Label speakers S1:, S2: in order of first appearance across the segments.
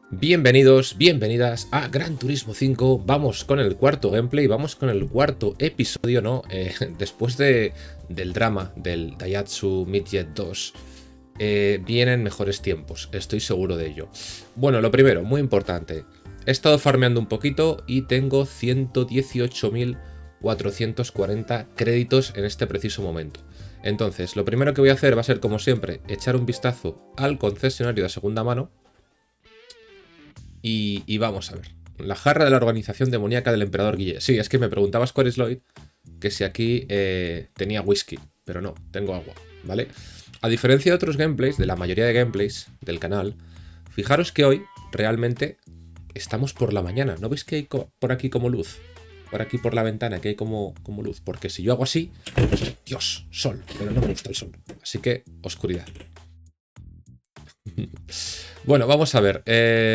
S1: Bienvenidos, bienvenidas a Gran Turismo 5. Vamos con el cuarto gameplay, vamos con el cuarto episodio, ¿no? Después del drama del Daihatsu Midget 2, vienen mejores tiempos, estoy seguro de ello. Bueno, lo primero, muy importante, he estado farmeando un poquito y tengo 118.440 créditos en este preciso momento. Entonces, lo primero que voy a hacer va a ser, como siempre, echar un vistazo al concesionario de segunda mano. Y vamos a ver. La jarra de la organización demoníaca del emperador Guille. Sí, es que me preguntabas Square Lloyd que si aquí tenía whisky. Pero no, tengo agua, ¿vale? A diferencia de otros gameplays, de la mayoría de gameplays del canal, fijaros que hoy realmente estamos por la mañana. ¿No veis que hay por aquí como luz? Por aquí por la ventana que hay como luz. Porque si yo hago así, Dios, sol. Pero no me gusta el sol. Así que oscuridad. Bueno, vamos a ver.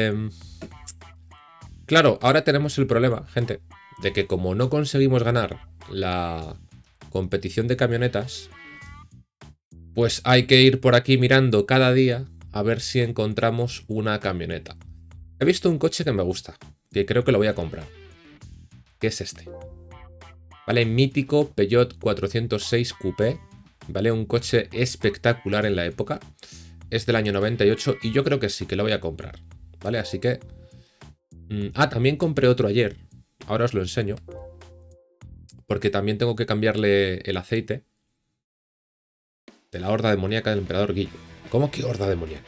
S1: Claro, ahora tenemos el problema, gente, de que como no conseguimos ganar la competición de camionetas, pues hay que ir por aquí mirando cada día a ver si encontramos una camioneta. He visto un coche que me gusta, que creo que lo voy a comprar, que es este. Vale, mítico Peugeot 406 Coupé, vale, un coche espectacular en la época. Es del año 98 y yo creo que sí, que lo voy a comprar, ¿vale? Así que... también compré otro ayer. Ahora os lo enseño. Porque también tengo que cambiarle el aceite de la horda demoníaca del emperador Guille. ¿Cómo que horda demoníaca?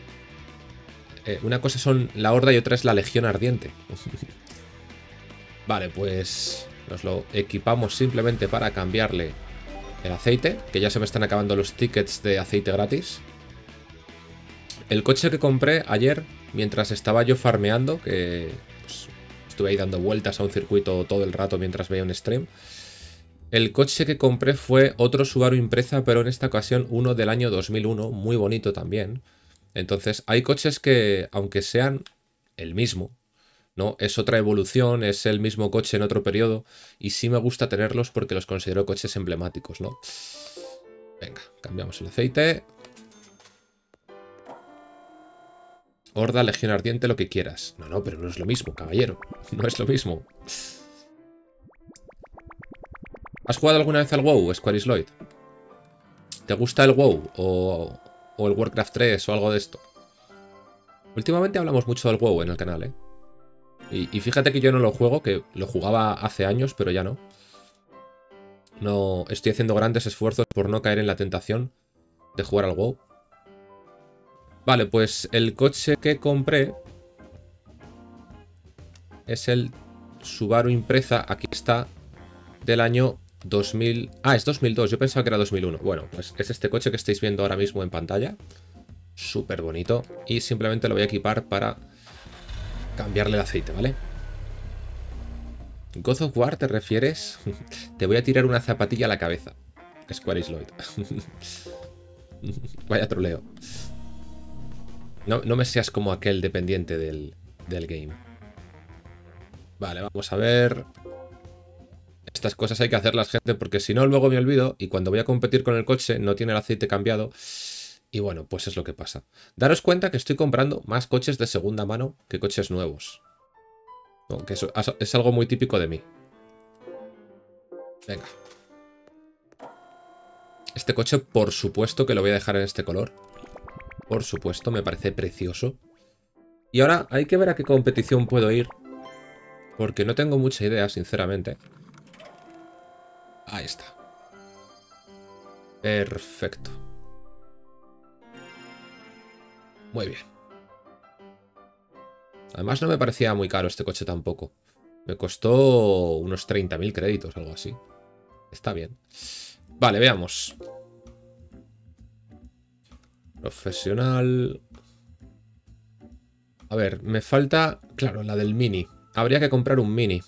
S1: Una cosa son la horda y otra es la legión ardiente. Vale, pues nos lo equipamos simplemente para cambiarle el aceite, que ya se me están acabando los tickets de aceite gratis. El coche que compré ayer, mientras estaba yo farmeando, que pues, estuve ahí dando vueltas a un circuito todo el rato mientras veía un stream. El coche que compré fue otro Subaru Impreza, pero en esta ocasión uno del año 2001, muy bonito también. Entonces hay coches que, aunque sean el mismo, ¿no? Es otra evolución, es el mismo coche en otro periodo, y sí me gusta tenerlos porque los considero coches emblemáticos, ¿no? Venga, cambiamos el aceite. Horda, legión ardiente, lo que quieras. No, pero no es lo mismo, caballero. No es lo mismo. ¿Has jugado alguna vez al WoW, Square Lloyd? ¿Te gusta el WoW o el Warcraft 3 o algo de esto? Últimamente hablamos mucho del WoW en el canal, ¿eh? Y fíjate que yo no lo juego, que lo jugaba hace años, pero ya no. No estoy haciendo grandes esfuerzos por no caer en la tentación de jugar al WoW. Vale, pues el coche que compré es el Subaru Impreza, aquí está, del año 2000... Ah, es 2002, yo pensaba que era 2001. Bueno, pues es este coche que estáis viendo ahora mismo en pantalla. Súper bonito. Y simplemente lo voy a equipar para cambiarle el aceite, ¿vale? ¿God of War te refieres? Te voy a tirar una zapatilla a la cabeza. Square Lloyd. Vaya troleo. No me seas como aquel dependiente del game. Vale, vamos a ver. Estas cosas hay que hacerlas, gente, porque si no luego me olvido y cuando voy a competir con el coche no tiene el aceite cambiado. Y bueno, pues es lo que pasa. Daros cuenta que estoy comprando más coches de segunda mano que coches nuevos. No, que eso es algo muy típico de mí. Venga. Este coche, por supuesto que lo voy a dejar en este color. Por supuesto, me parece precioso. Y ahora hay que ver a qué competición puedo ir. Porque no tengo mucha idea, sinceramente. Ahí está. Perfecto. Muy bien. Además no me parecía muy caro este coche tampoco. Me costó unos 30.000 créditos, algo así. Está bien. Vale, veamos. Profesional. A ver, me falta... Claro, la del Mini. Habría que comprar un Mini.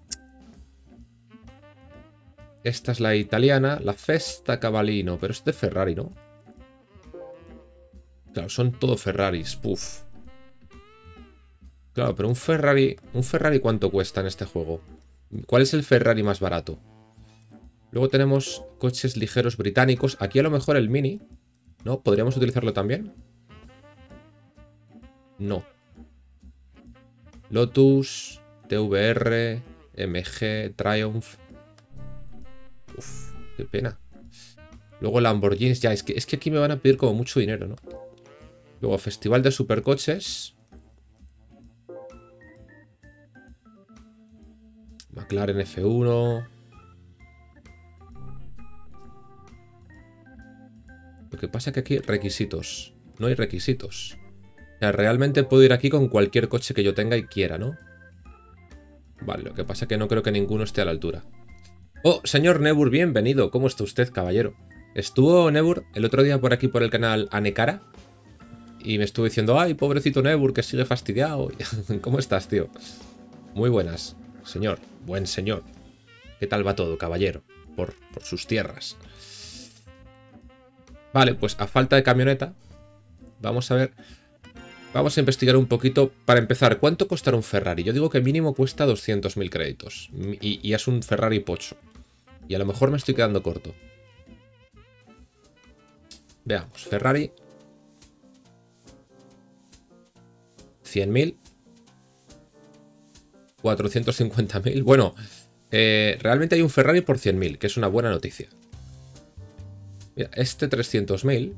S1: Esta es la italiana, la Festa Cavallino. Pero es de Ferrari, ¿no? Claro, son todo Ferraris. Puf. Claro, pero un Ferrari ¿cuánto cuesta en este juego? ¿Cuál es el Ferrari más barato? Luego tenemos coches ligeros británicos. Aquí a lo mejor el Mini, ¿no? ¿Podríamos utilizarlo también? No. Lotus, TVR, MG, Triumph. Uf, qué pena. Luego Lamborghinis, ya, es que aquí me van a pedir como mucho dinero, ¿no? Luego Festival de Supercoches. McLaren F1. Lo que pasa es que aquí requisitos. No hay requisitos. O sea, realmente puedo ir aquí con cualquier coche que yo tenga y quiera, ¿no? Vale, lo que pasa es que no creo que ninguno esté a la altura. Oh, señor Nebur, bienvenido. ¿Cómo está usted, caballero? Estuvo Nebur el otro día por aquí por el canal Anekara y me estuvo diciendo, ay, pobrecito Nebur, que sigue fastidiado. ¿Cómo estás, tío? Muy buenas, señor. Buen señor. ¿Qué tal va todo, caballero? Por sus tierras. Vale, pues a falta de camioneta, vamos a ver. Vamos a investigar un poquito. Para empezar, ¿cuánto costará un Ferrari? Yo digo que mínimo cuesta 200.000 créditos. Y es un Ferrari Pocho. Y a lo mejor me estoy quedando corto. Veamos, Ferrari. 100.000. 450.000. Bueno, realmente hay un Ferrari por 100.000, que es una buena noticia. Mira, este 300.000.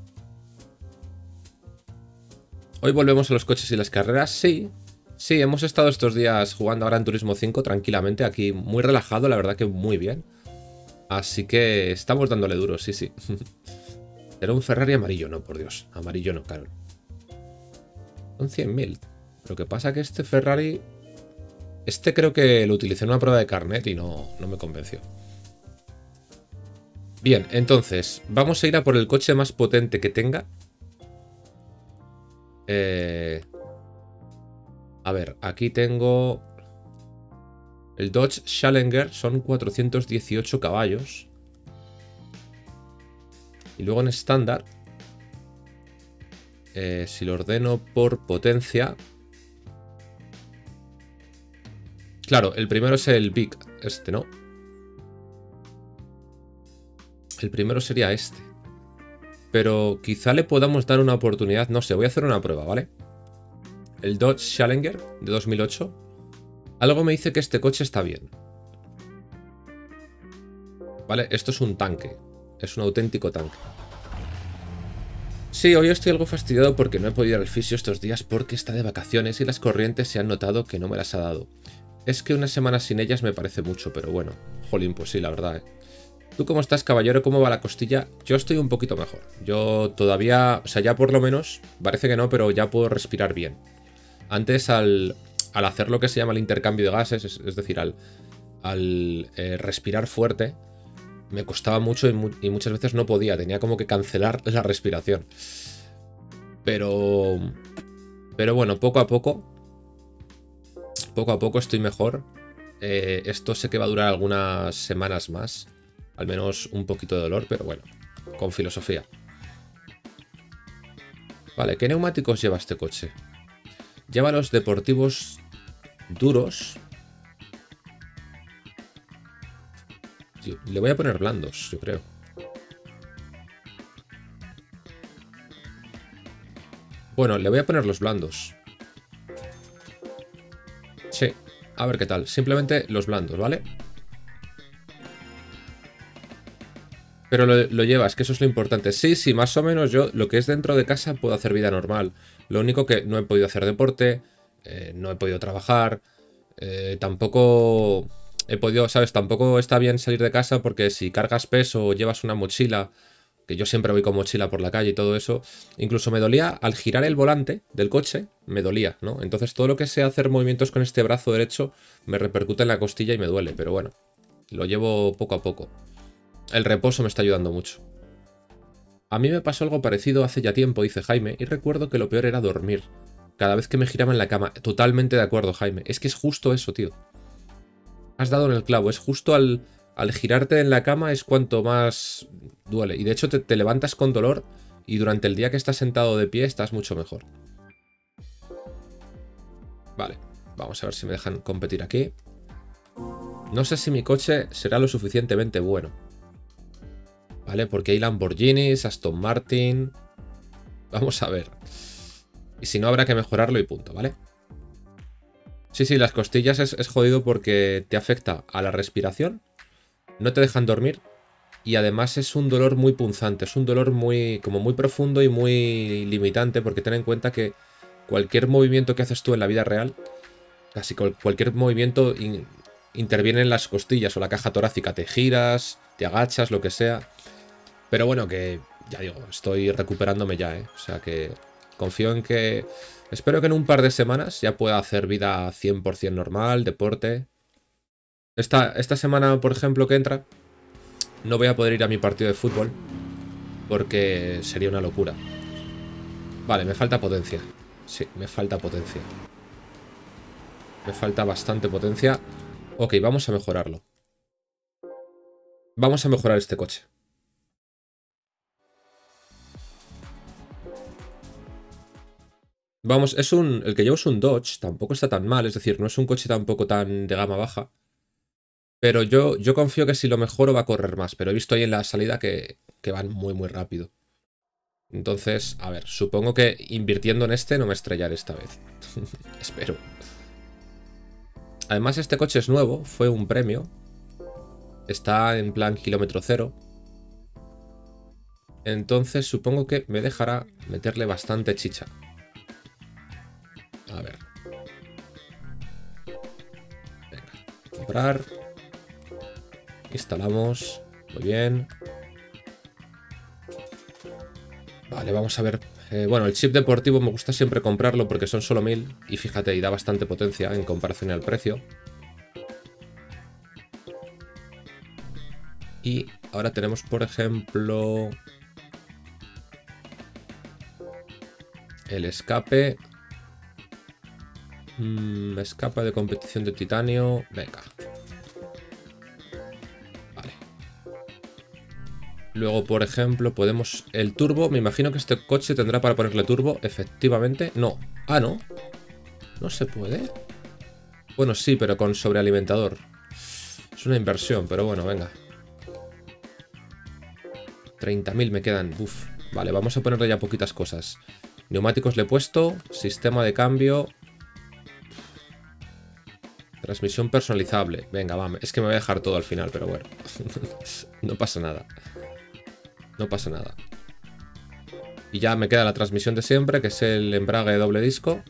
S1: Hoy volvemos a los coches y las carreras. Sí, sí, hemos estado estos días jugando ahora en Turismo 5 tranquilamente. Aquí muy relajado, la verdad que muy bien. Así que estamos dándole duro, sí, sí. Era un Ferrari amarillo, no, por Dios. Amarillo no, claro. Son 100.000. Lo que pasa que este Ferrari... Este creo que lo utilicé en una prueba de carnet y no me convenció. Bien, entonces, vamos a ir a por el coche más potente que tenga. A ver, aquí tengo... El Dodge Challenger, son 418 caballos. Y luego en estándar, si lo ordeno por potencia... Claro, el primero es el Big, este, ¿no? El primero sería este. Pero quizá le podamos dar una oportunidad. No sé, voy a hacer una prueba, ¿vale? El Dodge Challenger de 2008. Algo me dice que este coche está bien. Vale, esto es un tanque. Es un auténtico tanque. Sí, hoy estoy algo fastidiado porque no he podido ir al fisio estos días porque está de vacaciones y las corrientes se han notado que no me las ha dado. Es que una semana sin ellas me parece mucho, pero bueno. Jolín, pues sí, la verdad, ¿eh? ¿Tú cómo estás, caballero? ¿Cómo va la costilla? Yo estoy un poquito mejor. Yo todavía... O sea, ya por lo menos... Parece que no, pero ya puedo respirar bien. Antes, al hacer lo que se llama el intercambio de gases, es decir, al respirar fuerte, me costaba mucho y muchas veces no podía. Tenía como que cancelar la respiración. Pero bueno, poco a poco estoy mejor. Esto sé que va a durar algunas semanas más. Al menos un poquito de dolor, pero bueno, con filosofía. Vale, ¿qué neumáticos lleva este coche? Lleva los deportivos duros. Le voy a poner blandos, yo creo. Bueno, le voy a poner los blandos. Sí, a ver qué tal. Simplemente los blandos, ¿vale? Pero lo llevas, que eso es lo importante. Sí, sí, más o menos yo lo que es dentro de casa puedo hacer vida normal. Lo único que no he podido hacer deporte, no he podido trabajar, tampoco he podido, ¿sabes? Tampoco está bien salir de casa porque si cargas peso o llevas una mochila, que yo siempre voy con mochila por la calle y todo eso, incluso me dolía al girar el volante del coche, me dolía, ¿no? Entonces todo lo que sé hacer movimientos con este brazo derecho me repercute en la costilla y me duele, pero bueno, lo llevo poco a poco. El reposo me está ayudando mucho. A mí me pasó algo parecido hace ya tiempo, dice Jaime, y recuerdo que lo peor era dormir. Cada vez que me giraba en la cama. Totalmente de acuerdo, Jaime. Es que es justo eso, tío. Has dado en el clavo. Es justo al girarte en la cama es cuanto más duele. Y de hecho te levantas con dolor y durante el día que estás sentado de pie estás mucho mejor. Vale, vamos a ver si me dejan competir aquí. No sé si mi coche será lo suficientemente bueno. Vale, porque hay Lamborghinis, Aston Martin... Vamos a ver. Y si no, habrá que mejorarlo y punto, ¿vale? Sí, sí, las costillas es jodido porque te afecta a la respiración, no te dejan dormir y además es un dolor muy punzante, es un dolor muy, como muy profundo y muy limitante porque ten en cuenta que cualquier movimiento que haces tú en la vida real, casi cualquier movimiento interviene en las costillas o la caja torácica, te giras, te agachas, lo que sea. Pero bueno, que ya digo, estoy recuperándome ya, ¿eh? O sea que confío en que... Espero que en un par de semanas ya pueda hacer vida 100% normal, deporte. Esta semana, por ejemplo, que entra, no voy a poder ir a mi partido de fútbol porque sería una locura. Vale, me falta potencia. Sí, me falta potencia. Me falta bastante potencia. Ok, vamos a mejorarlo. Vamos a mejorar este coche. Vamos, el que llevo es un Dodge, tampoco está tan mal, es decir, no es un coche tampoco tan de gama baja. Pero yo confío que si lo mejoro va a correr más, pero he visto ahí en la salida que van muy muy rápido. Entonces, a ver, supongo que invirtiendo en este no me estrellaré esta vez. Espero. Además, este coche es nuevo, fue un premio. Está en plan kilómetro cero. Entonces supongo que me dejará meterle bastante chicha. A ver. Venga, comprar. Instalamos. Muy bien. Vale, vamos a ver. Bueno, el chip deportivo me gusta siempre comprarlo porque son solo 1000. Y fíjate, y da bastante potencia en comparación al precio. Y ahora tenemos, por ejemplo, el escape. Escape de competición de titanio. Venga. Vale. Luego, por ejemplo, podemos... El turbo, me imagino que este coche tendrá para ponerle turbo. Efectivamente. No. Ah, ¿no? ¿No se puede? Bueno, sí, pero con sobrealimentador. Es una inversión, pero bueno, venga. 30.000 me quedan. Uf. Vale, vamos a ponerle ya poquitas cosas. Neumáticos le he puesto. Sistema de cambio. Transmisión personalizable. Venga, vamos. Es que me voy a dejar todo al final, pero bueno. No pasa nada. No pasa nada. Y ya me queda la transmisión de siempre, que es el embrague de doble disco.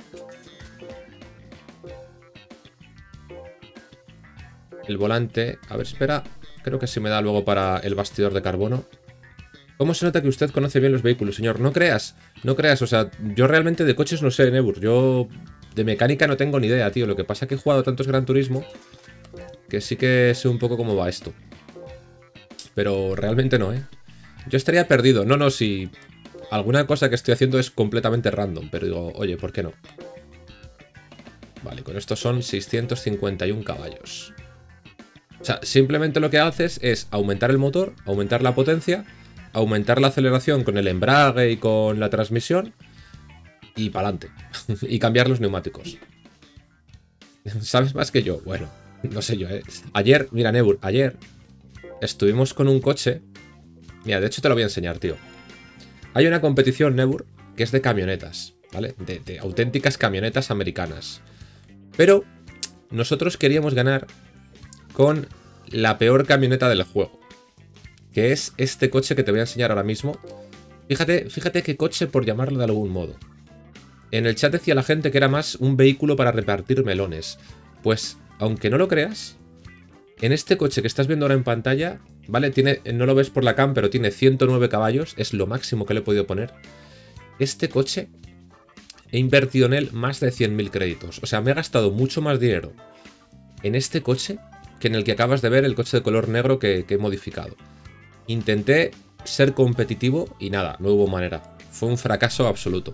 S1: El volante. A ver, espera. Creo que sí me da luego para el bastidor de carbono. ¿Cómo se nota que usted conoce bien los vehículos, señor? No creas. No creas. O sea, yo realmente de coches no sé, Nebur. Yo... De mecánica no tengo ni idea, tío. Lo que pasa es que he jugado tantos Gran Turismo que sí que sé un poco cómo va esto. Pero realmente no, ¿eh? Yo estaría perdido. No, no, si alguna cosa que estoy haciendo es completamente random. Pero digo, oye, ¿por qué no? Vale, con esto son 651 caballos. O sea, simplemente lo que haces es aumentar el motor, aumentar la potencia, aumentar la aceleración con el embrague y con la transmisión y para adelante. Y cambiar los neumáticos. ¿Sabes más que yo? Bueno, no sé yo, ¿eh? Ayer, mira, Nebur, ayer estuvimos con un coche. Mira, de hecho te lo voy a enseñar, tío. Hay una competición, Nebur, que es de camionetas, ¿vale? De auténticas camionetas americanas. Pero nosotros queríamos ganar con la peor camioneta del juego, que es este coche que te voy a enseñar ahora mismo. Fíjate qué coche, por llamarlo de algún modo. En el chat decía la gente que era más un vehículo para repartir melones. Pues, aunque no lo creas, en este coche que estás viendo ahora en pantalla, ¿vale? No lo ves por la cam, pero tiene 109 caballos, es lo máximo que le he podido poner. Este coche, he invertido en él más de 100.000 créditos. O sea, me he gastado mucho más dinero en este coche que en el que acabas de ver, el coche de color negro que he modificado. Intenté ser competitivo y nada, no hubo manera. Fue un fracaso absoluto.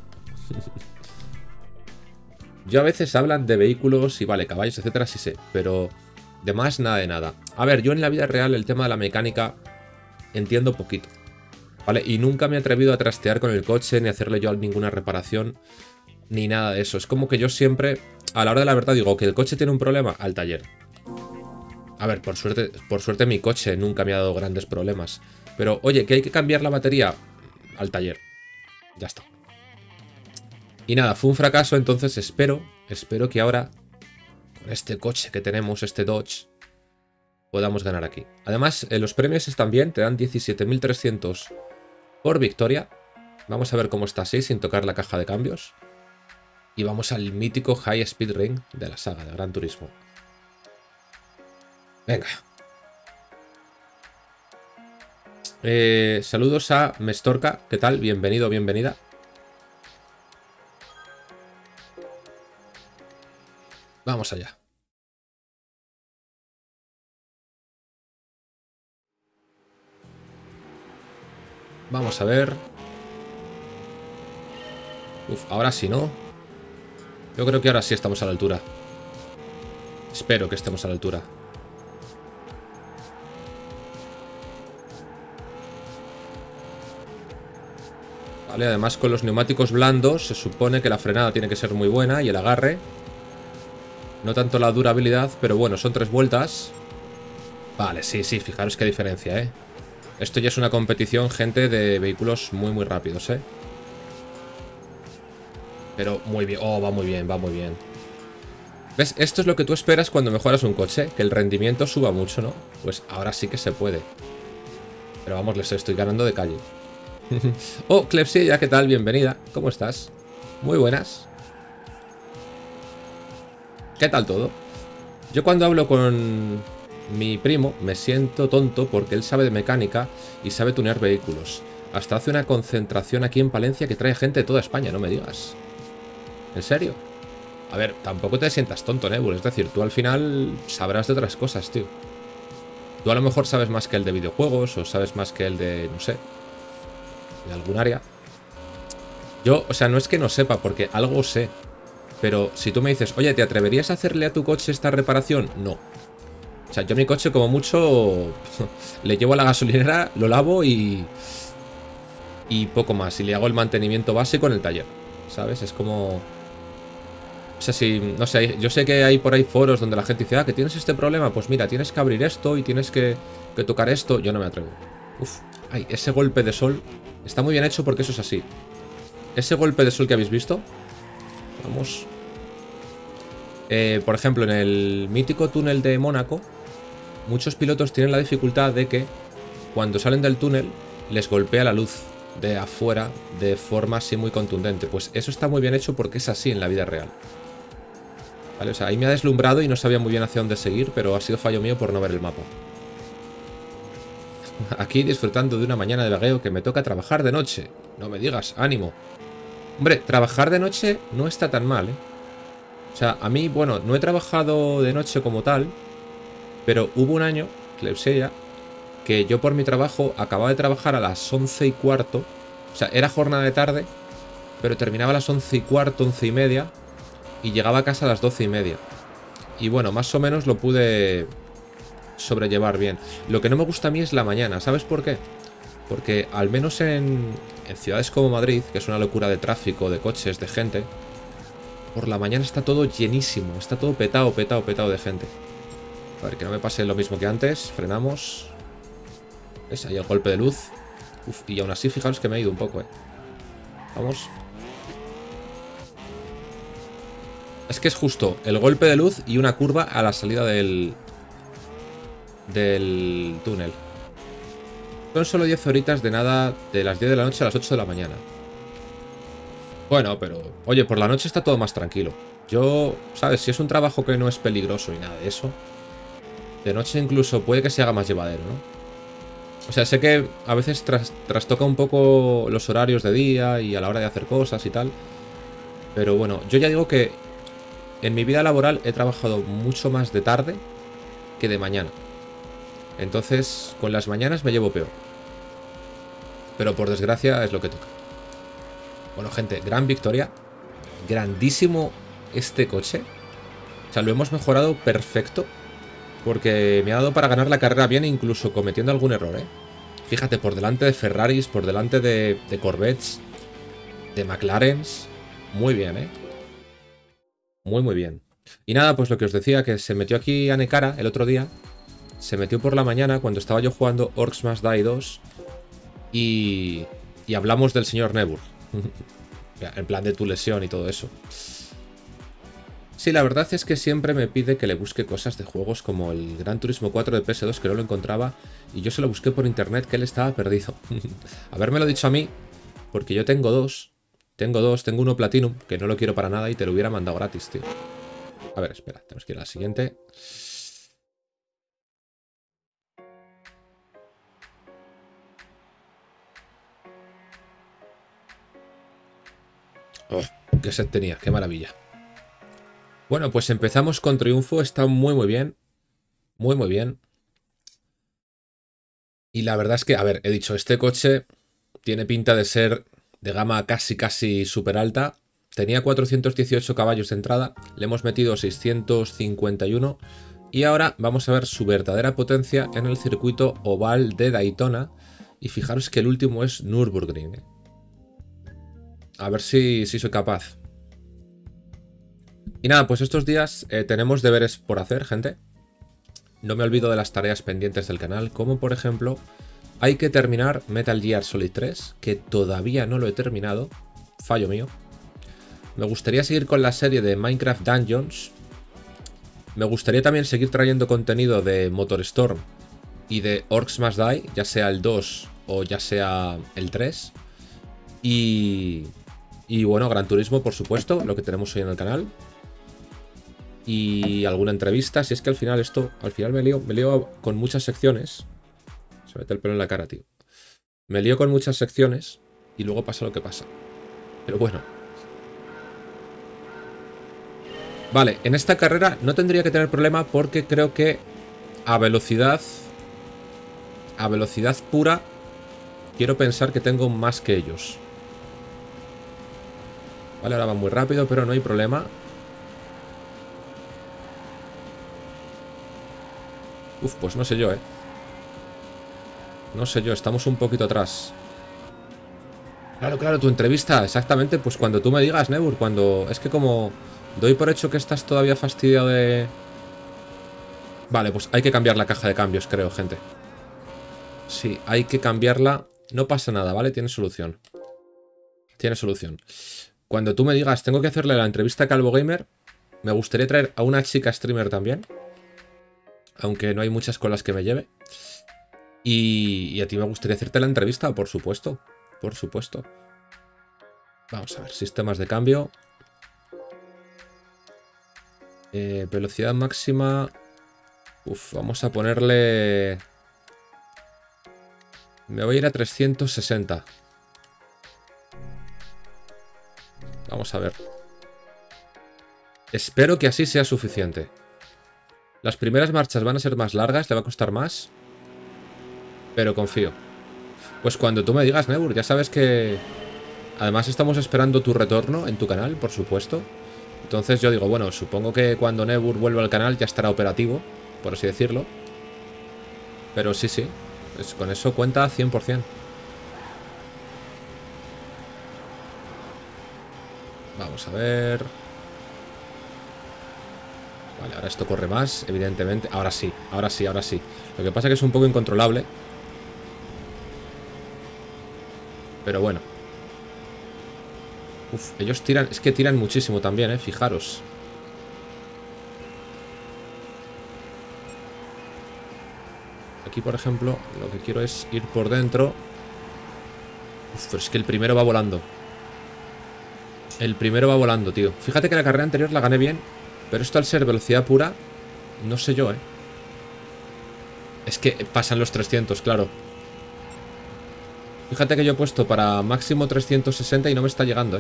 S1: Yo a veces hablan de vehículos y vale, caballos, etcétera, sí sé, pero de más nada de nada. A ver, yo en la vida real el tema de la mecánica entiendo poquito, ¿vale? Y nunca me he atrevido a trastear con el coche, ni hacerle yo ninguna reparación, ni nada de eso. Es como que yo siempre, a la hora de la verdad, digo que el coche tiene un problema, al taller. A ver, por suerte mi coche nunca me ha dado grandes problemas. Pero, oye, que hay que cambiar la batería, al taller. Ya está. Y nada, fue un fracaso, entonces espero que ahora este coche que tenemos, este Dodge, podamos ganar aquí. Además, los premios están bien, te dan 17.300 por victoria. Vamos a ver cómo está así sin tocar la caja de cambios. Y vamos al mítico High Speed Ring de la saga de Gran Turismo. Venga. Saludos a Mestorca. ¿Qué tal? Bienvenido, bienvenida. Vamos allá. Vamos a ver. Uf, ahora sí, ¿no? Yo creo que ahora sí estamos a la altura. Espero que estemos a la altura. Vale, además con los neumáticos blandos se supone que la frenada tiene que ser muy buena y el agarre. No tanto la durabilidad, pero bueno, son 3 vueltas. Vale, sí, sí, fijaros qué diferencia, ¿eh? Esto ya es una competición, gente, de vehículos muy, muy rápidos, ¿eh? Pero muy bien. Oh, va muy bien, va muy bien. ¿Ves? Esto es lo que tú esperas cuando mejoras un coche. Que el rendimiento suba mucho, ¿no? Pues ahora sí que se puede. Pero vamos, les estoy ganando de calle. Oh, Clepsia, ¿qué tal? Bienvenida. ¿Cómo estás? Muy buenas. ¿Qué tal todo? Yo cuando hablo con mi primo me siento tonto porque él sabe de mecánica y sabe tunear vehículos. Hasta hace una concentración aquí en Palencia que trae gente de toda España, no me digas. ¿En serio? A ver, tampoco te sientas tonto, Nebul. Es decir, tú al final sabrás de otras cosas, tío. Tú a lo mejor sabes más que el de videojuegos o sabes más que el de, no sé, de algún área. Yo, o sea, no es que no sepa porque algo sé. Pero si tú me dices, oye, ¿te atreverías a hacerle a tu coche esta reparación? No. O sea, yo a mi coche como mucho le llevo a la gasolinera, lo lavo y poco más. Y le hago el mantenimiento básico en el taller, ¿sabes? Es como... O sea, si, no sé, yo sé que hay por ahí foros donde la gente dice, ah, que tienes este problema, pues mira, tienes que abrir esto y tienes que tocar esto. Yo no me atrevo. Uf, ay, ese golpe de sol está muy bien hecho porque eso es así. Ese golpe de sol que habéis visto, vamos. Por ejemplo, en el mítico túnel de Mónaco, muchos pilotos tienen la dificultad de que cuando salen del túnel les golpea la luz de afuera de forma así muy contundente. Pues eso está muy bien hecho porque es así en la vida real. Vale, o sea, ahí me ha deslumbrado y no sabía muy bien hacia dónde seguir, pero ha sido fallo mío por no ver el mapa. Aquí disfrutando de una mañana de vagueo que me toca trabajar de noche. No me digas, ánimo. Hombre, trabajar de noche no está tan mal, ¿eh? O sea, a mí, bueno, no he trabajado de noche como tal, pero hubo un año, Clepseia, que yo por mi trabajo acababa de trabajar a las 11:15. O sea, era jornada de tarde, pero terminaba a las 11:15, 11:30 y llegaba a casa a las 12:30. Y bueno, más o menos lo pude sobrellevar bien. Lo que no me gusta a mí es la mañana. ¿Sabes por qué? Porque al menos en ciudades como Madrid, que es una locura de tráfico, de coches, de gente, por la mañana está todo llenísimo. Está todo petado, petado, petado de gente. A ver, que no me pase lo mismo que antes. Frenamos. ¿Ves? Ahí el golpe de luz. Uf, y aún así, fijaros que me he ido un poco, Vamos. Es que es justo el golpe de luz y una curva a la salida del túnel. Son solo 10 horitas de nada, de las 10 de la noche a las 8 de la mañana. Bueno, pero... Oye, por la noche está todo más tranquilo. Yo, ¿sabes? Si es un trabajo que no es peligroso y nada de eso, de noche incluso puede que se haga más llevadero, ¿no? O sea, sé que a veces trastoca un poco los horarios de día y a la hora de hacer cosas y tal. Pero bueno, yo ya digo que en mi vida laboral he trabajado mucho más de tarde que de mañana. Entonces, con las mañanas me llevo peor. Pero por desgracia es lo que toca. Bueno, gente, gran victoria. Grandísimo este coche. O sea, lo hemos mejorado perfecto. Porque me ha dado para ganar la carrera bien, incluso cometiendo algún error, Fíjate, por delante de Ferraris, por delante de Corvettes, de McLarens. Muy bien, Muy, muy bien. Y nada, pues lo que os decía, que se metió aquí a Nekara el otro día. Se metió por la mañana cuando estaba yo jugando Orcs Must Die 2. Y hablamos del señor Nebur. En plan de tu lesión y todo eso. Sí, la verdad es que siempre me pide que le busque cosas de juegos como el Gran Turismo 4 de PS2, que no lo encontraba, y yo se lo busqué por internet, que él estaba perdido. Habérmelo dicho a mí, porque yo tengo dos. Tengo uno Platinum, que no lo quiero para nada y te lo hubiera mandado gratis, tío. A ver, espera, tenemos que ir a la siguiente. Oh, qué sed tenía, qué maravilla. Bueno, pues empezamos con triunfo, está muy bien. Muy bien. Y la verdad es que, a ver, he dicho, este coche tiene pinta de ser de gama casi súper alta. Tenía 418 caballos de entrada, le hemos metido 651 y ahora vamos a ver su verdadera potencia en el circuito oval de Daytona. Y fijaros que el último es Nürburgring, ¿eh? A ver si soy capaz. Y nada, pues estos días tenemos deberes por hacer, gente. No me olvido de las tareas pendientes del canal, como por ejemplo, hay que terminar Metal Gear Solid 3, que todavía no lo he terminado, fallo mío. Me gustaría seguir con la serie de Minecraft Dungeons. Me gustaría también seguir trayendo contenido de MotorStorm y de Orcs Must Die, ya sea el 2 o ya sea el 3. Y bueno, Gran Turismo, por supuesto, lo que tenemos hoy en el canal. Y alguna entrevista, si es que al final me lío con muchas secciones. Se mete el pelo en la cara, tío. Me lío con muchas secciones y luego pasa lo que pasa. Pero bueno. Vale, en esta carrera no tendría que tener problema porque creo que a velocidad pura quiero pensar que tengo más que ellos. Vale, ahora va muy rápido, pero no hay problema. Uf, pues no sé yo, No sé yo, estamos un poquito atrás. Claro, tu entrevista, exactamente, pues cuando tú me digas, Nebur, cuando... Es que como doy por hecho que estás todavía fastidiado de... Vale, pues hay que cambiar la caja de cambios, creo, gente. Sí, hay que cambiarla. No pasa nada, ¿vale? Tiene solución. Tiene solución. Cuando tú me digas, tengo que hacerle la entrevista a Calvo Gamer, me gustaría traer a una chica streamer también. Aunque no hay muchas con las que me lleve. Y a ti me gustaría hacerte la entrevista, por supuesto. Por supuesto. Vamos a ver, sistemas de cambio. Velocidad máxima. Uf, vamos a ponerle... Me voy a ir a 360. Vamos a ver. Espero que así sea suficiente. Las primeras marchas van a ser más largas, le va a costar más. Pero confío. Pues cuando tú me digas, Nebur, ya sabes que... Además estamos esperando tu retorno en tu canal, por supuesto. Entonces yo digo, bueno, supongo que cuando Nebur vuelva al canal ya estará operativo, por así decirlo. Pero sí, pues con eso cuenta 100%. Vamos a ver... Vale, ahora esto corre más, evidentemente. Ahora sí. Lo que pasa es que es un poco incontrolable. Pero bueno. Uf, ellos tiran... Es que tiran muchísimo también, fijaros. Aquí, por ejemplo, lo que quiero es ir por dentro. Uf, pero es que el primero va volando. El primero va volando, tío. Fíjate que la carrera anterior la gané bien. Pero esto al ser velocidad pura, no sé yo, Es que pasan los 300, claro. Fíjate que yo he puesto para máximo 360 y no me está llegando,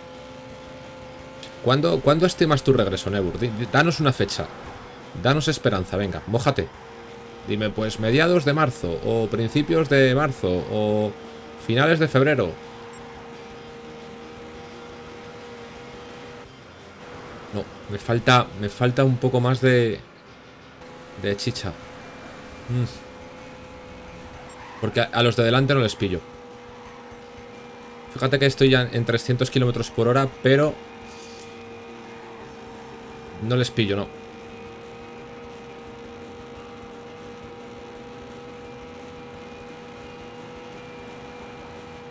S1: ¿Cuándo estimas tu regreso, Nebur? Danos una fecha. Danos esperanza, venga, mójate. Dime, pues mediados de marzo, o principios de marzo, o finales de febrero. No, me falta un poco más de chicha. Porque a los de delante no les pillo. Fíjate que estoy ya en 300 km por hora, pero no les pillo, no.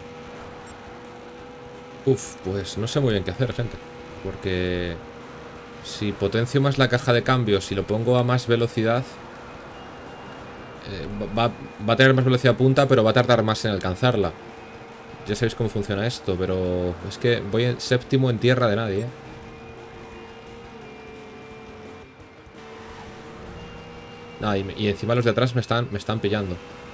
S1: Uf, pues no sé muy bien qué hacer, gente. Porque Si potencio más la caja de cambios y lo pongo a más velocidad, va a tener más velocidad punta, pero va a tardar más en alcanzarla. Ya sabéis cómo funciona esto, pero es que voy en séptimo en tierra de nadie, ¿eh? Nada, y encima los de atrás me están pillando.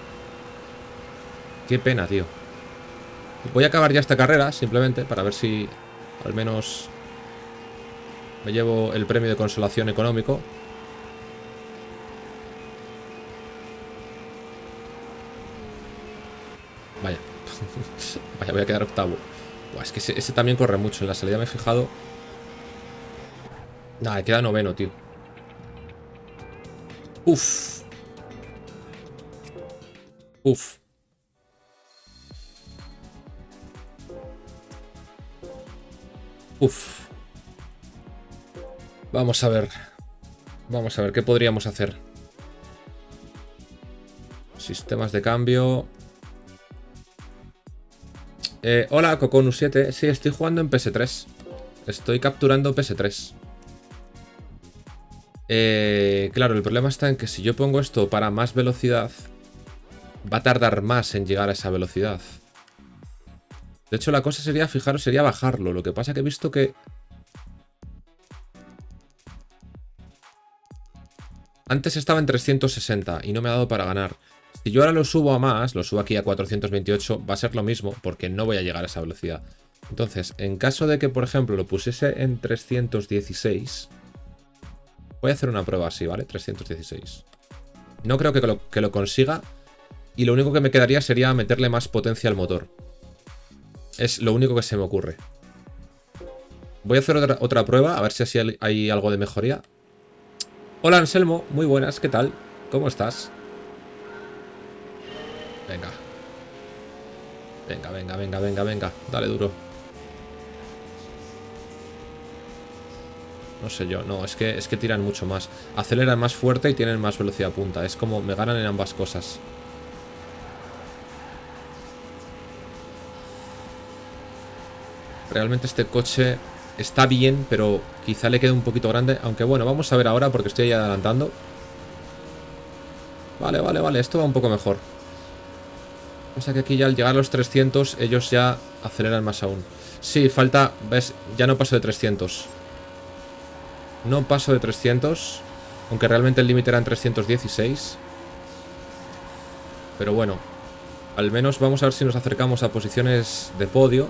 S1: Qué pena, tío. Voy a acabar ya esta carrera, simplemente, para ver si al menos me llevo el premio de consolación económico. Vaya. Vaya, voy a quedar octavo. Buah, es que ese también corre mucho. En la salida me he fijado. Nada, queda noveno, tío. Uf. Uf. Uf. Vamos a ver. Vamos a ver qué podríamos hacer. Sistemas de cambio. Hola, Coconu7. Sí, estoy jugando en PS3. Estoy capturando PS3. Claro, el problema está en que si yo pongo esto para más velocidad, va a tardar más en llegar a esa velocidad. De hecho, la cosa sería, fijaros, sería bajarlo. Lo que pasa que he visto que... Antes estaba en 360 y no me ha dado para ganar. Si yo ahora lo subo a más, lo subo aquí a 428, va a ser lo mismo porque no voy a llegar a esa velocidad. Entonces, en caso de que, por ejemplo, lo pusiese en 316... Voy a hacer una prueba así, ¿vale? 316. No creo que lo consiga. Y lo único que me quedaría sería meterle más potencia al motor. Es lo único que se me ocurre. Voy a hacer otra prueba, a ver si así hay algo de mejoría. Hola, Anselmo. Muy buenas, ¿qué tal? ¿Cómo estás? Venga. Venga, venga, venga, venga, venga. Dale duro. No sé yo, no, es que tiran mucho más. Aceleran más fuerte y tienen más velocidad punta. Es como me ganan en ambas cosas. Realmente este coche está bien, pero quizá le quede un poquito grande. Aunque bueno, vamos a ver ahora porque estoy ya adelantando. Vale, vale, vale, esto va un poco mejor. O sea que aquí ya al llegar a los 300 ellos ya aceleran más aún. Sí, falta, ves, ya no paso de 300. No paso de 300, aunque realmente el límite era en 316. Pero bueno, al menos vamos a ver si nos acercamos a posiciones de podio.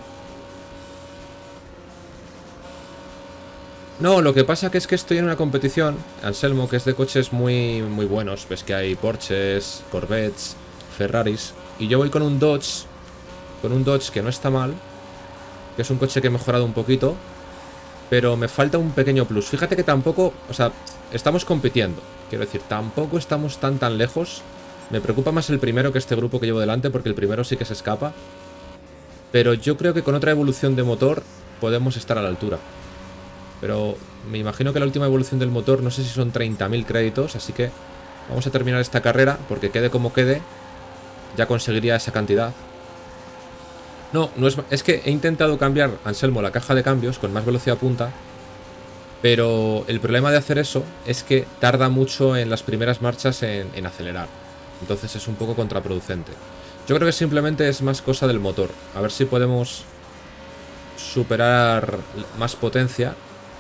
S1: No, lo que pasa que es que estoy en una competición, Anselmo, que es de coches muy, muy buenos. Ves que hay Porsches, Corvettes, Ferraris. Y yo voy con un Dodge que no está mal, que es un coche que he mejorado un poquito. Pero me falta un pequeño plus. Fíjate que tampoco, o sea, estamos compitiendo. Quiero decir, tampoco estamos tan lejos. Me preocupa más el primero que este grupo que llevo delante, porque el primero sí que se escapa. Pero yo creo que con otra evolución de motor podemos estar a la altura. Pero me imagino que la última evolución del motor, no sé si son 30.000 créditos, así que vamos a terminar esta carrera, porque quede como quede, ya conseguiría esa cantidad. No, no es que he intentado cambiar, Anselmo, la caja de cambios con más velocidad punta, pero el problema de hacer eso es que tarda mucho en las primeras marchas en acelerar. Entonces es un poco contraproducente. Yo creo que simplemente es más cosa del motor. A ver si podemos superar más potencia.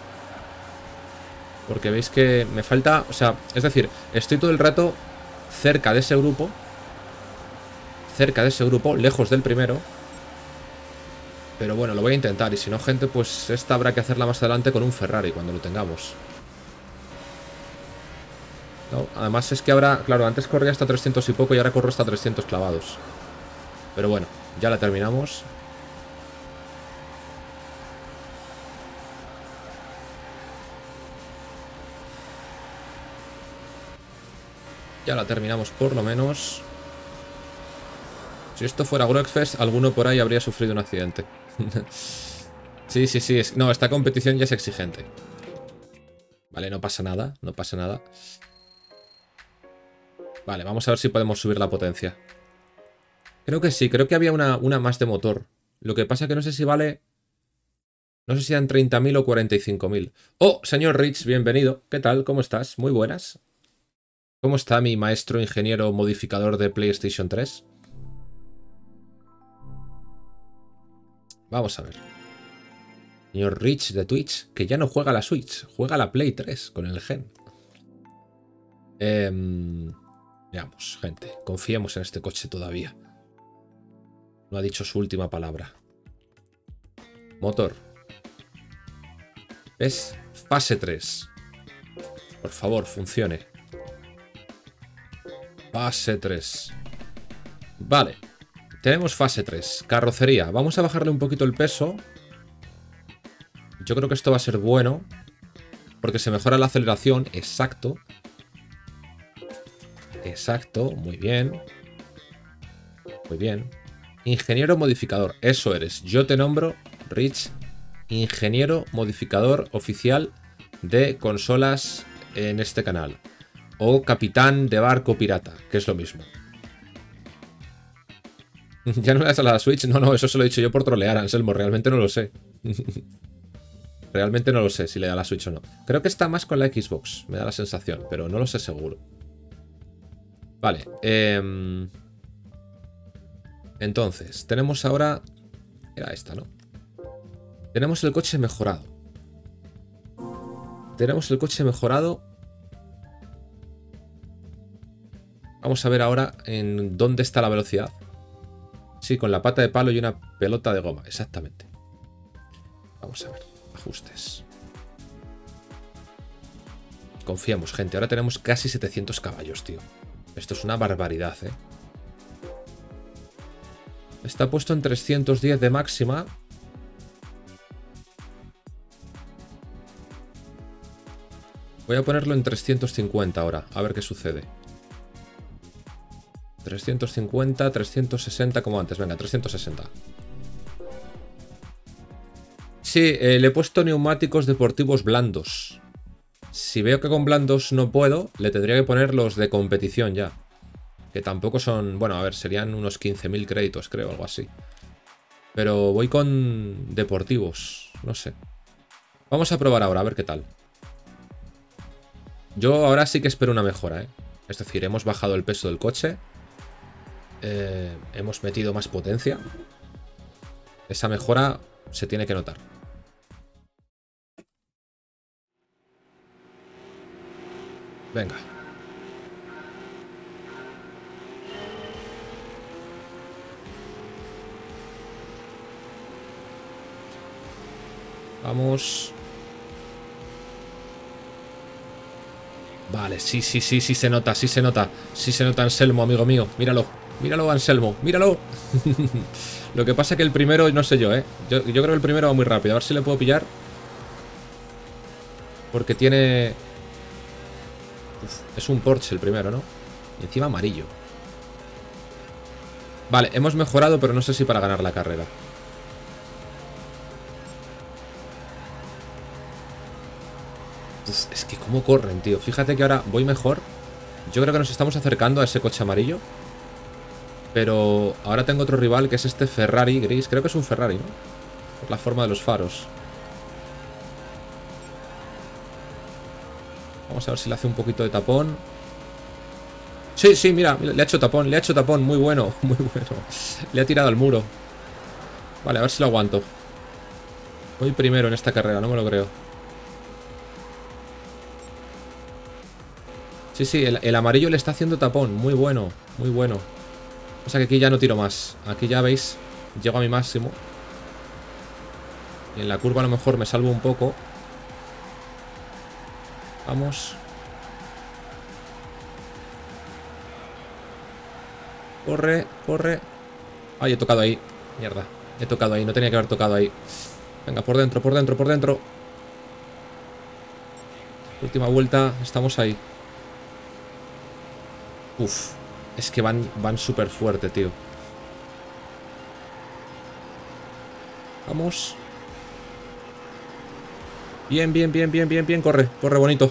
S1: Porque veis que me falta... O sea, es decir, estoy todo el rato cerca de ese grupo. Cerca de ese grupo, lejos del primero. Pero bueno, lo voy a intentar. Y si no, gente, pues esta habrá que hacerla más adelante con un Ferrari cuando lo tengamos. No, además es que ahora, claro, antes corría hasta 300 y poco y ahora corro hasta 300 clavados. Pero bueno, ya la terminamos. Ya la terminamos por lo menos. Si esto fuera Grokfest, alguno por ahí habría sufrido un accidente. Sí, sí, sí. No, esta competición ya es exigente. Vale, no pasa nada, no pasa nada. Vale, vamos a ver si podemos subir la potencia. Creo que sí, creo que había una más de motor. Lo que pasa que no sé si vale No sé si eran 30.000 o 45.000. Oh, señor Rich, bienvenido. ¿Qué tal? ¿Cómo estás? Muy buenas. ¿Cómo está mi maestro ingeniero modificador de PlayStation 3? Vamos a ver. Señor Rich de Twitch, que ya no juega la Switch, juega la Play 3 con el Gen. Veamos, gente, confiemos en este coche todavía. No ha dicho su última palabra. Motor. ¿Ves? Fase 3. Por favor, funcione. Fase 3. Vale. Tenemos fase 3. Carrocería. Vamos a bajarle un poquito el peso. Yo creo que esto va a ser bueno. Porque se mejora la aceleración. Exacto. Exacto. Muy bien. Muy bien. Ingeniero modificador. Eso eres. Yo te nombro, Rich, ingeniero modificador oficial de consolas en este canal. O capitán de barco pirata, que es lo mismo. ¿Ya no le das a la Switch? No, eso se lo he dicho yo por trolear, Anselmo. Realmente no lo sé. Realmente no lo sé si le da a la Switch o no. Creo que está más con la Xbox, me da la sensación, pero no lo sé seguro. Vale. Entonces, tenemos ahora... Era esta, ¿no? Tenemos el coche mejorado. Tenemos el coche mejorado. Vamos a ver ahora en dónde está la velocidad. Sí, con la pata de palo y una pelota de goma, exactamente. Vamos a ver, ajustes. Confiamos, gente. Ahora tenemos casi 700 caballos, tío. Esto es una barbaridad, ¿eh? Está puesto en 310 de máxima. Voy a ponerlo en 350 ahora, a ver qué sucede. 350, 360 como antes. Venga, 360. Sí, le he puesto neumáticos deportivos blandos. Si veo que con blandos no puedo, le tendría que poner los de competición ya. Que tampoco son... Bueno, a ver, serían unos 15.000 créditos, creo, algo así. Pero voy con deportivos, no sé. Vamos a probar ahora, a ver qué tal. Yo ahora sí que espero una mejora, ¿eh? Es decir, hemos bajado el peso del coche. Hemos metido más potencia. Esa mejora se tiene que notar. Venga. Vamos. Vale, sí se nota, sí se nota. Sí se nota, Anselmo, amigo mío. Míralo, míralo, Anselmo, míralo. Lo que pasa es que el primero, no sé yo, ¿eh? Yo creo que el primero va muy rápido. A ver si le puedo pillar. Porque tiene... Uf, es un Porsche el primero, ¿no? Y encima amarillo. Vale, hemos mejorado, pero no sé si para ganar la carrera. Uf, es que cómo corren, tío. Fíjate que ahora voy mejor. Yo creo que nos estamos acercando a ese coche amarillo. Pero ahora tengo otro rival que es este Ferrari gris. Creo que es un Ferrari, ¿no? Por la forma de los faros. Vamos a ver si le hace un poquito de tapón. Sí, mira, le ha hecho tapón, muy bueno, muy bueno. Le ha tirado al muro. Vale, a ver si lo aguanto. Voy primero en esta carrera, no me lo creo. Sí, el amarillo le está haciendo tapón, muy bueno, muy bueno. O sea que aquí ya no tiro más. Aquí ya veis, llego a mi máximo. Y en la curva a lo mejor me salvo un poco. Vamos. Corre, corre. Ay, he tocado ahí. Mierda. He tocado ahí, no tenía que haber tocado ahí. Venga, por dentro, por dentro, por dentro. Última vuelta, estamos ahí. Uf. Es que van súper fuerte, tío. Vamos. Bien. Corre, corre bonito.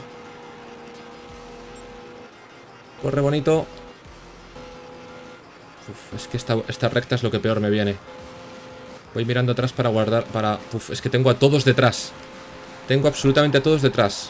S1: Corre bonito. Uf, es que esta recta es lo que peor me viene. Voy mirando atrás para guardar... Uf, es que tengo a todos detrás. Tengo absolutamente a todos detrás.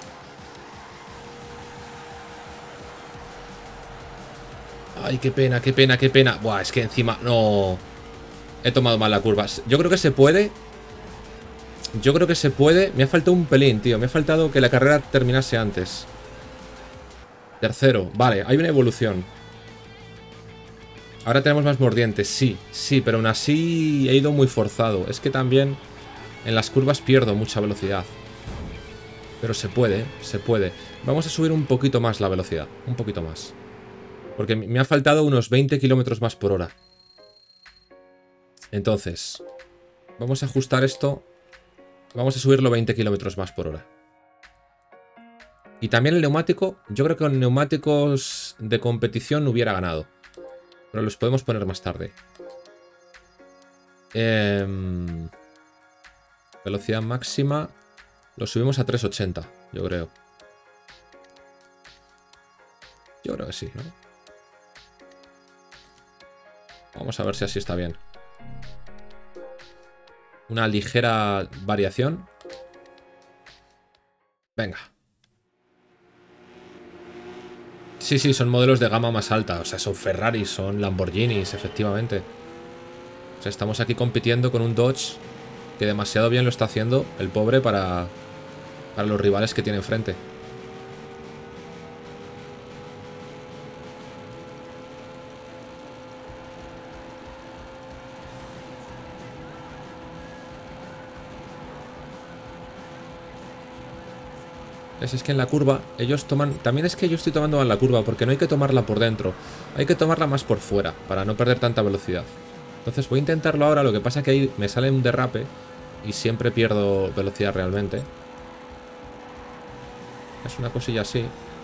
S1: Ay, qué pena, qué pena, qué pena. Buah, es que encima... No. He tomado mal la curva. Yo creo que se puede. Yo creo que se puede. Me ha faltado un pelín, tío. Me ha faltado que la carrera terminase antes. Tercero. Vale, hay una evolución. Ahora tenemos más mordientes. Sí, sí, pero aún así he ido muy forzado. Es que también en las curvas pierdo mucha velocidad. Pero se puede, se puede. Vamos a subir un poquito más la velocidad. Un poquito más. Porque me ha faltado unos 20 kilómetros más por hora. Entonces, vamos a ajustar esto. Vamos a subirlo 20 kilómetros más por hora. Y también el neumático. Yo creo que con neumáticos de competición hubiera ganado. Pero los podemos poner más tarde. Velocidad máxima. Lo subimos a 380, yo creo. Yo creo que sí, ¿no? Vamos a ver si así está bien. Una ligera variación. Venga. Sí, sí, son modelos de gama más alta. O sea, son Ferraris, son Lamborghinis, efectivamente. O sea, estamos aquí compitiendo con un Dodge que demasiado bien lo está haciendo el pobre para los rivales que tiene enfrente. Es que en la curva ellos toman... También es que yo estoy tomando mal la curva porque no hay que tomarla por dentro. Hay que tomarla más por fuera para no perder tanta velocidad. Entonces voy a intentarlo ahora. Lo que pasa es que ahí me sale un derrape y siempre pierdo velocidad realmente. Es una cosilla así.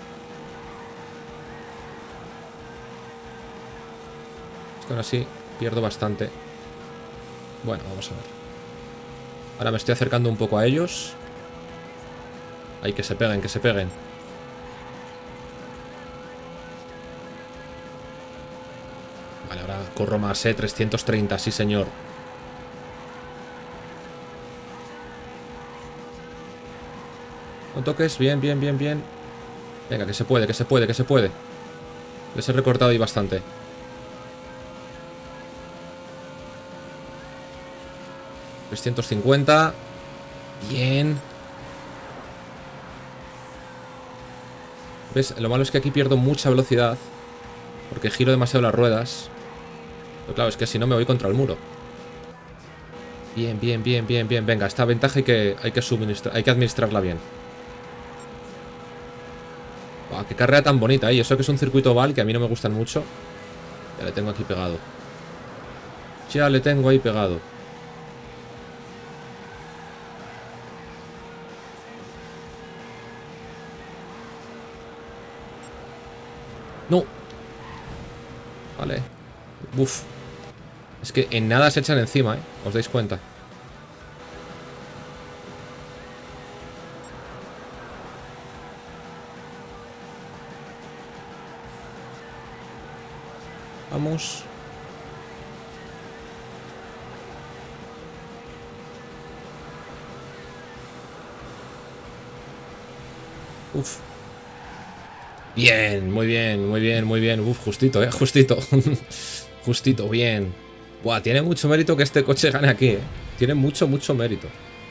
S1: Es que aún así pierdo bastante. Bueno, vamos a ver. Ahora me estoy acercando un poco a ellos. Hay que se peguen, que se peguen. Vale, ahora corro más, 330, sí señor. No toques, bien, bien, bien, bien. Venga, que se puede, que se puede, que se puede. Les he recortado ahí bastante. $350. Bien. ¿Ves? Lo malo es que aquí pierdo mucha velocidad porque giro demasiado las ruedas. Pero claro, es que si no me voy contra el muro. Bien, bien, bien, bien, bien. Venga, esta ventaja hay que suministrar, hay que administrarla bien. Wow, qué carrera tan bonita, ¿eh? Y eso que es un circuito oval que a mí no me gustan mucho. Ya le tengo aquí pegado. Ya le tengo ahí pegado. No. Vale. Uf. Es que en nada se echan encima, ¿eh? ¿Os dais cuenta? Vamos. Uf. Bien, muy bien, muy bien, muy bien. Uf, justito, justito. Justito, bien. Buah, tiene mucho mérito que este coche gane aquí, ¿eh? Tiene mucho, mucho mérito.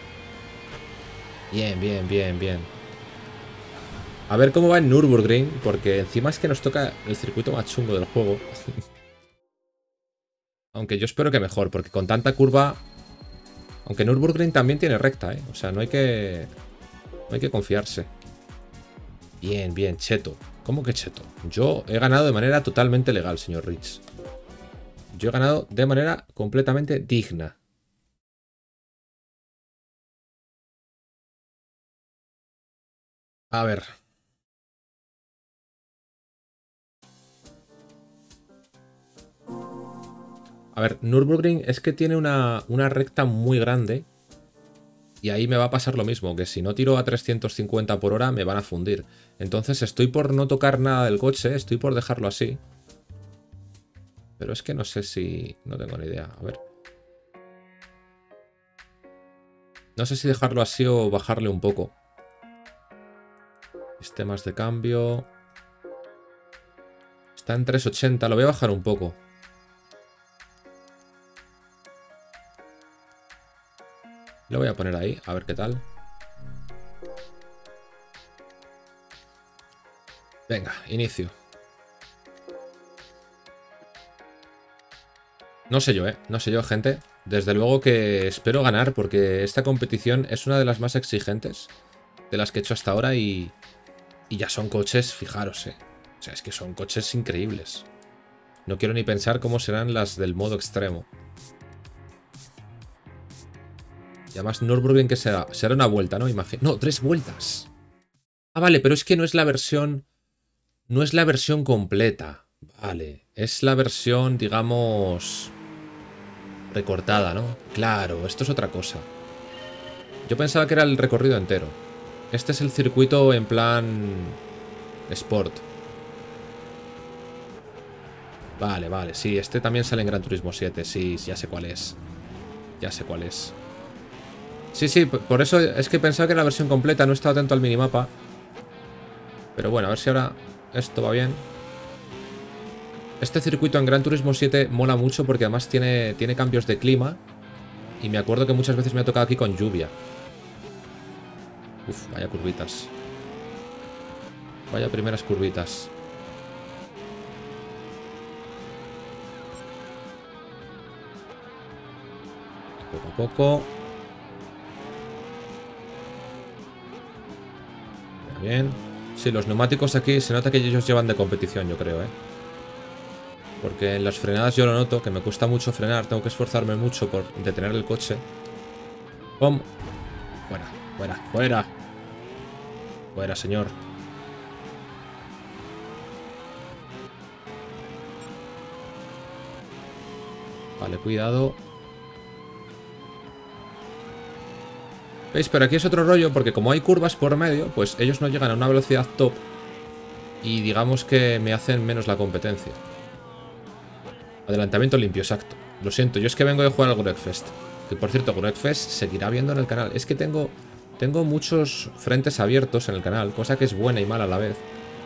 S1: Bien, bien, bien, bien. A ver cómo va en Nürburgring, porque encima es que nos toca el circuito más chungo del juego. Aunque yo espero que mejor, porque con tanta curva... Aunque Nürburgring también tiene recta, ¿eh? O sea, no hay que... No hay que confiarse. Bien, bien, cheto. ¿Cómo que cheto? Yo he ganado de manera totalmente legal, señor Rich. Yo he ganado de manera completamente digna. A ver. A ver, Nürburgring es que tiene una recta muy grande. Y ahí me va a pasar lo mismo, que si no tiro a 350 por hora me van a fundir. Entonces estoy por no tocar nada del coche, estoy por dejarlo así. Pero es que no sé si... No tengo ni idea, a ver. No sé si dejarlo así o bajarle un poco. Sistemas de cambio. Está en 380, lo voy a bajar un poco. Lo voy a poner ahí, a ver qué tal. Venga, inicio. No sé yo, No sé yo, gente. Desde luego que espero ganar porque esta competición es una de las más exigentes de las que he hecho hasta ahora y ya son coches, fijaros, O sea, es que son coches increíbles. No quiero ni pensar cómo serán las del modo extremo. Y además Nürburgring, que será una vuelta, ¿no? No, 3 vueltas. Ah, vale, pero es que no es la versión... No es la versión completa. Vale, es la versión, digamos... recortada, ¿no? Claro, esto es otra cosa. Yo pensaba que era el recorrido entero. Este es el circuito en plan... Sport. Vale, vale, sí, este también sale en Gran Turismo 7, sí, ya sé cuál es. Ya sé cuál es. Sí, sí, por eso es que pensaba que era la versión completa, no he estado atento al minimapa. Pero bueno, a ver si ahora esto va bien. Este circuito en Gran Turismo 7 mola mucho porque además tiene cambios de clima. Y me acuerdo que muchas veces me ha tocado aquí con lluvia. Uf, vaya curvitas. Vaya primeras curvitas. Poco a poco. Bien. Sí, los neumáticos aquí se nota que ellos llevan de competición, yo creo, Porque en las frenadas yo lo noto, que me cuesta mucho frenar. Tengo que esforzarme mucho por detener el coche. ¡Pum! Fuera, fuera, fuera. Fuera, señor. Vale, cuidado. ¿Veis? Pero aquí es otro rollo porque como hay curvas por medio, pues ellos no llegan a una velocidad top y digamos que me hacen menos la competencia. Adelantamiento limpio, exacto. Lo siento, yo es que vengo de jugar al Wreckfest. Que por cierto, Wreckfest seguirá viendo en el canal. Es que tengo muchos frentes abiertos en el canal, cosa que es buena y mala a la vez.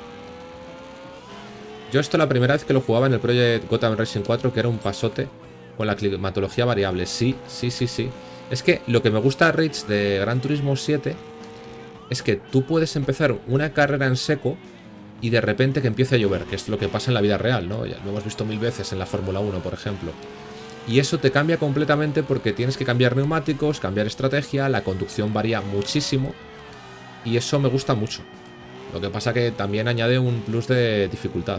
S1: Yo esto la primera vez que lo jugaba en el Project Gotham Racing 4, que era un pasote con la climatología variable. Sí, sí, sí, sí. Es que lo que me gusta, Rich, de Gran Turismo 7 es que tú puedes empezar una carrera en seco y de repente que empiece a llover, que es lo que pasa en la vida real, ¿no? Ya lo hemos visto 1000 veces en la Fórmula 1, por ejemplo. Y eso te cambia completamente porque tienes que cambiar neumáticos, cambiar estrategia, la conducción varía muchísimo y eso me gusta mucho. Lo que pasa que también añade un plus de dificultad.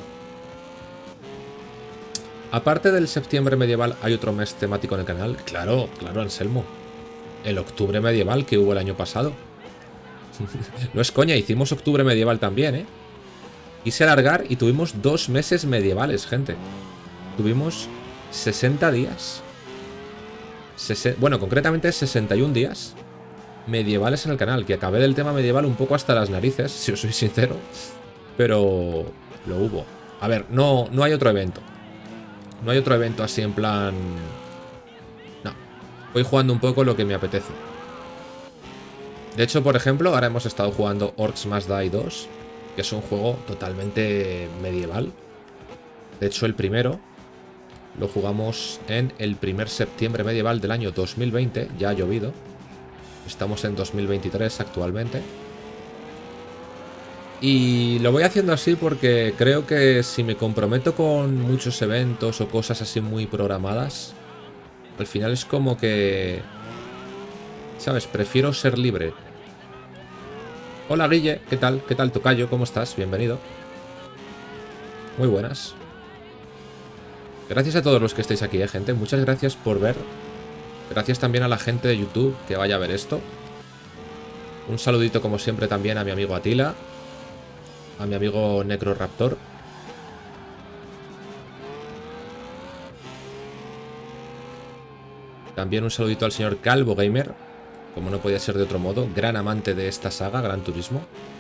S1: Aparte del septiembre medieval, ¿hay otro mes temático en el canal? Claro, claro, Anselmo. El octubre medieval que hubo el año pasado. No es coña, hicimos octubre medieval también, Quise alargar y tuvimos 2 meses medievales, gente. Tuvimos 60 días. Bueno, concretamente 61 días medievales en el canal. Que acabé del tema medieval un poco hasta las narices, si os soy sincero. Pero lo hubo. A ver, no hay otro evento. No hay otro evento así en plan... No. Voy jugando un poco lo que me apetece. De hecho, por ejemplo, ahora hemos estado jugando Orcs Must Die 2, que es un juego totalmente medieval. De hecho, el primero lo jugamos en el primer septiembre medieval del año 2020. Ya ha llovido. Estamos en 2023 actualmente. Y lo voy haciendo así porque creo que si me comprometo con muchos eventos o cosas así muy programadas, al final es como que... ¿Sabes? Prefiero ser libre. Hola Guille, ¿qué tal? ¿Qué tal tocayo? ¿Cómo estás? Bienvenido. Muy buenas. Gracias a todos los que estáis aquí, gente. Muchas gracias por ver. Gracias también a la gente de YouTube que vaya a ver esto. Un saludito como siempre también a mi amigo Atila. A mi amigo Necroraptor. También un saludito al señor Calvo Gamer. Como no podía ser de otro modo. Gran amante de esta saga, Gran Turismo.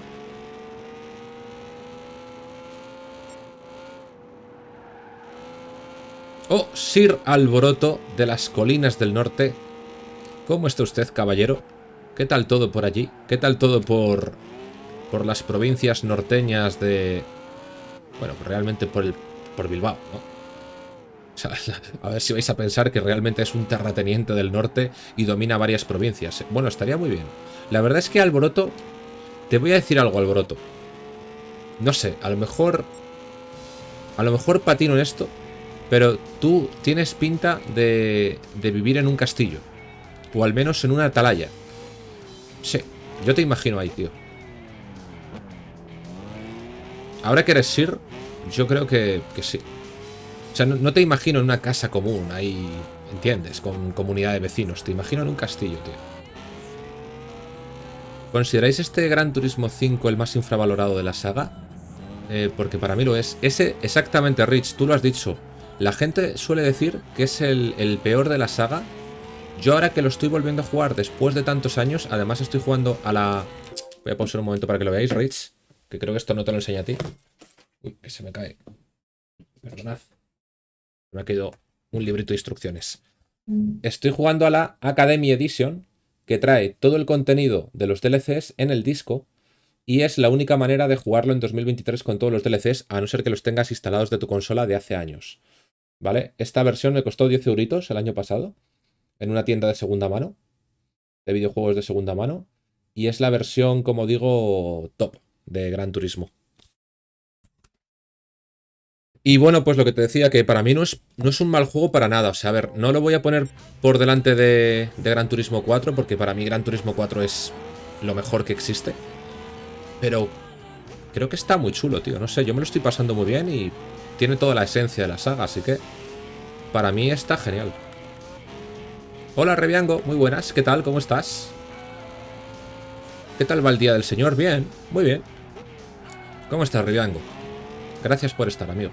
S1: Oh, Sir Alboroto de las Colinas del Norte. ¿Cómo está usted, caballero? ¿Qué tal todo por allí? ¿Qué tal todo por las provincias norteñas de... Bueno, realmente por Bilbao, ¿no? O sea, a ver si vais a pensar que realmente es un terrateniente del norte y domina varias provincias. Bueno, estaría muy bien. La verdad es que Alboroto... Te voy a decir algo, Alboroto. No sé, a lo mejor... A lo mejor patino en esto, pero tú tienes pinta de vivir en un castillo. O al menos en una atalaya. Sí, yo te imagino ahí, tío. Ahora que eres Sir, yo creo que sí. O sea, no te imagino en una casa común ahí, ¿entiendes? Con comunidad de vecinos. Te imagino en un castillo, tío. ¿Consideráis este Gran Turismo 5 el más infravalorado de la saga? Porque para mí lo es. Ese, exactamente, Rich, tú lo has dicho. La gente suele decir que es el peor de la saga. Yo ahora que lo estoy volviendo a jugar después de tantos años, además estoy jugando a la... Voy a pausar un momento para que lo veáis, Rich, que creo que esto no te lo enseña a ti. Uy, que se me cae. Perdonad. Me ha caído un librito de instrucciones. Estoy jugando a la Academy Edition, que trae todo el contenido de los DLCs en el disco, y es la única manera de jugarlo en 2023 con todos los DLCs, a no ser que los tengas instalados de tu consola de hace años. ¿Vale? Esta versión me costó 10 euritos el año pasado, en una tienda de segunda mano, de videojuegos de segunda mano, y es la versión, como digo, top de Gran Turismo. Y bueno, pues lo que te decía, que para mí no es un mal juego para nada. O sea, a ver, no lo voy a poner por delante de Gran Turismo 4, porque para mí Gran Turismo 4 es lo mejor que existe. Pero creo que está muy chulo, tío. No sé, yo me lo estoy pasando muy bien y tiene toda la esencia de la saga, así que para mí está genial. Hola, Reviango, muy buenas, ¿qué tal? ¿Cómo estás? ¿Qué tal va el día del señor? Bien, muy bien. ¿Cómo estás, Reviango? Gracias por estar, amigo.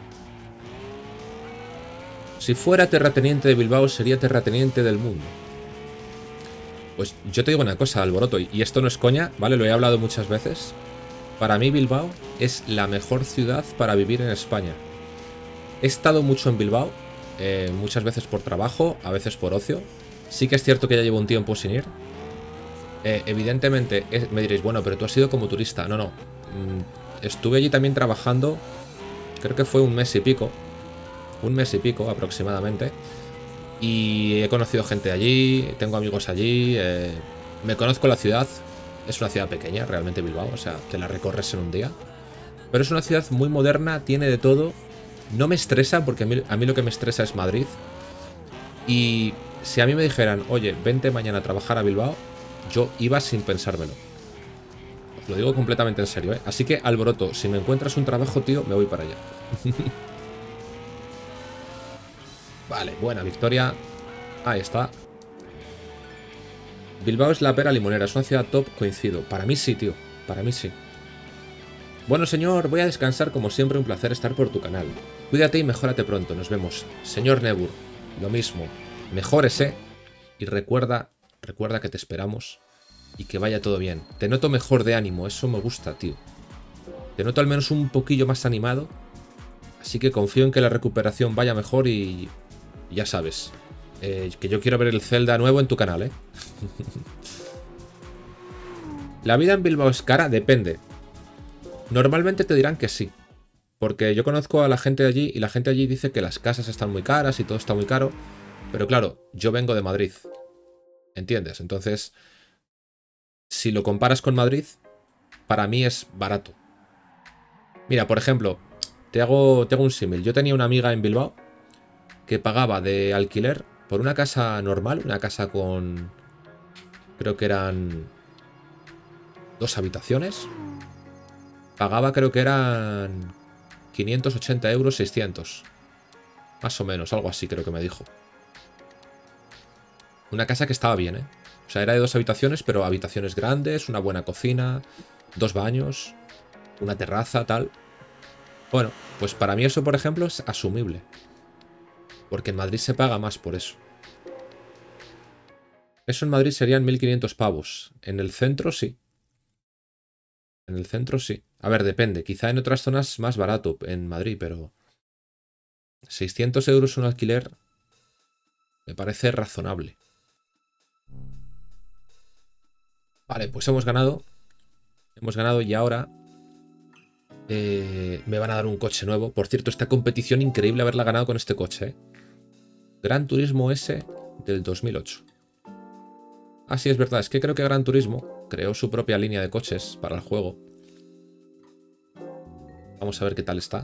S1: Si fuera terrateniente de Bilbao, sería terrateniente del mundo. Pues yo te digo una cosa, Alboroto, y esto no es coña, ¿vale? Lo he hablado muchas veces. Para mí Bilbao es la mejor ciudad para vivir en España. He estado mucho en Bilbao, muchas veces por trabajo, a veces por ocio. Sí que es cierto que ya llevo un tiempo sin ir. Evidentemente, me diréis, bueno, pero tú has ido como turista. No, no. Estuve allí también trabajando, creo que fue un mes y pico. Un mes y pico aproximadamente. Y he conocido gente allí, tengo amigos allí, me conozco la ciudad. Es una ciudad pequeña, realmente Bilbao, o sea, te la recorres en un día. Pero es una ciudad muy moderna, tiene de todo. No me estresa, porque a mí lo que me estresa es Madrid. Y si a mí me dijeran, oye, vente mañana a trabajar a Bilbao, yo iba sin pensármelo. Os lo digo completamente en serio, ¿eh? Así que, Alboroto, si me encuentras un trabajo, tío, me voy para allá. Vale, buena victoria. Ahí está. Bilbao es la pera limonera, es una ciudad top, coincido. Para mí sí, tío. Para mí sí. Bueno, señor, voy a descansar como siempre, un placer estar por tu canal. Cuídate y mejórate pronto, nos vemos. Señor Nebur, lo mismo. Mejórese y recuerda que te esperamos y que vaya todo bien. Te noto mejor de ánimo, eso me gusta, tío. Te noto al menos un poquillo más animado, así que confío en que la recuperación vaya mejor y ya sabes. Que yo quiero ver el Zelda nuevo en tu canal, ¿eh? ¿La vida en Bilbao es cara? Depende. Normalmente te dirán que sí. Porque yo conozco a la gente de allí y la gente allí dice que las casas están muy caras y todo está muy caro. Pero claro, yo vengo de Madrid. ¿Entiendes? Entonces, si lo comparas con Madrid, para mí es barato. Mira, por ejemplo, te hago un símil. Yo tenía una amiga en Bilbao que pagaba de alquiler por una casa normal, una casa con... Creo que eran 2 habitaciones. Pagaba, creo que eran 580 euros, 600. Más o menos, algo así creo que me dijo. Una casa que estaba bien, ¿eh? O sea, era de 2 habitaciones, pero habitaciones grandes, una buena cocina, 2 baños, una terraza, tal. Bueno, pues para mí eso, por ejemplo, es asumible. Porque en Madrid se paga más por eso. Eso en Madrid serían 1500 pavos. En el centro, sí. En el centro, sí. A ver, depende. Quizá en otras zonas más barato en Madrid, pero... 600 euros un alquiler me parece razonable. Vale, pues hemos ganado. Hemos ganado y ahora me van a dar un coche nuevo. Por cierto, esta competición increíble haberla ganado con este coche, ¿eh? Gran Turismo S del 2008. Ah, sí, es verdad. Es que creo que Gran Turismo creó su propia línea de coches para el juego. Vamos a ver qué tal está.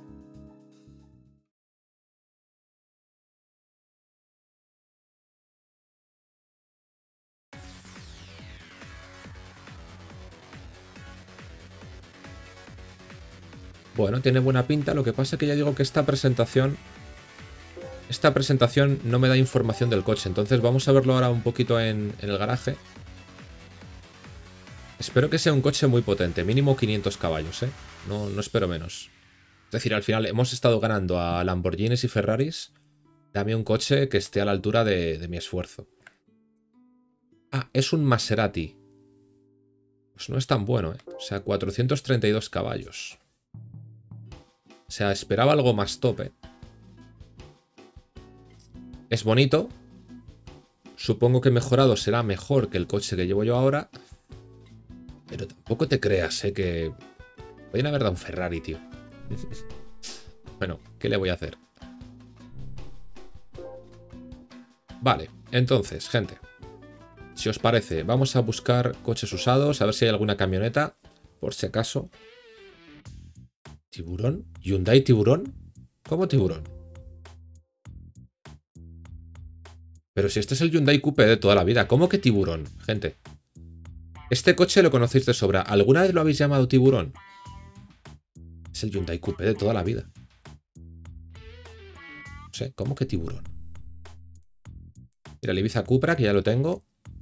S1: Bueno, tiene buena pinta. Lo que pasa es que ya digo que esta presentación no me da información del coche. Entonces vamos a verlo ahora un poquito en el garaje. Espero que sea un coche muy potente. Mínimo 500 caballos, ¿eh? No espero menos. Es decir, al final hemos estado ganando a Lamborghinis y Ferraris. Dame un coche que esté a la altura de mi esfuerzo. Ah, es un Maserati. Pues no es tan bueno, ¿eh? O sea, 432 caballos. O sea, esperaba algo más top, ¿eh? Es bonito. Supongo que mejorado será mejor que el coche que llevo yo ahora. Pero tampoco te creas, ¿eh? Que... Podrían haber dado un Ferrari, tío. Bueno, ¿qué le voy a hacer? Vale, entonces, gente. Si os parece, vamos a buscar coches usados. A ver si hay alguna camioneta. Por si acaso. ¿Tiburón? ¿Hyundai Tiburón? ¿Cómo Tiburón? Pero si este es el Hyundai Coupe de toda la vida. ¿Cómo que Tiburón, gente? Este coche lo conocéis de sobra. ¿Alguna vez lo habéis llamado Tiburón? Es el Hyundai Coupe de toda la vida. No sé, ¿cómo que Tiburón? Mira, el Ibiza Cupra, que ya lo tengo.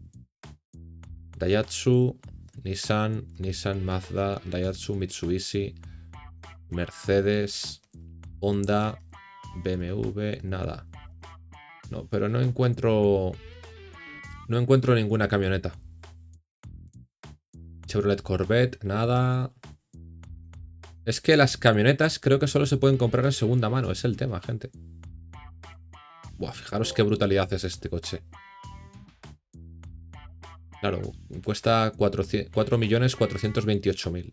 S1: Daihatsu, Nissan, Mazda, Daihatsu, Mitsubishi, Mercedes, Honda, BMW, nada. No, pero no encuentro ninguna camioneta. Chevrolet Corvette, nada. Es que las camionetas creo que solo se pueden comprar en segunda mano, es el tema, gente. Buah, fijaros qué brutalidad es este coche. Claro, cuesta 4.428.000.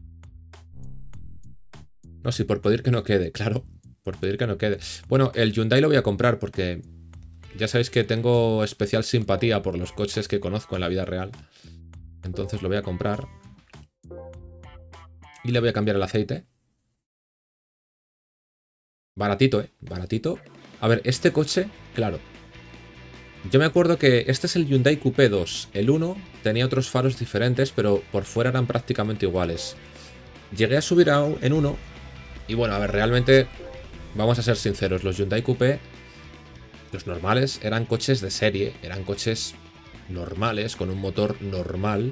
S1: No, sí, por pedir que no quede, claro. Por pedir que no quede. Bueno, el Hyundai lo voy a comprar porque ya sabéis que tengo especial simpatía por los coches que conozco en la vida real. Entonces lo voy a comprar. Y le voy a cambiar el aceite. Baratito, ¿eh? Baratito. A ver, este coche, claro. Yo me acuerdo que este es el Hyundai Coupé 2. El 1 tenía otros faros diferentes, pero por fuera eran prácticamente iguales. Llegué a subir en uno. Y bueno, a ver, realmente, vamos a ser sinceros, los Hyundai Coupé, los normales, eran coches de serie. Eran coches normales, con un motor normal.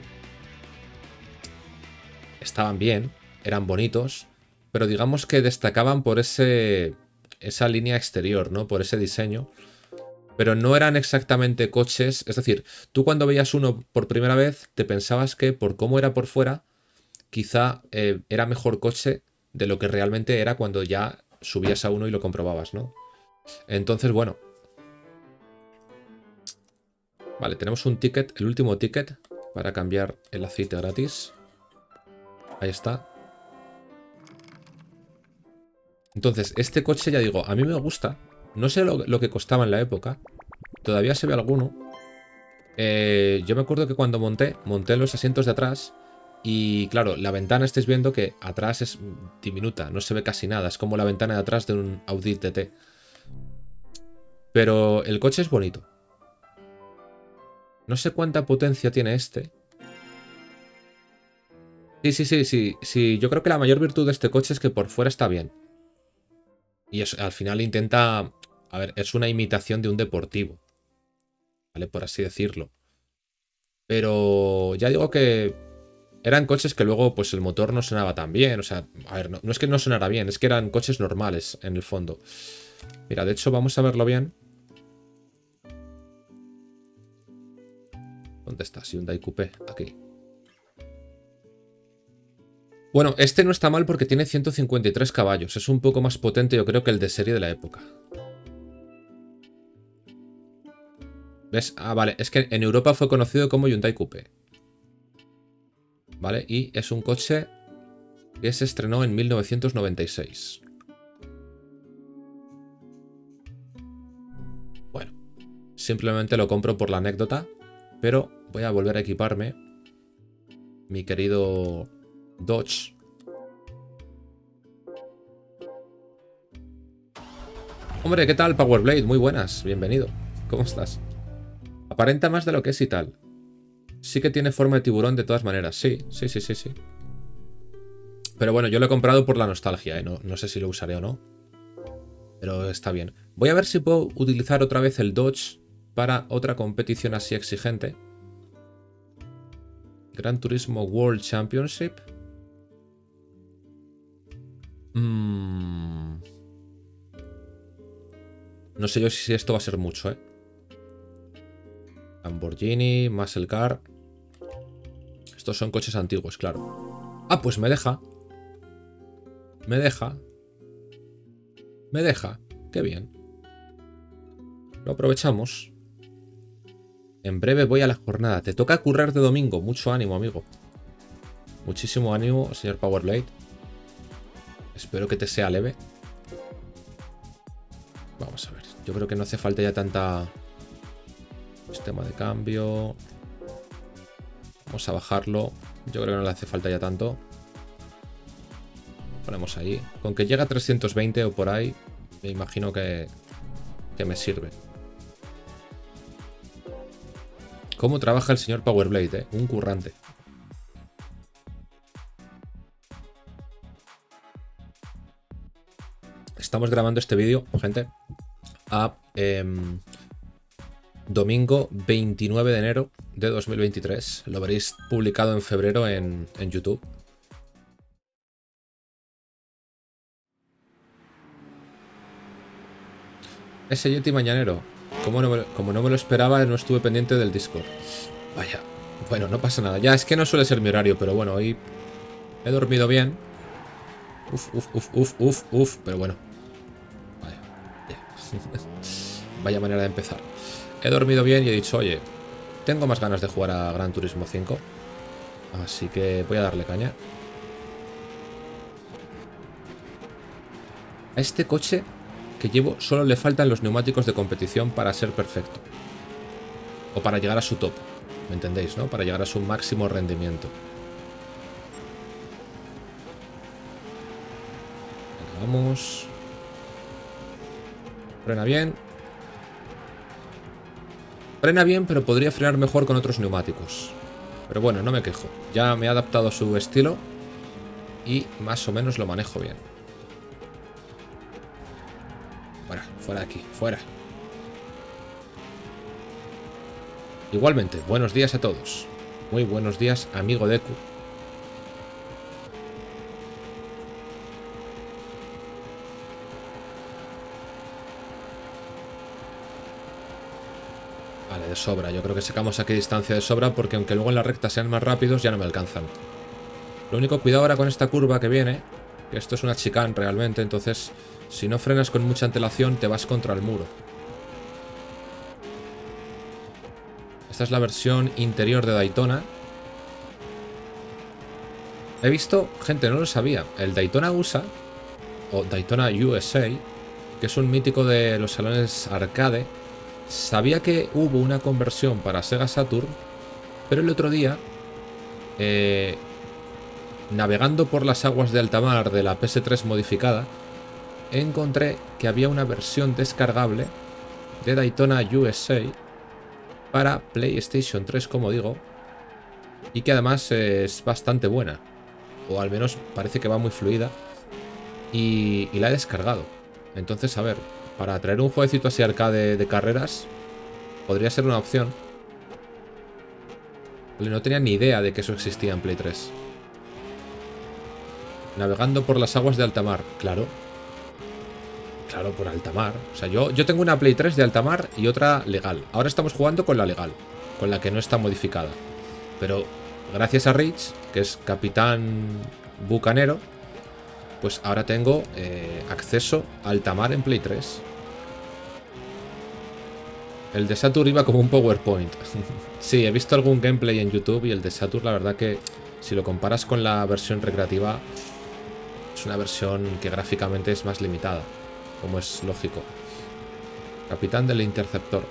S1: Estaban bien, eran bonitos, pero digamos que destacaban por esa línea exterior, ¿no? Por ese diseño. Pero no eran exactamente coches. Es decir, tú cuando veías uno por primera vez, te pensabas que por cómo era por fuera, quizá era mejor coche de lo que realmente era cuando ya subías a uno y lo comprobabas, ¿no? Entonces, bueno. Vale, tenemos un ticket, el último ticket, para cambiar el aceite gratis. Ahí está. Entonces, este coche, ya digo, a mí me gusta. No sé lo que costaba en la época. Todavía se ve alguno. Yo me acuerdo que cuando monté en los asientos de atrás. Y claro, la ventana estáis viendo que atrás es diminuta. No se ve casi nada. Es como la ventana de atrás de un Audi TT. Pero el coche es bonito. No sé cuánta potencia tiene este. Sí. Yo creo que la mayor virtud de este coche es que por fuera está bien. Y al final intenta... A ver, es una imitación de un deportivo. ¿Vale? Por así decirlo. Pero ya digo que eran coches que luego pues el motor no sonaba tan bien. O sea, a ver, no es que no sonara bien, es que eran coches normales en el fondo. Mira, de hecho vamos a verlo bien. ¿Dónde está? Hyundai Coupé, aquí. Bueno, este no está mal porque tiene 153 caballos. Es un poco más potente, yo creo, que el de serie de la época. ¿Ves? Ah, vale. Es que en Europa fue conocido como Hyundai Coupé. ¿vale? Y es un coche que se estrenó en 1996. Bueno, simplemente lo compro por la anécdota, pero voy a volver a equiparme mi querido Dodge. Hombre, ¿qué tal, Powerblade? Muy buenas, bienvenido. ¿Cómo estás? Aparenta más de lo que es y tal. Sí que tiene forma de tiburón de todas maneras. Sí. Pero bueno, yo lo he comprado por la nostalgia, ¿eh? No sé si lo usaré o no. Pero está bien. Voy a ver si puedo utilizar otra vez el Dodge para otra competición así exigente. Gran Turismo World Championship. No sé yo si esto va a ser mucho, ¿eh? Lamborghini, Muscle Car. Estos son coches antiguos, claro. Ah, pues me deja. Me deja. Qué bien. Lo aprovechamos. En breve voy a la jornada. Te toca currar de domingo. Mucho ánimo, amigo. Muchísimo ánimo, señor Powerblade. Espero que te sea leve. Vamos a ver. Yo creo que no hace falta ya tanta... Sistema de cambio. Vamos a bajarlo. Yo creo que no le hace falta ya tanto. Ponemos ahí. Con que llegue a 320 o por ahí, me imagino que me sirve. ¿Cómo trabaja el señor Powerblade, eh? Un currante. Estamos grabando este vídeo, gente, a domingo 29 de enero de 2023. Lo veréis publicado en febrero en YouTube. Ese Yeti mañanero. Como no me lo esperaba, no estuve pendiente del Discord. Vaya. Bueno, no pasa nada. Ya, es que no suele ser mi horario, pero bueno, hoy he dormido bien. Uf. Pero bueno. Vaya. Vaya manera de empezar. He dormido bien y he dicho, oye, tengo más ganas de jugar a Gran Turismo 5. Así que voy a darle caña. A este coche que llevo solo le faltan los neumáticos de competición para ser perfecto. O para llegar a su top. ¿Me entendéis, no? Para llegar a su máximo rendimiento. Venga, vamos. Frena bien. Frena bien, pero podría frenar mejor con otros neumáticos. Pero bueno, no me quejo. Ya me he adaptado a su estilo y más o menos lo manejo bien. Fuera de aquí, fuera. Igualmente, buenos días a todos. Muy buenos días, amigo Deku. Vale, de sobra. Yo creo que sacamos aquí distancia de sobra porque aunque luego en la recta sean más rápidos, ya no me alcanzan. Lo único, cuidado ahora con esta curva que viene, que esto es una chicane realmente, entonces si no frenas con mucha antelación te vas contra el muro. Esta es la versión interior de Daytona. He visto, gente, no lo sabía, el Daytona USA, o Daytona USA, que es un mítico de los salones arcade. Sabía que hubo una conversión para Sega Saturn, pero el otro día, navegando por las aguas de alta mar de la PS3 modificada, encontré que había una versión descargable de Daytona USA para PlayStation 3, como digo, y que además es bastante buena, o al menos parece que va muy fluida, y la he descargado. Entonces, a ver, para traer un jueguecito así arcade de carreras, podría ser una opción. No tenía ni idea de que eso existía en Play 3. Navegando por las aguas de alta mar, claro. Claro, por alta mar. O sea, yo tengo una Play 3 de alta mar y otra legal. Ahora estamos jugando con la legal, con la que no está modificada. Pero gracias a Rich, que es capitán bucanero, pues ahora tengo acceso a alta mar en Play 3. El de Saturn iba como un PowerPoint. Sí, he visto algún gameplay en YouTube y el de Saturn la verdad que Si lo comparas con la versión recreativa, es una versión que gráficamente es más limitada, como es lógico. Capitán del Interceptor.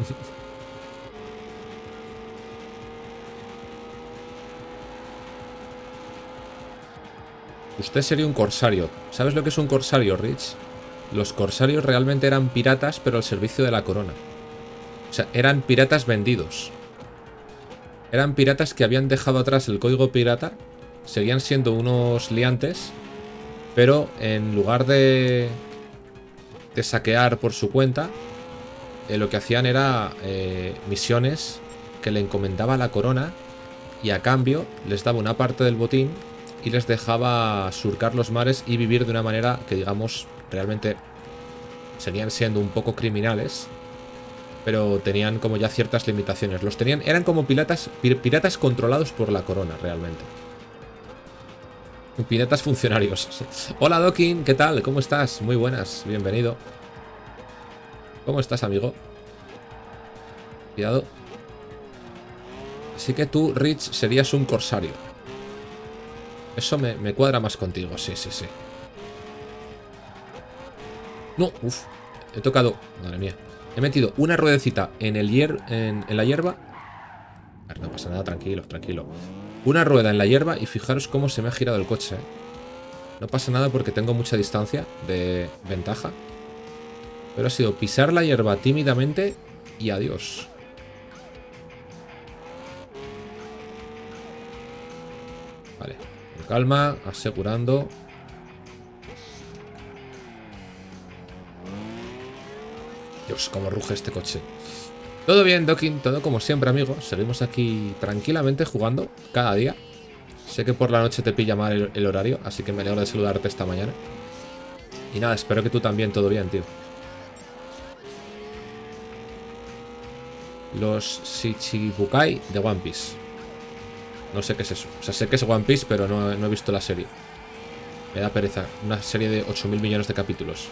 S1: Usted sería un corsario. ¿Sabes lo que es un corsario, Rich? Los corsarios realmente eran piratas, pero al servicio de la corona. O sea, eran piratas vendidos. Eran piratas que habían dejado atrás el código pirata. Seguían siendo unos liantes. Pero en lugar de saquear por su cuenta, lo que hacían era misiones que le encomendaba la corona. Y a cambio les daba una parte del botín y les dejaba surcar los mares y vivir de una manera que, digamos, realmente seguían siendo un poco criminales, pero tenían como ya ciertas limitaciones. Los tenían, eran como piratas controlados por la corona, realmente. Piratas funcionarios. Hola, Dokin, ¿qué tal? ¿Cómo estás? Muy buenas, bienvenido. ¿Cómo estás, amigo? Cuidado. Así que tú, Rich, serías un corsario. Eso me cuadra más contigo, sí, sí, sí. No, uff. He tocado... Madre mía. He metido una ruedecita en la hierba. A ver, no pasa nada, tranquilo, tranquilo. Una rueda en la hierba y fijaros cómo se me ha girado el coche, ¿eh? No pasa nada porque tengo mucha distancia de ventaja. Pero ha sido pisar la hierba tímidamente y adiós. Vale, con calma, asegurando. Dios, cómo ruge este coche. Todo bien, Dokin, todo como siempre, amigo. Seguimos aquí tranquilamente jugando cada día. Sé que por la noche te pilla mal el horario, así que me alegro de saludarte esta mañana. Y nada, espero que tú también, todo bien, tío. Los Shichibukai de One Piece. No sé qué es eso. O sea, sé que es One Piece, pero no he visto la serie. Me da pereza. Una serie de 8.000 millones de capítulos.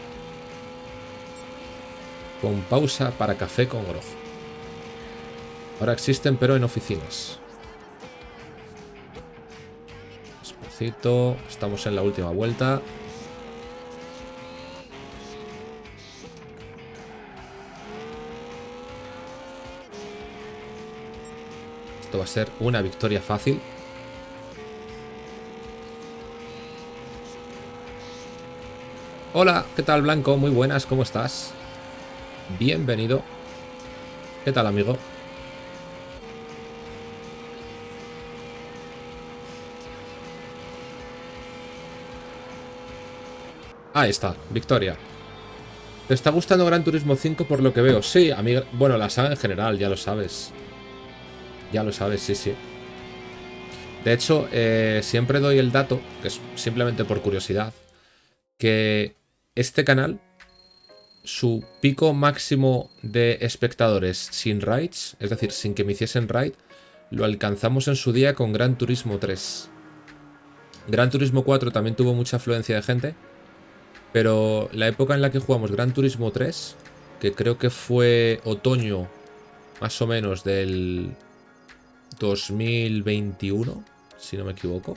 S1: Con pausa para café con grog. Ahora existen, pero en oficinas. Despacito. Estamos en la última vuelta. Esto va a ser una victoria fácil. Hola, ¿qué tal, Blanco? Muy buenas, ¿cómo estás? Bienvenido. ¿Qué tal, amigo? Ahí está, victoria. ¿Te está gustando Gran Turismo 5 por lo que veo? Sí, amiga. Bueno, la saga en general, ya lo sabes. Ya lo sabes, sí, sí. De hecho, siempre doy el dato, que es simplemente por curiosidad, que este canal, su pico máximo de espectadores sin raids, es decir, sin que me hiciesen raid, lo alcanzamos en su día con Gran Turismo 3. Gran Turismo 4 también tuvo mucha afluencia de gente, pero la época en la que jugamos Gran Turismo 3, que creo que fue otoño más o menos del 2021, si no me equivoco,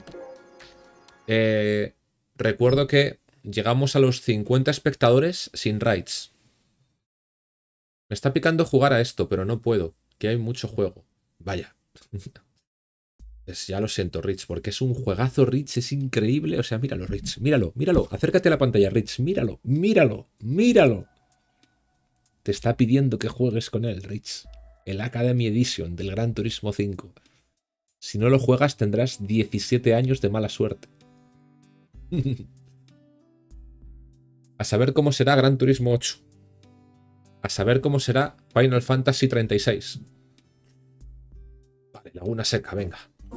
S1: recuerdo que llegamos a los 50 espectadores sin raids. Me está picando jugar a esto, pero no puedo, que hay mucho juego. Vaya. Pues ya lo siento, Rich, porque es un juegazo, Rich, es increíble. O sea, míralo, Rich, míralo, míralo. Acércate a la pantalla, Rich, míralo, míralo, míralo. Te está pidiendo que juegues con él, Rich. El Academy Edition del Gran Turismo 5. Si no lo juegas, tendrás 17 años de mala suerte. A saber cómo será Gran Turismo 8. A saber cómo será Final Fantasy 36. Vale, Laguna Seca, venga.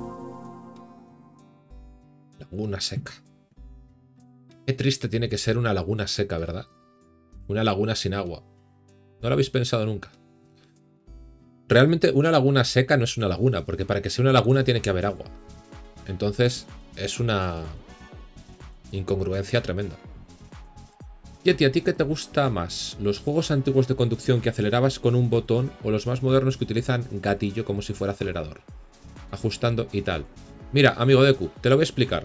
S1: Laguna Seca. Qué triste tiene que ser una laguna seca, ¿verdad? Una laguna sin agua. No lo habéis pensado nunca. Realmente una laguna seca no es una laguna, porque para que sea una laguna tiene que haber agua. Entonces es una incongruencia tremenda. Yeti, ¿a ti qué te gusta más? ¿Los juegos antiguos de conducción que acelerabas con un botón o los más modernos que utilizan gatillo como si fuera acelerador? Ajustando y tal. Mira, amigo Deku, te lo voy a explicar.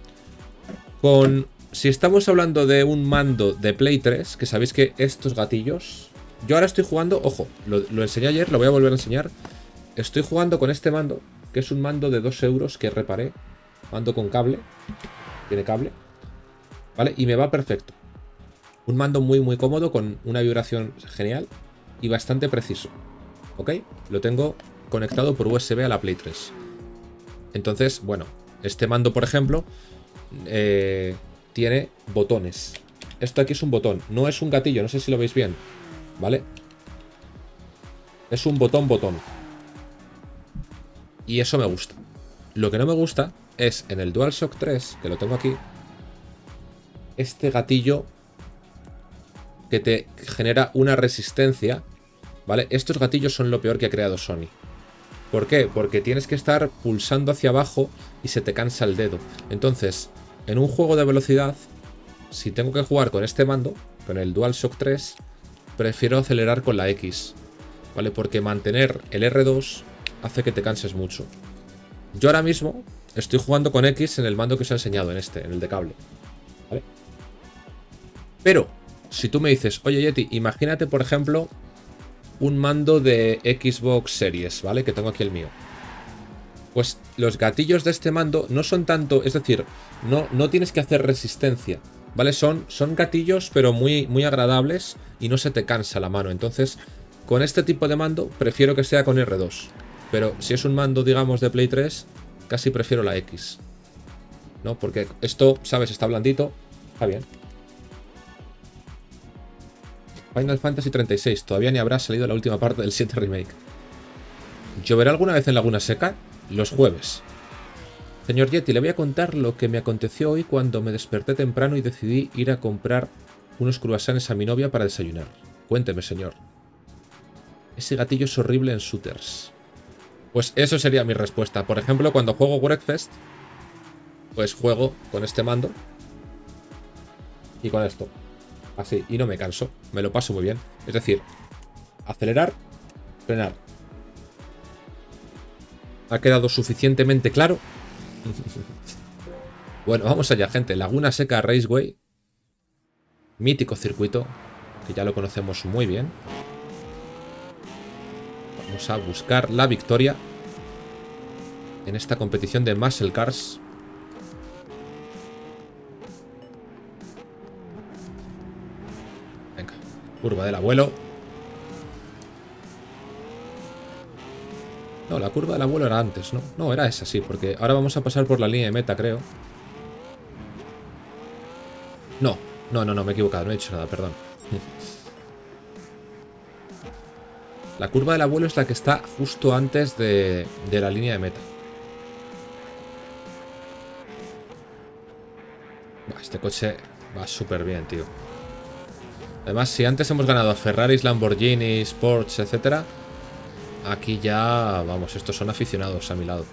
S1: Si estamos hablando de un mando de Play 3, que sabéis que estos gatillos... Yo ahora estoy jugando, ojo, lo enseñé ayer, lo voy a volver a enseñar. Estoy jugando con este mando, que es un mando de 2 euros que reparé. Mando con cable. Tiene cable. ¿Vale? Y me va perfecto. Un mando muy muy cómodo, con una vibración genial y bastante preciso. ¿Ok? Lo tengo conectado por USB a la Play 3. Entonces, bueno, este mando, por ejemplo, tiene botones. Esto aquí es un botón, no es un gatillo, no sé si lo veis bien. ¿Vale? Es un botón. Y eso me gusta. Lo que no me gusta es en el DualShock 3, que lo tengo aquí, este gatillo que te genera una resistencia, ¿vale? Estos gatillos son lo peor que ha creado Sony. ¿Por qué? Porque tienes que estar pulsando hacia abajo y se te cansa el dedo. Entonces, en un juego de velocidad, si tengo que jugar con este mando, con el DualShock 3, prefiero acelerar con la X, ¿vale? Porque mantener el R2 hace que te canses mucho. Yo ahora mismo estoy jugando con X en el mando que os he enseñado, en el de cable, ¿vale? Pero, si tú me dices, oye Yeti, imagínate por ejemplo un mando de Xbox Series, ¿vale? Que tengo aquí el mío. Pues los gatillos de este mando no son tanto, es decir, no tienes que hacer resistencia, ¿vale? Son gatillos pero muy, muy agradables y no se te cansa la mano. Entonces, con este tipo de mando prefiero que sea con R2. Pero si es un mando, digamos, de Play 3, casi prefiero la X, ¿no? Porque esto, ¿sabes? Está blandito, está bien. Final Fantasy 36, todavía ni habrá salido la última parte del 7 Remake. ¿Lloverá alguna vez en Laguna Seca? Los jueves. Señor Yeti, le voy a contar lo que me aconteció hoy cuando me desperté temprano y decidí ir a comprar unos croissants a mi novia para desayunar. Cuénteme, señor. Ese gatillo es horrible en shooters. Pues eso sería mi respuesta. Por ejemplo, cuando juego Wreckfest, pues juego con este mando y con esto. Así, y no me canso. Me lo paso muy bien. Es decir, acelerar, frenar. ¿Ha quedado suficientemente claro? Bueno, vamos allá, gente. Laguna Seca Raceway. Mítico circuito, que ya lo conocemos muy bien. Vamos a buscar la victoria en esta competición de Muscle Cars. Venga, curva del abuelo. No, la curva del abuelo era antes, ¿no? No, era esa, sí, porque ahora vamos a pasar por la línea de meta, creo. No, me he equivocado, no he dicho nada, perdón. La curva del abuelo es la que está justo antes de la línea de meta. Este coche va súper bien, tío. Además, si antes hemos ganado a Ferraris, Lamborghinis, Porsche, etcétera, aquí ya, vamos, estos son aficionados a mi lado.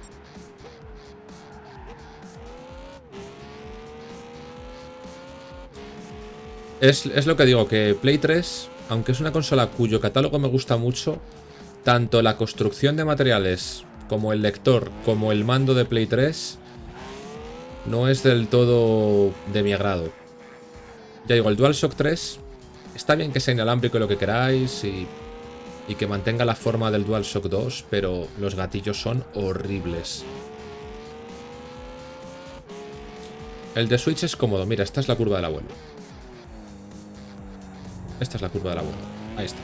S1: Es lo que digo, que Play 3, aunque es una consola cuyo catálogo me gusta mucho, tanto la construcción de materiales como el lector, como el mando de Play 3, no es del todo de mi agrado. Ya digo, el DualShock 3 está bien que sea inalámbrico y lo que queráis y que mantenga la forma del DualShock 2, pero los gatillos son horribles. El de Switch es cómodo. Mira, esta es la curva del abuelo. Esta es la curva del abuelo. Ahí está.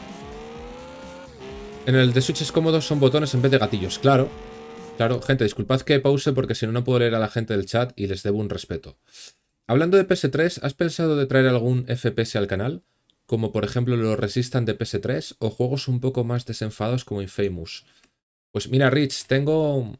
S1: En el de Switch es cómodo, son botones en vez de gatillos. Claro. Claro, gente, disculpad que pause porque si no, no puedo leer a la gente del chat y les debo un respeto. Hablando de PS3, ¿has pensado de traer algún FPS al canal? Como por ejemplo los Resistance de PS3 o juegos un poco más desenfadados como Infamous. Pues mira, Rich, tengo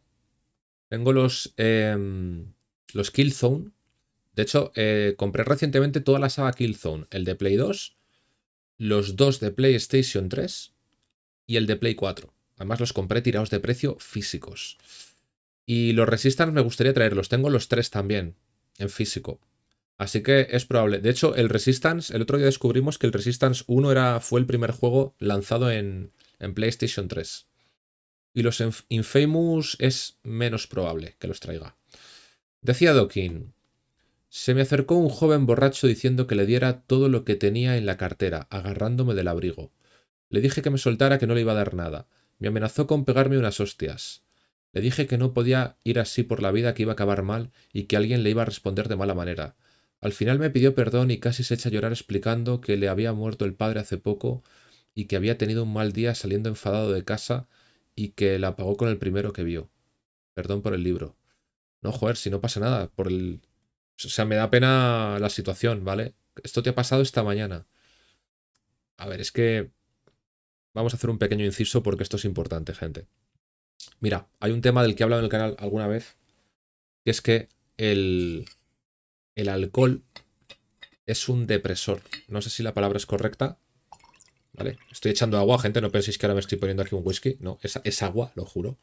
S1: los Killzone. De hecho, compré recientemente toda la saga Killzone. El de Play 2, los dos de PlayStation 3 y el de Play 4. Además los compré tirados de precio físicos. Y los Resistance me gustaría traerlos. Tengo los 3 también en físico. Así que es probable. De hecho, el Resistance, el otro día descubrimos que el Resistance 1 fue el primer juego lanzado en PlayStation 3. Y los Infamous es menos probable que los traiga. Decía Dokin: se me acercó un joven borracho diciendo que le diera todo lo que tenía en la cartera, agarrándome del abrigo. Le dije que me soltara, que no le iba a dar nada. Me amenazó con pegarme unas hostias. Le dije que no podía ir así por la vida, que iba a acabar mal y que alguien le iba a responder de mala manera. Al final me pidió perdón y casi se echa a llorar explicando que le había muerto el padre hace poco y que había tenido un mal día saliendo enfadado de casa y que la pagó con el primero que vio. Perdón por el libro. No, joder, si no pasa nada. O sea, me da pena la situación, ¿vale? Esto te ha pasado esta mañana. A ver, es que vamos a hacer un pequeño inciso porque esto es importante, gente. Mira, hay un tema del que he hablado en el canal alguna vez, que es que el alcohol es un depresor. No sé si la palabra es correcta, ¿vale? Estoy echando agua, gente, no penséis que ahora me estoy poniendo aquí un whisky. No, es agua, lo juro.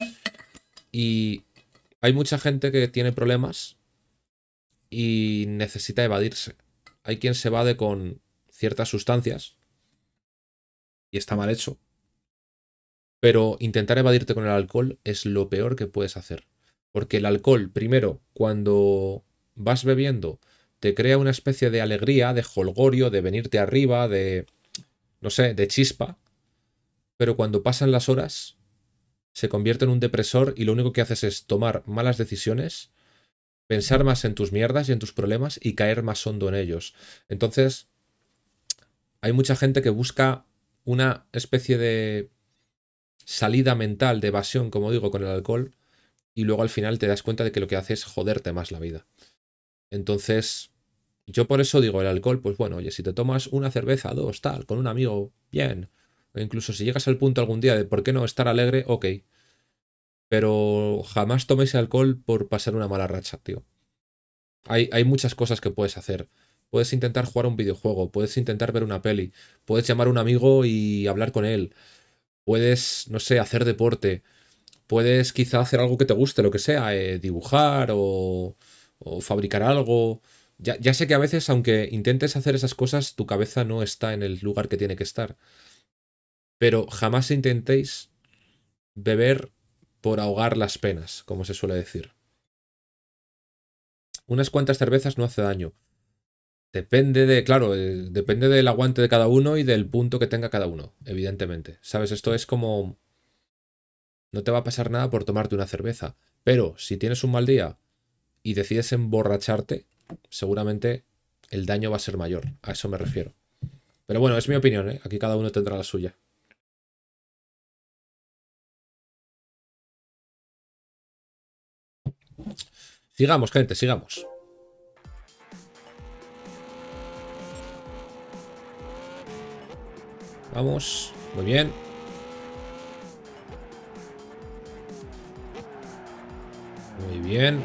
S1: Y hay mucha gente que tiene problemas y necesita evadirse. Hay quien se evade con ciertas sustancias y está mal hecho. Pero intentar evadirte con el alcohol es lo peor que puedes hacer. Porque el alcohol, primero, cuando vas bebiendo, te crea una especie de alegría, de jolgorio, de venirte arriba, de, no sé, de chispa. Pero cuando pasan las horas, se convierte en un depresor y lo único que haces es tomar malas decisiones, pensar más en tus mierdas y en tus problemas y caer más hondo en ellos. Entonces, hay mucha gente que busca una especie de salida mental, de evasión, como digo, con el alcohol, y luego al final te das cuenta de que lo que hace es joderte más la vida. Entonces, yo por eso digo, el alcohol, pues bueno, oye, si te tomas una cerveza, dos, tal, con un amigo, bien. O incluso si llegas al punto algún día de por qué no estar alegre, ok. Pero jamás tomes alcohol por pasar una mala racha, tío. Hay muchas cosas que puedes hacer. Puedes intentar jugar un videojuego, puedes intentar ver una peli, puedes llamar a un amigo y hablar con él, puedes, no sé, hacer deporte, puedes quizá hacer algo que te guste, lo que sea, dibujar o fabricar algo. Ya sé que a veces, aunque intentes hacer esas cosas, tu cabeza no está en el lugar que tiene que estar. Pero jamás intentéis beber por ahogar las penas, como se suele decir. Unas cuantas cervezas no hace daño. Depende de, claro, depende del aguante de cada uno y del punto que tenga cada uno, evidentemente. ¿Sabes? Esto es como... No te va a pasar nada por tomarte una cerveza. Pero si tienes un mal día y decides emborracharte, seguramente el daño va a ser mayor. A eso me refiero. Pero bueno, es mi opinión, ¿eh? Aquí cada uno tendrá la suya. Sigamos, gente, sigamos. Vamos, muy bien. Muy bien.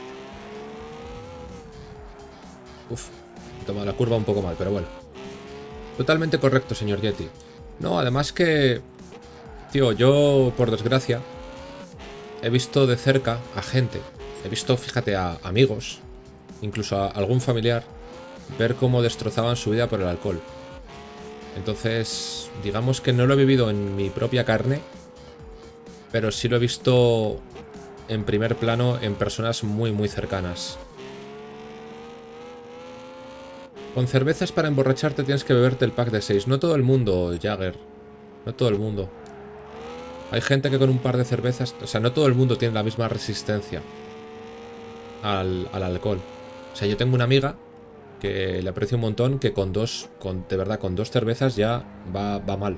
S1: Uf, he tomado la curva un poco mal, pero bueno. Totalmente correcto, señor Yeti. No, además que... Tío, yo, por desgracia, he visto de cerca a gente. He visto, fíjate, a amigos, incluso a algún familiar, ver cómo destrozaban su vida por el alcohol. Entonces, digamos que no lo he vivido en mi propia carne, pero sí lo he visto en primer plano en personas muy, muy cercanas. Con cervezas para emborracharte tienes que beberte el pack de 6. No todo el mundo, Jagger. No todo el mundo. Hay gente que con un par de cervezas... O sea, no todo el mundo tiene la misma resistencia al alcohol. O sea, yo tengo una amiga que le aprecio un montón, que con dos... de verdad, con dos cervezas ya va mal.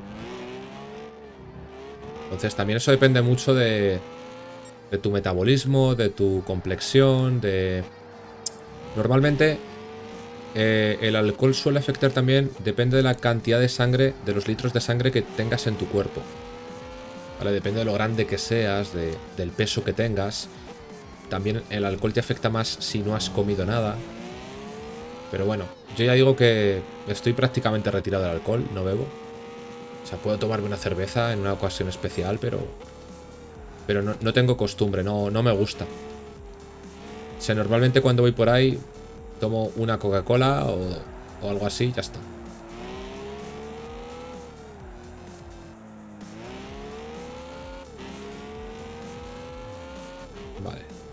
S1: Entonces también eso depende mucho de tu metabolismo, de tu complexión, de... Normalmente... el alcohol suele afectar también, depende de la cantidad de sangre, de los litros de sangre que tengas en tu cuerpo. ¿Vale? Depende de lo grande que seas, del peso que tengas. También el alcohol te afecta más si no has comido nada. Pero bueno, yo ya digo que estoy prácticamente retirado del alcohol, no bebo. O sea, puedo tomarme una cerveza en una ocasión especial, pero no tengo costumbre, no me gusta. O sea, normalmente cuando voy por ahí tomo una Coca-Cola o algo así, ya está.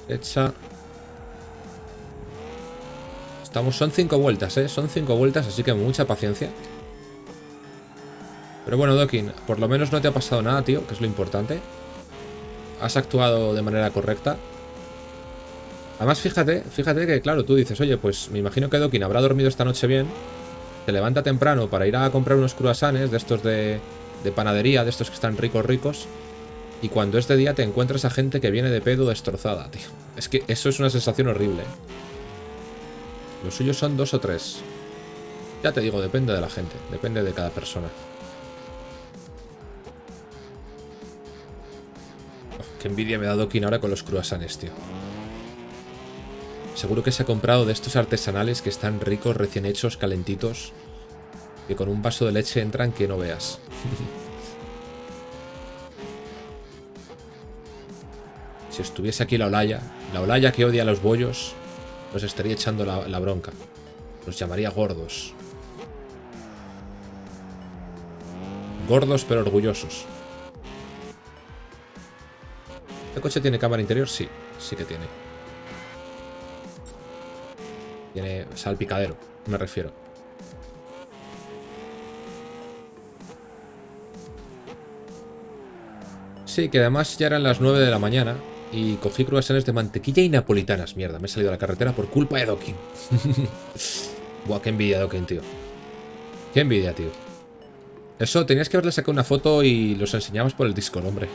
S1: Derecha. Son 5 vueltas, ¿eh? Son 5 vueltas, así que mucha paciencia. Pero bueno, Dokkin, por lo menos no te ha pasado nada, tío, que es lo importante. Has actuado de manera correcta. Además, fíjate que, claro, tú dices, oye, pues me imagino que Dokkin habrá dormido esta noche bien. Se levanta temprano para ir a comprar unos croissants de estos de panadería, de estos que están ricos. Y cuando es de día te encuentras a gente que viene de pedo destrozada, tío. Es que eso es una sensación horrible. Los suyos son 2 o 3. Ya te digo, depende de la gente. Depende de cada persona. Oh, qué envidia me ha dado Dokkin ahora con los croissants, tío. Seguro que se ha comprado de estos artesanales que están ricos, recién hechos, calentitos. Que con un vaso de leche entran que no veas. Si estuviese aquí la Olaya que odia a los bollos, nos estaría echando la bronca. Nos llamaría gordos. Gordos pero orgullosos. ¿Este coche tiene cámara interior? Sí, sí que tiene. Tiene salpicadero, me refiero. Sí, que además ya eran las 9 de la mañana y cogí croissants de mantequilla y napolitanas. Mierda, me he salido a la carretera por culpa de Dokkin. Buah, qué envidia, Dokkin, tío. Qué envidia, tío. Eso, tenías que haberle sacado una foto y los enseñabas por el Discord, hombre.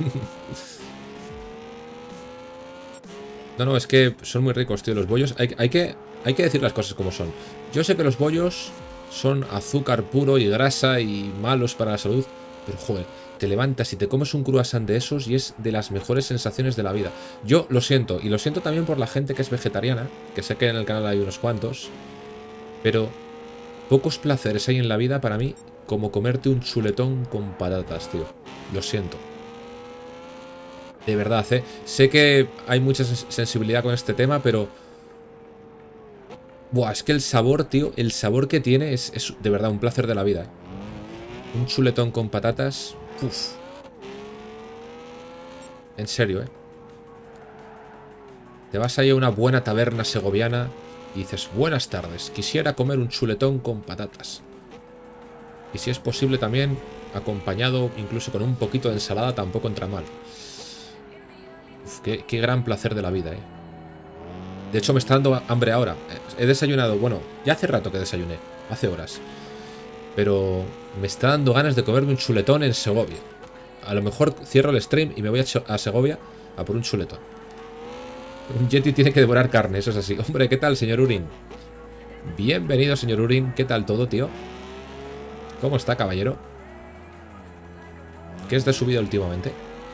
S1: No, es que son muy ricos, tío, los bollos. Hay que decir las cosas como son. Yo sé que los bollos son azúcar puro y grasa y malos para la salud, pero joder, te levantas y te comes un croissant de esos y es de las mejores sensaciones de la vida. Yo lo siento, y lo siento también por la gente que es vegetariana, que sé que en el canal hay unos cuantos, pero pocos placeres hay en la vida para mí como comerte un chuletón con patatas, tío. Lo siento. De verdad, ¿eh? Sé que hay mucha sensibilidad con este tema, pero... Buah, es que el sabor, tío, el sabor que tiene es de verdad un placer de la vida, ¿eh? Un chuletón con patatas... Uf. En serio, ¿eh? Te vas ahí a una buena taberna segoviana y dices, buenas tardes, quisiera comer un chuletón con patatas. Y si es posible también, acompañado incluso con un poquito de ensalada, tampoco entra mal. Uf, qué gran placer de la vida, ¿eh? De hecho, me está dando hambre ahora. He desayunado, bueno, ya hace rato que desayuné, hace horas. Pero me está dando ganas de comerme un chuletón en Segovia. A lo mejor cierro el stream y me voy a Segovia a por un chuletón. Un Yeti tiene que devorar carne, eso es así. Hombre, ¿qué tal, señor Urin? Bienvenido, señor Urin. ¿Qué tal todo, tío? ¿Cómo está, caballero? ¿Qué es de su vida últimamente?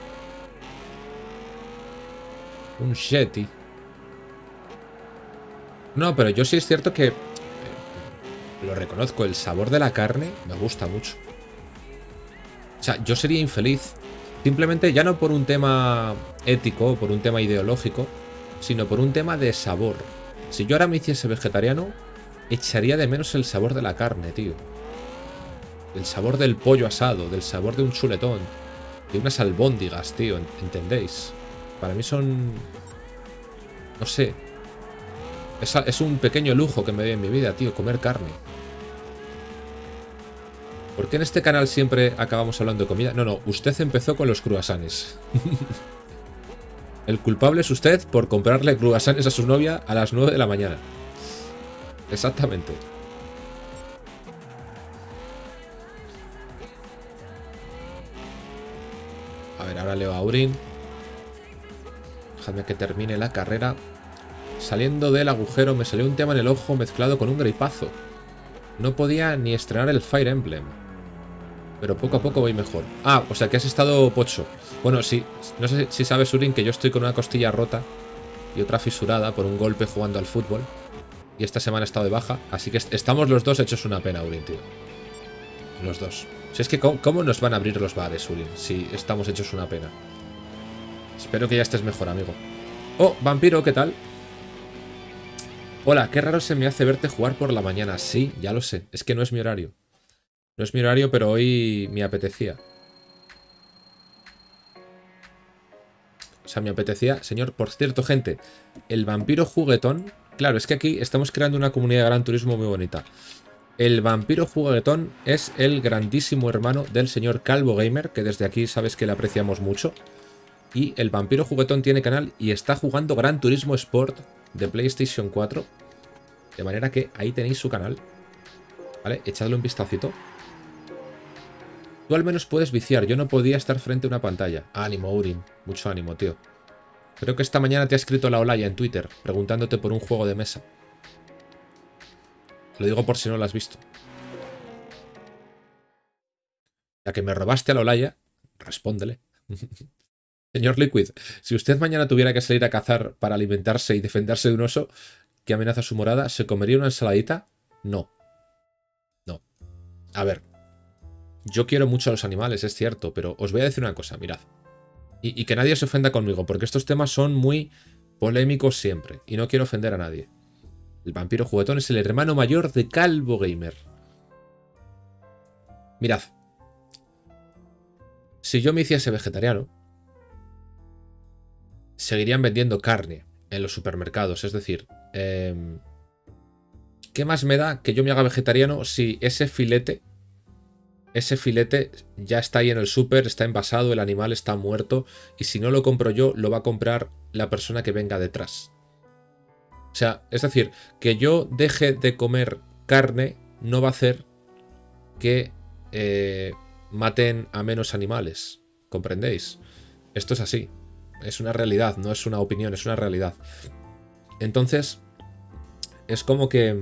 S1: Un Yeti. No, pero yo sí es cierto que... lo reconozco, el sabor de la carne me gusta mucho. O sea, yo sería infeliz simplemente ya no por un tema ético, por un tema ideológico, sino por un tema de sabor. Si yo ahora me hiciese vegetariano, echaría de menos el sabor de la carne, tío. El sabor del pollo asado, del sabor de un chuletón, de unas albóndigas, tío, ¿entendéis? Para mí son... no sé. Es un pequeño lujo que me doy en mi vida, tío, comer carne. ¿Por qué en este canal siempre acabamos hablando de comida? No, usted empezó con los croissants. El culpable es usted por comprarle croissants a su novia a las 9 de la mañana. Exactamente. A ver, ahora leo a Urin. Déjame que termine la carrera. Saliendo del agujero me salió un tema en el ojo mezclado con un gripazo. No podía ni estrenar el Fire Emblem. Pero poco a poco voy mejor. Ah, o sea que has estado pocho. Bueno, sí. No sé si sabes, Urin, que yo estoy con una costilla rota y otra fisurada por un golpe jugando al fútbol. Y esta semana he estado de baja. Así que estamos los dos hechos una pena, Urin, tío. Los dos. Si es que, ¿cómo nos van a abrir los bares, Urin? Si estamos hechos una pena. Espero que ya estés mejor, amigo. Oh, vampiro, ¿qué tal? Hola, qué raro se me hace verte jugar por la mañana. Sí, ya lo sé. Es que no es mi horario. No es mi horario, pero hoy me apetecía. sea, me apetecía... Señor, por cierto, gente, el vampiro juguetón... Claro, es que aquí estamos creando una comunidad de Gran Turismo muy bonita. El vampiro juguetón es el grandísimo hermano del señor Calvo Gamer, que desde aquí sabes que le apreciamos mucho. Y el vampiro juguetón tiene canal y está jugando Gran Turismo Sport de PlayStation 4. De manera que ahí tenéis su canal. ¿Vale? Echadle un vistacito. Tú al menos puedes viciar. Yo no podía estar frente a una pantalla. Ánimo, Urin. Mucho ánimo, tío. Creo que esta mañana te ha escrito la Olaya en Twitter, preguntándote por un juego de mesa. Lo digo por si no lo has visto. Ya que me robaste a la Olaya, respóndele. Señor Liquid, si usted mañana tuviera que salir a cazar para alimentarse y defenderse de un oso que amenaza su morada, ¿se comería una ensaladita? No. No. A ver. Yo quiero mucho a los animales, es cierto, pero os voy a decir una cosa, mirad. Y que nadie se ofenda conmigo, porque estos temas son muy polémicos siempre, y no quiero ofender a nadie. El vampiro juguetón es el hermano mayor de Calvo Gamer. Mirad. Si yo me hiciese vegetariano, seguirían vendiendo carne en los supermercados. Es decir, ¿qué más me da que yo me haga vegetariano si ese filete ya está ahí en el súper, está envasado, el animal está muerto, y si no lo compro yo, lo va a comprar la persona que venga detrás? O sea, es decir, que yo deje de comer carne no va a hacer que maten a menos animales. ¿Comprendéis? Esto es así. Es una realidad, no es una opinión, es una realidad. Entonces, es como que...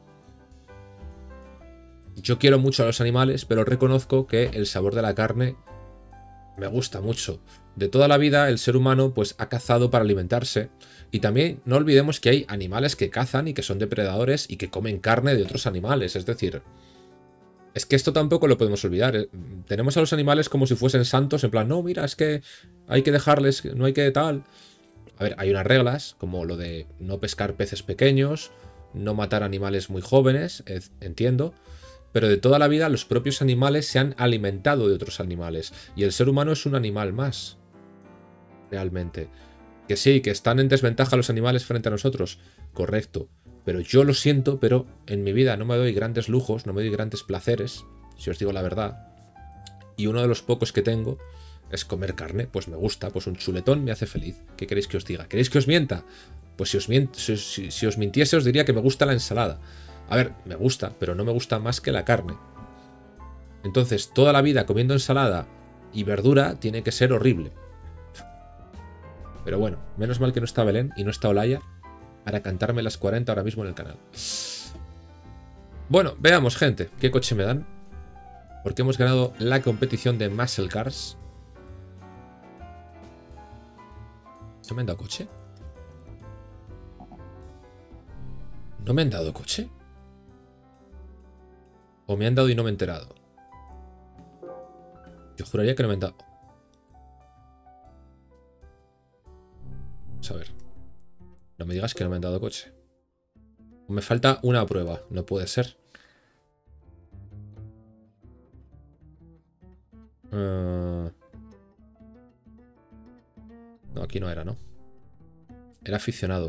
S1: Yo quiero mucho a los animales, pero reconozco que el sabor de la carne me gusta mucho. De toda la vida el ser humano pues ha cazado para alimentarse. Y también no olvidemos que hay animales que cazan y que son depredadores y que comen carne de otros animales. Es decir, es que esto tampoco lo podemos olvidar. Tenemos a los animales como si fuesen santos, en plan, no, mira, es que hay que dejarles, no hay que tal. A ver, hay unas reglas, como lo de no pescar peces pequeños, no matar animales muy jóvenes, entiendo. Pero de toda la vida los propios animales se han alimentado de otros animales. Y el ser humano es un animal más. Realmente. Que sí, que están en desventaja los animales frente a nosotros. Correcto. Pero yo lo siento, pero en mi vida no me doy grandes lujos, no me doy grandes placeres, si os digo la verdad. Y uno de los pocos que tengo es comer carne. Pues me gusta, pues un chuletón me hace feliz. ¿Qué queréis que os diga? ¿Queréis que os mienta? Pues si os mintiese os diría que me gusta la ensalada. A ver, me gusta, pero no me gusta más que la carne. Entonces, toda la vida comiendo ensalada y verdura tiene que ser horrible. Pero bueno, menos mal que no está Belén y no está Olaya para cantarme las 40 ahora mismo en el canal. Bueno, veamos, gente, qué coche me dan. Porque hemos ganado la competición de Muscle Cars. ¿No me han dado coche? ¿No me han dado coche? ¿O me han dado y no me he enterado? Yo juraría que no me han dado. Vamos a ver. No me digas que no me han dado coche. Me falta una prueba. No puede ser. No, aquí no era, ¿no? Era aficionado.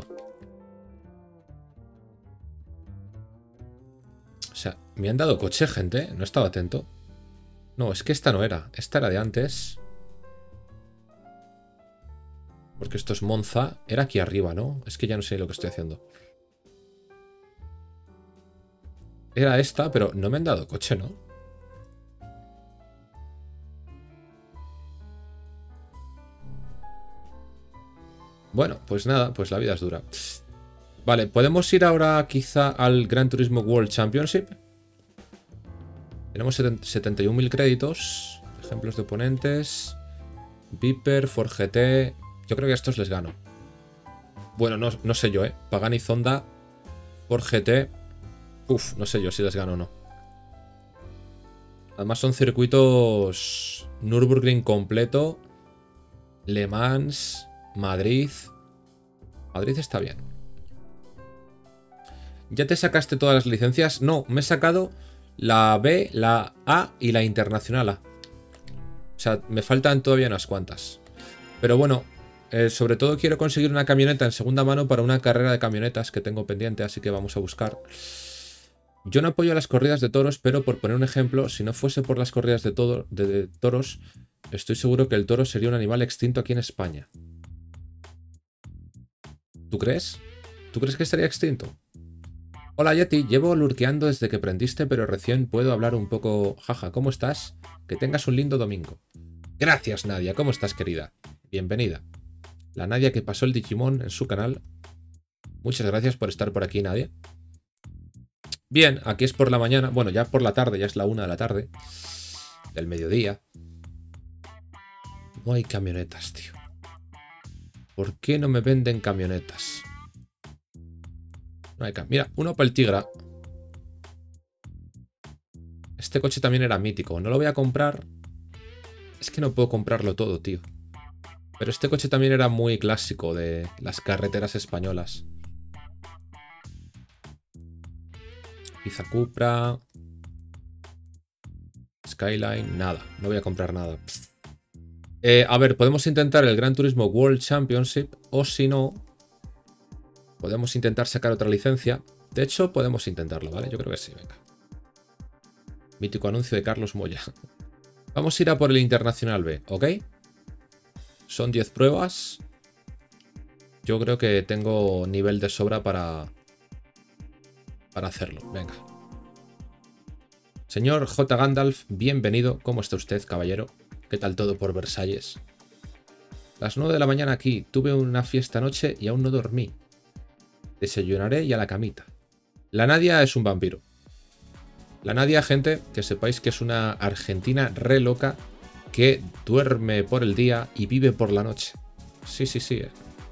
S1: O sea, ¿me han dado coche, gente? No estaba atento. No, es que esta no era. Esta era de antes. Porque esto es Monza. Era aquí arriba, ¿no? Es que ya no sé lo que estoy haciendo. Era esta, pero no me han dado coche, ¿no? Bueno, pues nada, pues la vida es dura. Vale, ¿podemos ir ahora quizá al Gran Turismo World Championship? Tenemos 71.000 créditos. Ejemplos de oponentes. Viper, Ford GT. Yo creo que a estos les gano. Bueno, no sé yo, ¿eh? Pagani Zonda, Ford GT. Uf, no sé yo si les gano o no. Además son circuitos Nürburgring completo. Le Mans, Madrid. Madrid está bien. ¿Ya te sacaste todas las licencias? No, me he sacado la B, la A y la Internacional A. O sea, me faltan todavía unas cuantas. Pero bueno, Sobre todo quiero conseguir una camioneta en segunda mano para una carrera de camionetas que tengo pendiente, así que vamos a buscar. Yo no apoyo las corridas de toros, pero por poner un ejemplo, si no fuese por las corridas de toros, estoy seguro que el toro sería un animal extinto aquí en España. ¿Tú crees? ¿Tú crees que estaría extinto? Hola Yeti, llevo lurkeando desde que prendiste, pero recién puedo hablar un poco. Jaja, ¿cómo estás? Que tengas un lindo domingo. Gracias Nadia, ¿cómo estás querida? Bienvenida. La Nadia que pasó el Digimon en su canal. Muchas gracias por estar por aquí, Nadia. Bien, aquí es por la mañana. Bueno, ya por la tarde, ya es la 1 de la tarde. Del mediodía. No hay camionetas, tío. ¿Por qué no me venden camionetas? No hay Mira, un Opel Tigra. Este coche también era mítico. No lo voy a comprar. Es que no puedo comprarlo todo, tío. Pero este coche también era muy clásico de las carreteras españolas. Pizza Cupra. Skyline. Nada. No voy a comprar nada. A ver, podemos intentar el Gran Turismo World Championship. O si no, podemos intentar sacar otra licencia. De hecho, podemos intentarlo, ¿vale? Yo creo que sí, venga. Mítico anuncio de Carlos Moya. Vamos a ir a por el Internacional B, ¿ok? Son 10 pruebas. Yo creo que tengo nivel de sobra para hacerlo. Venga. Señor J. Gandalf, bienvenido. ¿Cómo está usted, caballero? ¿Qué tal todo por Versalles? Las 9 de la mañana aquí. Tuve una fiesta anoche y aún no dormí. Desayunaré y a la camita. La Nadia es un vampiro. La Nadia, gente, que sepáis que es una argentina re loca que duerme por el día y vive por la noche. Sí, sí, sí.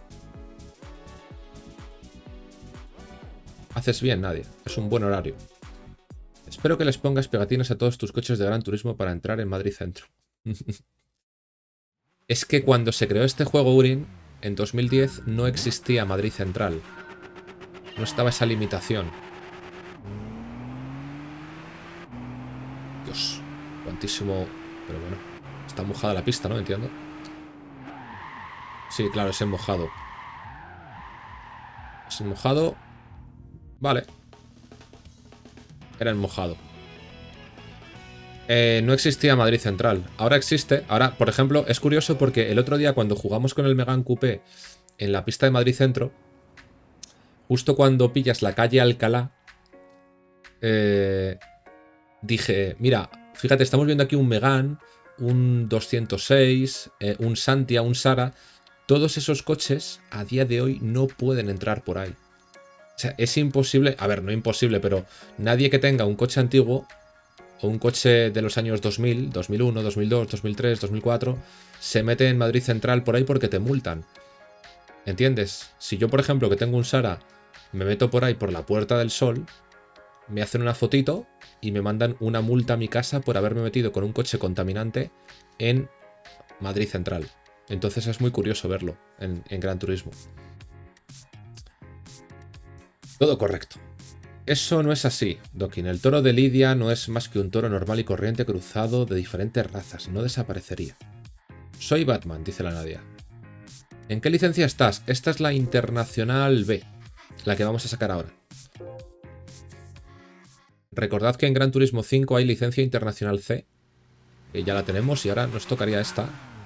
S1: Haces bien, Nadia. Es un buen horario. Espero que les pongas pegatinas a todos tus coches de Gran Turismo para entrar en Madrid Centro. Es que cuando se creó este juego Urin, en 2010 no existía Madrid Central. No estaba esa limitación. Dios, cuantísimo. Pero bueno, está mojada la pista, ¿no? Entiendo. Sí, claro, es en mojado. Es en mojado. Vale. Era en mojado. No existía Madrid Central. Ahora existe. Ahora, por ejemplo, es curioso porque el otro día cuando jugamos con el Megane Coupé en la pista de Madrid Centro, justo cuando pillas la calle Alcalá, dije, mira, fíjate, estamos viendo aquí un Megane, un 206, un Santia, un Sara. Todos esos coches a día de hoy no pueden entrar por ahí. O sea, es imposible, a ver, no imposible, pero nadie que tenga un coche antiguo o un coche de los años 2000, 2001, 2002, 2003, 2004, se mete en Madrid Central por ahí porque te multan. ¿Entiendes? Si yo, por ejemplo, que tengo un Sara, me meto por ahí por la Puerta del Sol, me hacen una fotito y me mandan una multa a mi casa por haberme metido con un coche contaminante en Madrid Central. Entonces es muy curioso verlo en Gran Turismo. Todo correcto. Eso no es así, Dokin. El toro de Lidia no es más que un toro normal y corriente cruzado de diferentes razas. No desaparecería. Soy Batman, dice la Nadia. ¿En qué licencia estás? Esta es la Internacional B, la que vamos a sacar ahora. Recordad que en Gran Turismo 5 hay licencia Internacional C, que ya la tenemos y ahora nos tocaría esta.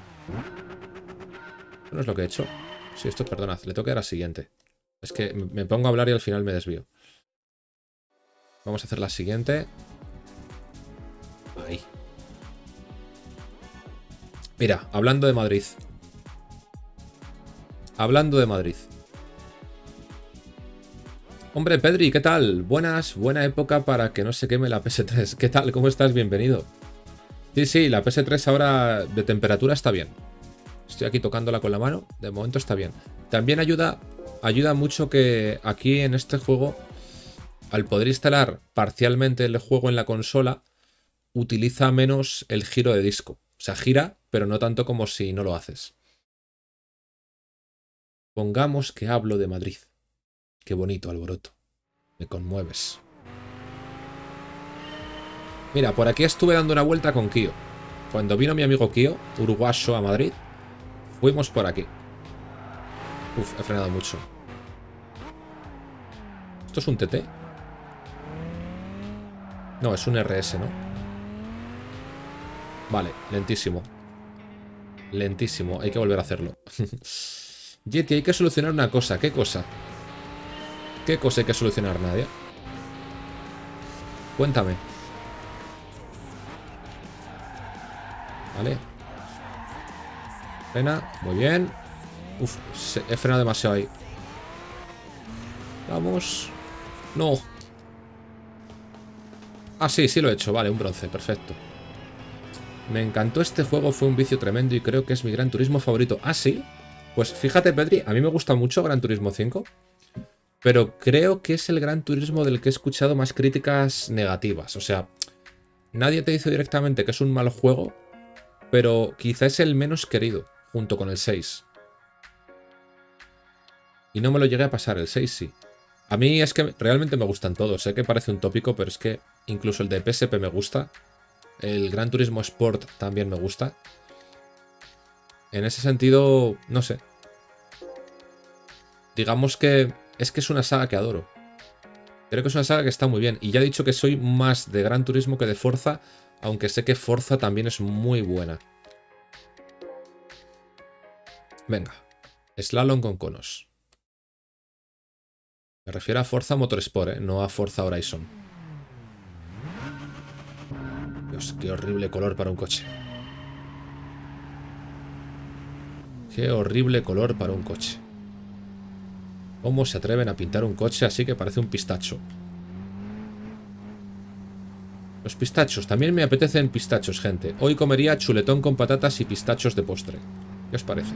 S1: ¿Esto no es lo que he hecho? Sí, esto, perdonad, le toca a la siguiente. Es que me pongo a hablar y al final me desvío. Vamos a hacer la siguiente. Ahí. Mira, hablando de Madrid. Hablando de Madrid. Hombre, Pedri, ¿qué tal? Buena época para que no se queme la PS3. ¿Qué tal? ¿Cómo estás? Bienvenido. Sí, sí, la PS3 ahora de temperatura está bien. Estoy aquí tocándola con la mano. De momento está bien. También ayuda mucho que aquí en este juego, al poder instalar parcialmente el juego en la consola, utiliza menos el giro de disco. O sea, gira, pero no tanto como si no lo haces. Pongamos que hablo de Madrid. Qué bonito, Alboroto. Me conmueves. Mira, por aquí estuve dando una vuelta con Kio. Cuando vino mi amigo Kio, uruguayo, a Madrid, fuimos por aquí. Uf, he frenado mucho. ¿Esto es un TT? No, es un RS, ¿no? Vale, lentísimo. Lentísimo, hay que volver a hacerlo. Yeti, hay que solucionar una cosa. ¿Qué cosa? ¿Qué cosa hay que solucionar, Nadia? Cuéntame. Vale. Frena, muy bien. Uf, he frenado demasiado ahí. Vamos. No. Ah, sí, sí lo he hecho. Vale, un bronce, perfecto. Me encantó este juego, fue un vicio tremendo y creo que es mi Gran Turismo favorito. ¿Ah, sí? Pues fíjate, Pedri, a mí me gusta mucho Gran Turismo 5, pero creo que es el Gran Turismo del que he escuchado más críticas negativas. O sea, nadie te dice directamente que es un mal juego, pero quizá es el menos querido, junto con el 6. Y no me lo llegué a pasar, el 6 sí. A mí es que realmente me gustan todos. Sé que parece un tópico, pero es que incluso el de PSP me gusta. El Gran Turismo Sport también me gusta. En ese sentido, no sé. Digamos que es una saga que adoro. Creo que es una saga que está muy bien. Y ya he dicho que soy más de Gran Turismo que de Forza, aunque sé que Forza también es muy buena. Venga. Slalom con conos. Me refiero a Forza Motorsport, no a Forza Horizon. Dios, qué horrible color para un coche. Qué horrible color para un coche. ¿Cómo se atreven a pintar un coche así que parece un pistacho? Los pistachos. También me apetecen pistachos, gente. Hoy comería chuletón con patatas y pistachos de postre. ¿Qué os parece?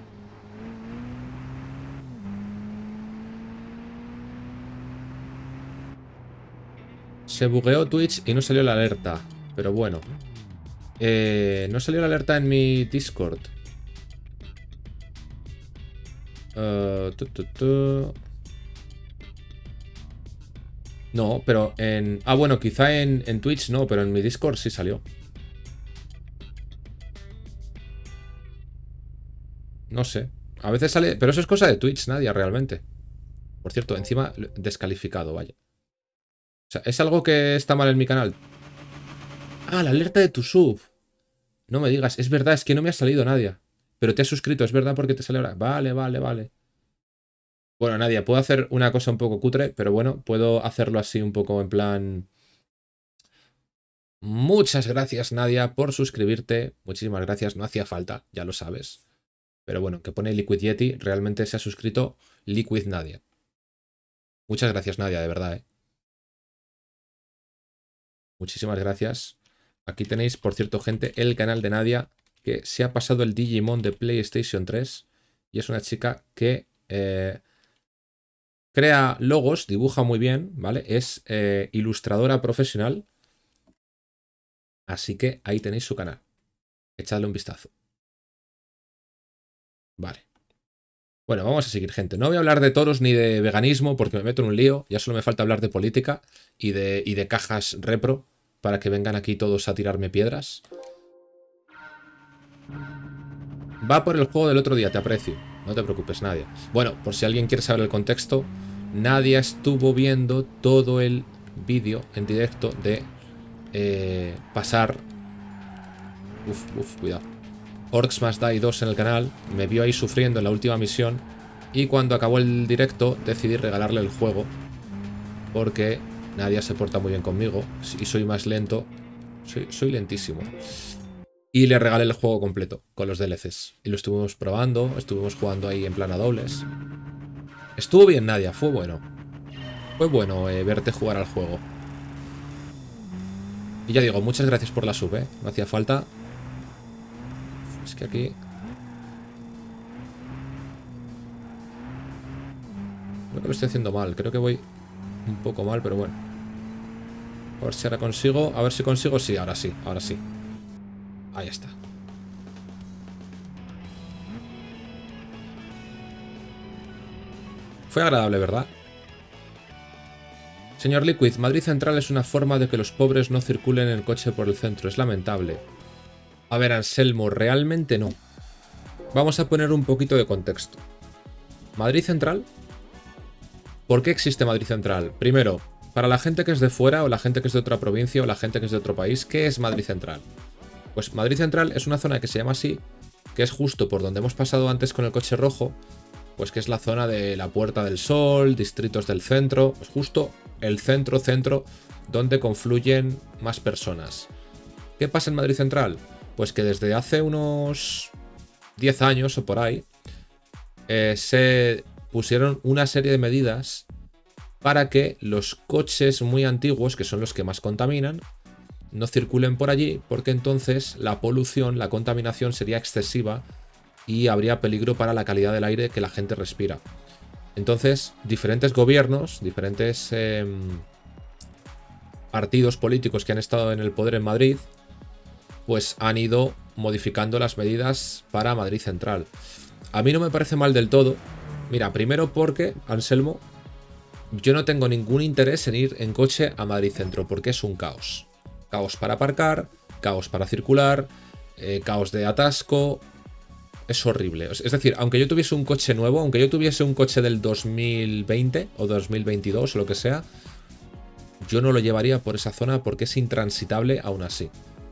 S1: Se bugueó Twitch y no salió la alerta. Pero bueno. No salió la alerta en mi Discord. No, pero en... Ah, bueno, quizá en Twitch no, pero en mi Discord sí salió. No sé. A veces sale... Pero eso es cosa de Twitch, Nadia, realmente. Por cierto, encima descalificado, vaya. O sea, ¿es algo que está mal en mi canal? Ah, la alerta de tu sub. No me digas, es verdad, es que no me ha salido, Nadia. Pero te has suscrito, es verdad, porque te sale ahora. Vale, vale, vale. Bueno, Nadia, puedo hacer una cosa un poco cutre, pero bueno, puedo hacerlo así un poco en plan... Muchas gracias, Nadia, por suscribirte. Muchísimas gracias, no hacía falta, ya lo sabes. Pero bueno, que pone Liquid Yeti, realmente se ha suscrito Liquid Nadia. Muchas gracias, Nadia, de verdad, ¿eh? Muchísimas gracias. Aquí tenéis, por cierto, gente, el canal de Nadia, que se ha pasado el Digimon de PlayStation 3. Y es una chica que crea logos, dibuja muy bien, ¿vale? Es ilustradora profesional. Así que ahí tenéis su canal. Echadle un vistazo. Vale. Bueno, vamos a seguir, gente. No voy a hablar de toros ni de veganismo porque me meto en un lío. Ya solo me falta hablar de política y de cajas repro para que vengan aquí todos a tirarme piedras. Va por el juego del otro día, te aprecio. No te preocupes, Nadia. Bueno, por si alguien quiere saber el contexto, Nadia estuvo viendo todo el vídeo en directo de pasar... cuidado. Orcs Must Die 2 en el canal, me vio ahí sufriendo en la última misión y cuando acabó el directo decidí regalarle el juego porque Nadia se porta muy bien conmigo y soy más lento, soy lentísimo. Y le regalé el juego completo con los DLCs y lo estuvimos probando, estuvimos jugando ahí en plan a dobles. Estuvo bien, Nadia, fue bueno. Fue bueno verte jugar al juego. Y ya digo, muchas gracias por la sub, no hacía falta. Es que aquí... Creo que lo estoy haciendo mal. Creo que voy un poco mal, pero bueno. A ver si ahora consigo. A ver si consigo. Sí, ahora sí. Ahora sí. Ahí está. Fue agradable, ¿verdad? Señor Liquid, Madrid Central es una forma de que los pobres no circulen en coche por el centro. Es lamentable. A ver, Anselmo, realmente no. Vamos a poner un poquito de contexto. Madrid Central. ¿Por qué existe Madrid Central? Primero, para la gente que es de fuera o la gente que es de otra provincia o la gente que es de otro país, ¿qué es Madrid Central? Pues Madrid Central es una zona que se llama así, que es justo por donde hemos pasado antes con el coche rojo, pues que es la zona de la Puerta del Sol, distritos del centro, pues justo el centro donde confluyen más personas. ¿Qué pasa en Madrid Central? Pues que desde hace unos 10 años o por ahí se pusieron una serie de medidas para que los coches muy antiguos, que son los que más contaminan, no circulen por allí, porque entonces la polución, la contaminación sería excesiva y habría peligro para la calidad del aire que la gente respira. Entonces, diferentes gobiernos, diferentes partidos políticos que han estado en el poder en Madrid, pues han ido modificando las medidas para Madrid Central. A mí no me parece mal del todo. Mira, primero porque, Anselmo, yo no tengo ningún interés en ir en coche a Madrid Centro, porque es un caos. Caos para aparcar, caos para circular, caos de atasco. Es horrible. Es decir, aunque yo tuviese un coche nuevo, aunque yo tuviese un coche del 2020 o 2022 o lo que sea, yo no lo llevaría por esa zona porque es intransitable aún así.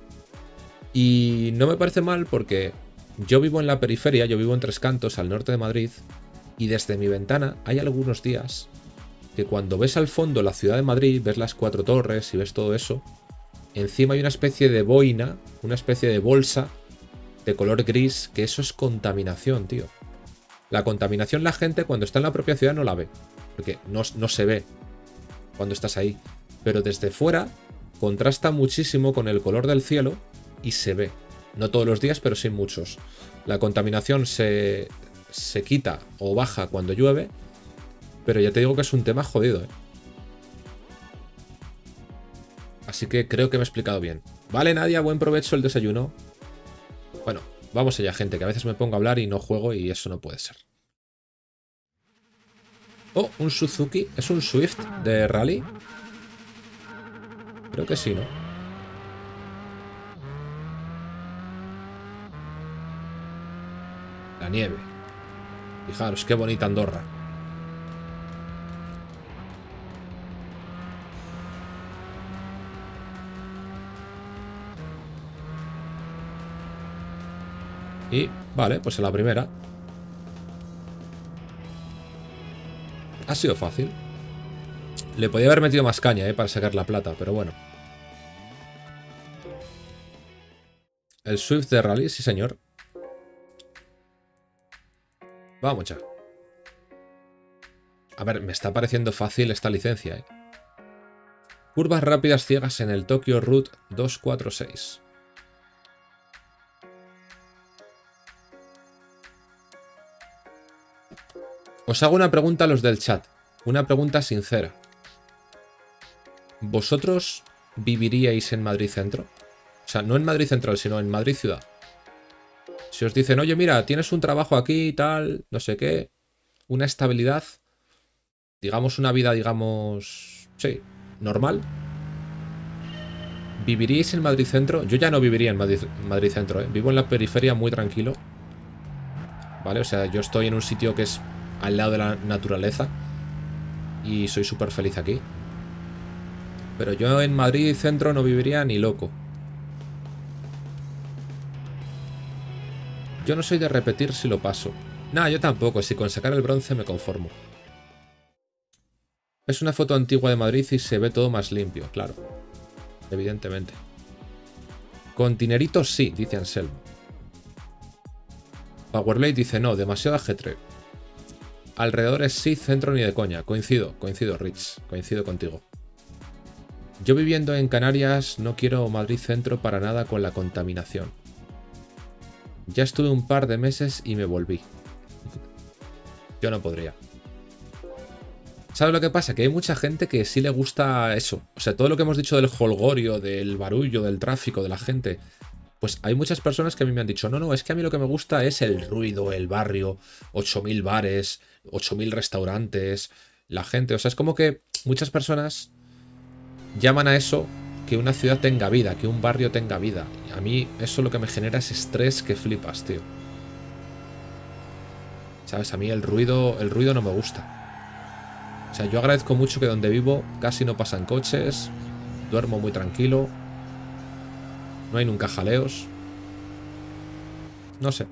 S1: Y no me parece mal porque yo vivo en la periferia, yo vivo en Tres Cantos, al norte de Madrid, y desde mi ventana hay algunos días que cuando ves al fondo la ciudad de Madrid, ves las 4 torres y ves todo eso, encima hay una especie de boina, una especie de bolsa de color gris, que eso es contaminación, tío. La contaminación la gente cuando está en la propia ciudad no la ve, porque no se ve cuando estás ahí. Pero desde fuera contrasta muchísimo con el color del cielo y se ve. No todos los días, pero sí muchos. La contaminación se quita o baja cuando llueve, pero ya te digo que es un tema jodido, ¿eh? Así que creo que me he explicado bien. Vale, Nadia, buen provecho el desayuno. Bueno, vamos allá, gente, que a veces me pongo a hablar y no juego y eso no puede ser. Oh, un Suzuki. ¿Es un Swift de rally? Creo que sí, ¿no? La nieve. Fijaros, qué bonita Andorra. Y, vale, pues en la primera. Ha sido fácil. Le podía haber metido más caña, para sacar la plata, pero bueno. El Swift de rally, sí señor. Vamos ya. A ver, me está pareciendo fácil esta licencia, ¿eh? Curvas rápidas ciegas en el Tokyo Route 246. Os hago una pregunta a los del chat. Una pregunta sincera. ¿Vosotros viviríais en Madrid Centro? O sea, no en Madrid Central, sino en Madrid Ciudad. Si os dicen, oye, mira, tienes un trabajo aquí y tal, no sé qué, una estabilidad, digamos una vida, digamos, sí, normal, ¿viviríais en Madrid Centro? Yo ya no viviría en Madrid Centro, ¿eh? Vivo en la periferia muy tranquilo. ¿Vale? O sea, yo estoy en un sitio que es al lado de la naturaleza y soy súper feliz aquí. Pero yo en Madrid Centro no viviría ni loco. Yo no soy de repetir si lo paso. Nah, yo tampoco, si con sacar el bronce me conformo. Es una foto antigua de Madrid y se ve todo más limpio, claro. Evidentemente. Con dineritos sí, dice Anselmo. Powerblade dice no, demasiado ajetreo. Alrededores sí, centro ni de coña. Coincido, Rich. Coincido contigo. Yo viviendo en Canarias no quiero Madrid Centro para nada con la contaminación. Ya estuve un par de meses y me volví. Yo no podría. ¿Sabes lo que pasa? Que hay mucha gente que sí le gusta eso. O sea, todo lo que hemos dicho del jolgorio, del barullo, del tráfico, de la gente. Pues hay muchas personas que a mí me han dicho, no, es que a mí lo que me gusta es el ruido, el barrio, 8000 bares, 8000 restaurantes, la gente. O sea, es como que muchas personas llaman a eso que una ciudad tenga vida, que un barrio tenga vida. Y a mí eso lo que me genera es estrés que flipas, tío. ¿Sabes? A mí el ruido no me gusta. O sea, yo agradezco mucho que donde vivo casi no pasan coches. Duermo muy tranquilo. No hay nunca jaleos. No sé.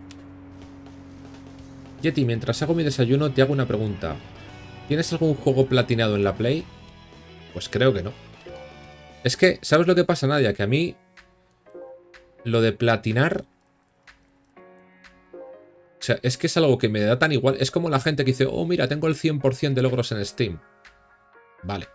S1: Yeti, mientras hago mi desayuno te hago una pregunta. ¿Tienes algún juego platinado en la Play? Pues creo que no. Es que, ¿sabes lo que pasa, Nadia? Que a mí lo de platinar... O sea, es que es algo que me da tan igual. Es como la gente que dice, oh, mira, tengo el 100% de logros en Steam. Vale.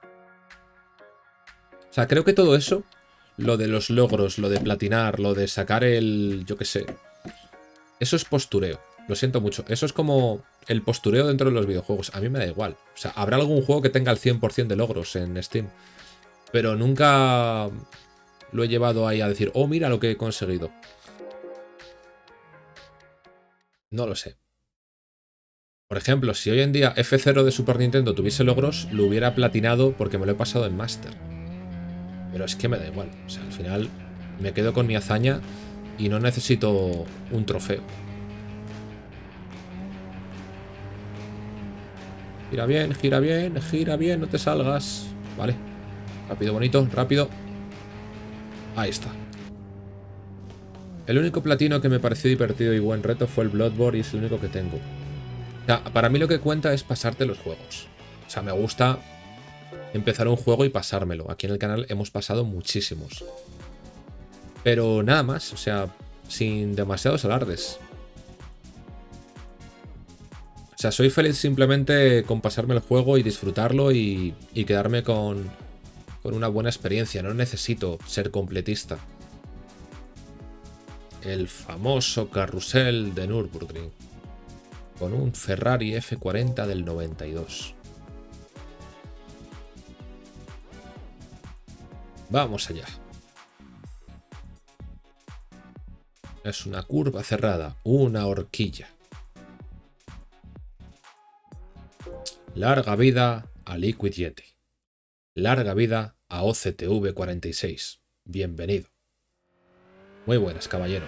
S1: O sea, creo que todo eso, lo de los logros, lo de platinar, lo de sacar el... yo qué sé. Eso es postureo. Lo siento mucho. Eso es como el postureo dentro de los videojuegos. A mí me da igual. O sea, habrá algún juego que tenga el 100% de logros en Steam. Pero nunca lo he llevado ahí a decir, oh, mira lo que he conseguido. No lo sé. Por ejemplo, si hoy en día F0 de Super Nintendo tuviese logros, lo hubiera platinado porque me lo he pasado en Master. Pero es que me da igual. O sea, al final me quedo con mi hazaña y no necesito un trofeo. Gira bien, no te salgas. Vale. Rápido, bonito, rápido. Ahí está. El único platino que me pareció divertido y buen reto fue el Bloodborne y es el único que tengo. O sea, para mí lo que cuenta es pasarte los juegos. O sea, me gusta empezar un juego y pasármelo. Aquí en el canal hemos pasado muchísimos. Pero nada más, o sea, sin demasiados alardes. O sea, soy feliz simplemente con pasarme el juego y disfrutarlo y quedarme con una buena experiencia. No necesito ser completista. El famoso carrusel de Nürburgring. Con un Ferrari F40 del 92. Vamos allá. Es una curva cerrada, una horquilla. Larga vida a Liquid Yeti. Larga vida a OCTV46. Bienvenido. Muy buenas, caballero.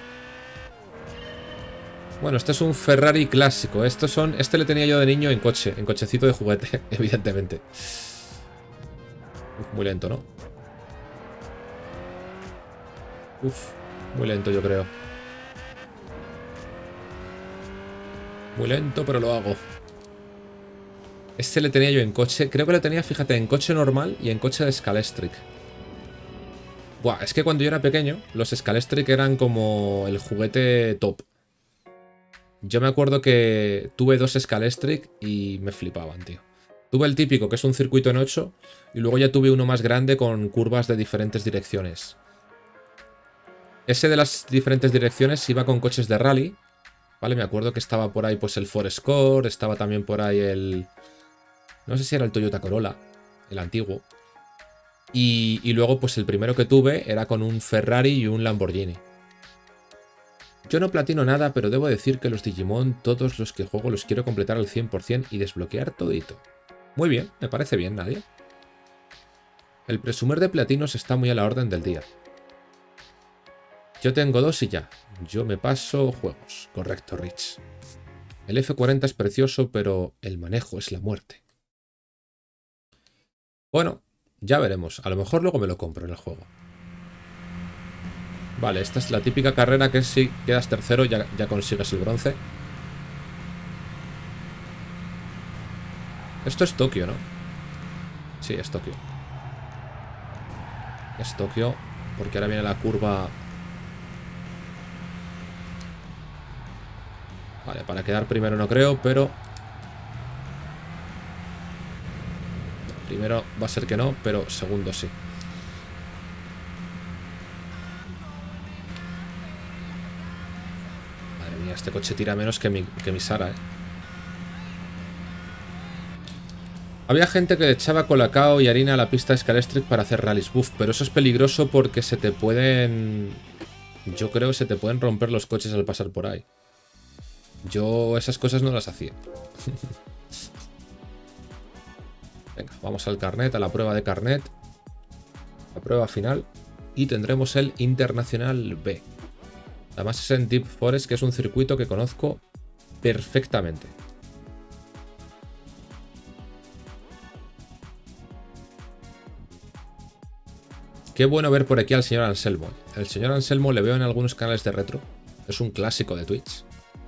S1: Bueno, este es un Ferrari clásico. Este le tenía yo de niño en coche, en cochecito de juguete, evidentemente. Uf, muy lento, ¿no? Uf, muy lento yo creo. Muy lento, pero lo hago. Este le tenía yo en coche. Creo que lo tenía, fíjate, en coche normal y en coche de Scalestric. Buah, es que cuando yo era pequeño, los Scalestric eran como el juguete top. Yo me acuerdo que tuve dos Scalestric y me flipaban, tío. Tuve el típico, que es un circuito en 8, y luego ya tuve uno más grande con curvas de diferentes direcciones. Ese de las diferentes direcciones iba con coches de rally, ¿vale? Me acuerdo que estaba por ahí pues el Fourscore, estaba también por ahí el... no sé si era el Toyota Corolla, el antiguo. Y luego pues el primero que tuve era con un Ferrari y un Lamborghini. Yo no platino nada, pero debo decir que los Digimon, todos los que juego los quiero completar al 100% y desbloquear todito. Muy bien, me parece bien, Nadia. El presumir de platinos está muy a la orden del día. Yo tengo 2 y ya. Yo me paso juegos. Correcto, Rich. El F40 es precioso, pero el manejo es la muerte. Bueno, ya veremos. A lo mejor luego me lo compro en el juego. Vale, esta es la típica carrera que si quedas tercero ya consigues el bronce. Esto es Tokio, ¿no? Sí, es Tokio. Es Tokio, porque ahora viene la curva... Vale, para quedar primero no creo, pero... Primero va a ser que no, pero segundo sí. Madre mía, este coche tira menos que mi Sara, ¿eh? Había gente que le echaba colacao y harina a la pista de Scalestric para hacer rallies. Buff, pero eso es peligroso porque se te pueden... Yo creo que se te pueden romper los coches al pasar por ahí. Yo esas cosas no las hacía. Venga, vamos al carnet, a la prueba de carnet. La prueba final. Y tendremos el Internacional B. Además es en Deep Forest, que es un circuito que conozco perfectamente. Qué bueno ver por aquí al señor Anselmo. El señor Anselmo le veo en algunos canales de retro. Es un clásico de Twitch.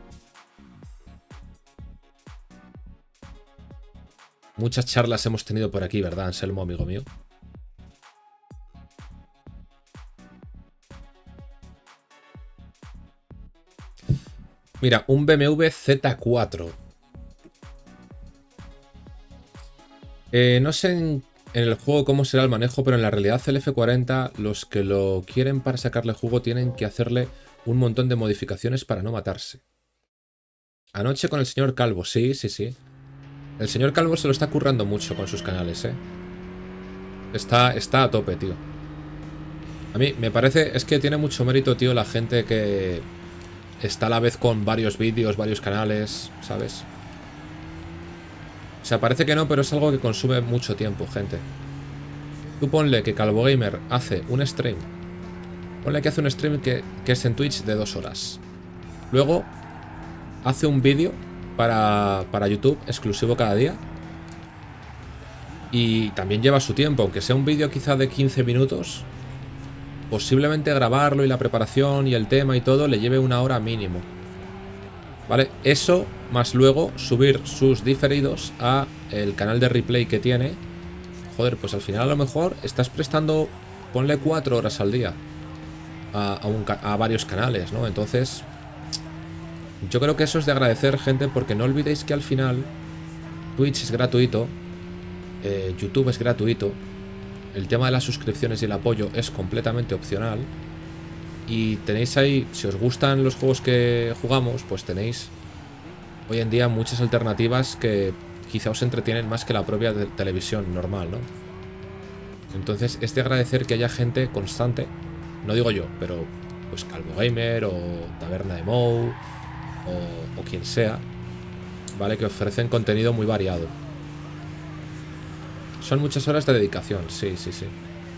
S1: Muchas charlas hemos tenido por aquí, ¿verdad, Anselmo, amigo mío? Mira, un BMW Z4. No sé en el juego cómo será el manejo, pero en la realidad el F40, los que lo quieren para sacarle jugo tienen que hacerle un montón de modificaciones para no matarse. Anoche con el señor Calvo, sí, sí, sí. El señor Calvo se lo está currando mucho con sus canales, ¿eh? Está a tope, tío. A mí me parece, es que tiene mucho mérito, tío, la gente que está a la vez con varios vídeos, varios canales, ¿sabes? O sea, parece que no, pero es algo que consume mucho tiempo, gente. Tú ponle que Calvo Gamer hace un stream. Ponle que hace un stream que es en Twitch de 2 horas. Luego hace un vídeo para YouTube exclusivo cada día. Y también lleva su tiempo, aunque sea un vídeo quizá de 15 minutos. Posiblemente grabarlo y la preparación y el tema y todo le lleve 1 hora mínimo. ¿Vale? Eso, más luego subir sus diferidos a el canal de replay que tiene. Joder, pues al final a lo mejor estás prestando, ponle 4 horas al día a varios canales, ¿no? Entonces, yo creo que eso es de agradecer, gente, porque no olvidéis que al final Twitch es gratuito, YouTube es gratuito, el tema de las suscripciones y el apoyo es completamente opcional. Y tenéis ahí, si os gustan los juegos que jugamos, pues tenéis hoy en día muchas alternativas que quizá os entretienen más que la propia televisión normal, ¿no? Entonces es de agradecer que haya gente constante, no digo yo, pero pues Calvo Gamer o Taberna de Mou o quien sea, ¿vale? Que ofrecen contenido muy variado. Son muchas horas de dedicación, sí, sí, sí.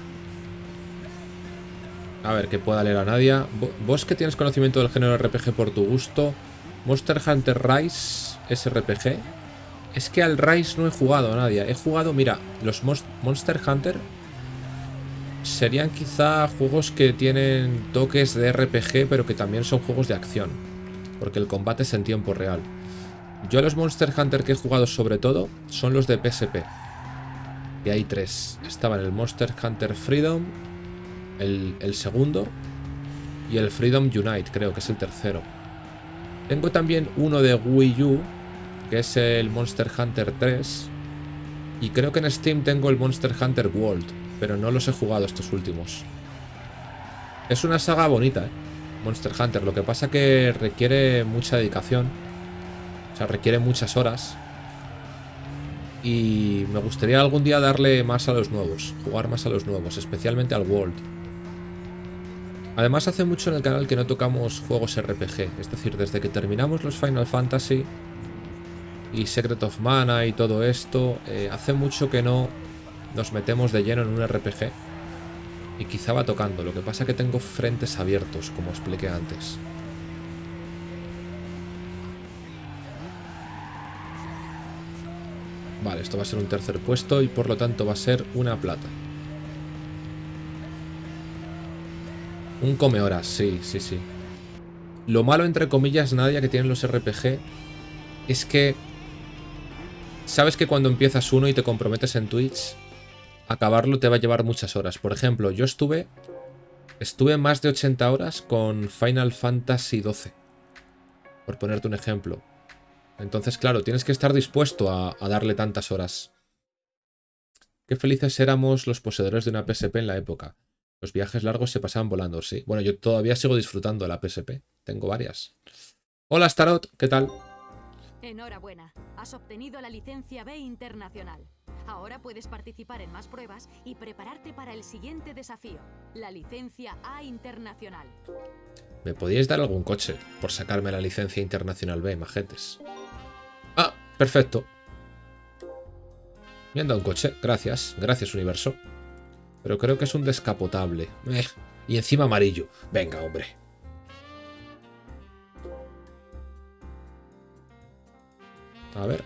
S1: A ver, que pueda leer a Nadia. Vos que tienes conocimiento del género RPG por tu gusto, Monster Hunter Rise es RPG. Es que al Rise no he jugado, Nadia. He jugado, mira, los Monster Hunter serían quizá juegos que tienen toques de RPG, pero que también son juegos de acción, porque el combate es en tiempo real. Yo los Monster Hunter que he jugado sobre todo son los de PSP. Y hay 3. Estaban el Monster Hunter Freedom, el segundo, y el Freedom Unite, creo que es el tercero. Tengo también uno de Wii U, que es el Monster Hunter 3. Y creo que en Steam tengo el Monster Hunter World, pero no los he jugado estos últimos. Es una saga bonita, Monster Hunter. Lo que pasa que requiere mucha dedicación. O sea, requiere muchas horas. Y me gustaría algún día darle más a los nuevos, jugar más a los nuevos, especialmente al World. Además, hace mucho en el canal que no tocamos juegos RPG. Es decir, desde que terminamos los Final Fantasy y Secret of Mana y todo esto, hace mucho que no nos metemos de lleno en un RPG. Y quizá va tocando. Lo que pasa es que tengo frentes abiertos, como expliqué antes. Vale, esto va a ser un tercer puesto y por lo tanto va a ser una plata. Un come horas, sí, sí, sí. Lo malo, entre comillas, Nadia, que tienen los RPG es que sabes que cuando empiezas uno y te comprometes en Twitch, acabarlo te va a llevar muchas horas. Por ejemplo, yo estuve más de 80 horas con Final Fantasy XII, por ponerte un ejemplo. Entonces, claro, tienes que estar dispuesto a darle tantas horas. Qué felices éramos los poseedores de una PSP en la época. Los viajes largos se pasaban volando, sí. Bueno, yo todavía sigo disfrutando de la PSP. Tengo varias. Hola, Starot, ¿qué tal?
S2: Enhorabuena, has obtenido la licencia B internacional. Ahora puedes participar en más pruebas y prepararte para el siguiente desafío, la licencia A internacional.
S1: ¿Me podíais dar algún coche por sacarme la licencia internacional B, majetes? Ah, perfecto. Me han dado un coche, gracias. Gracias, universo. Pero creo que es un descapotable. Y encima amarillo. Venga, hombre. A ver.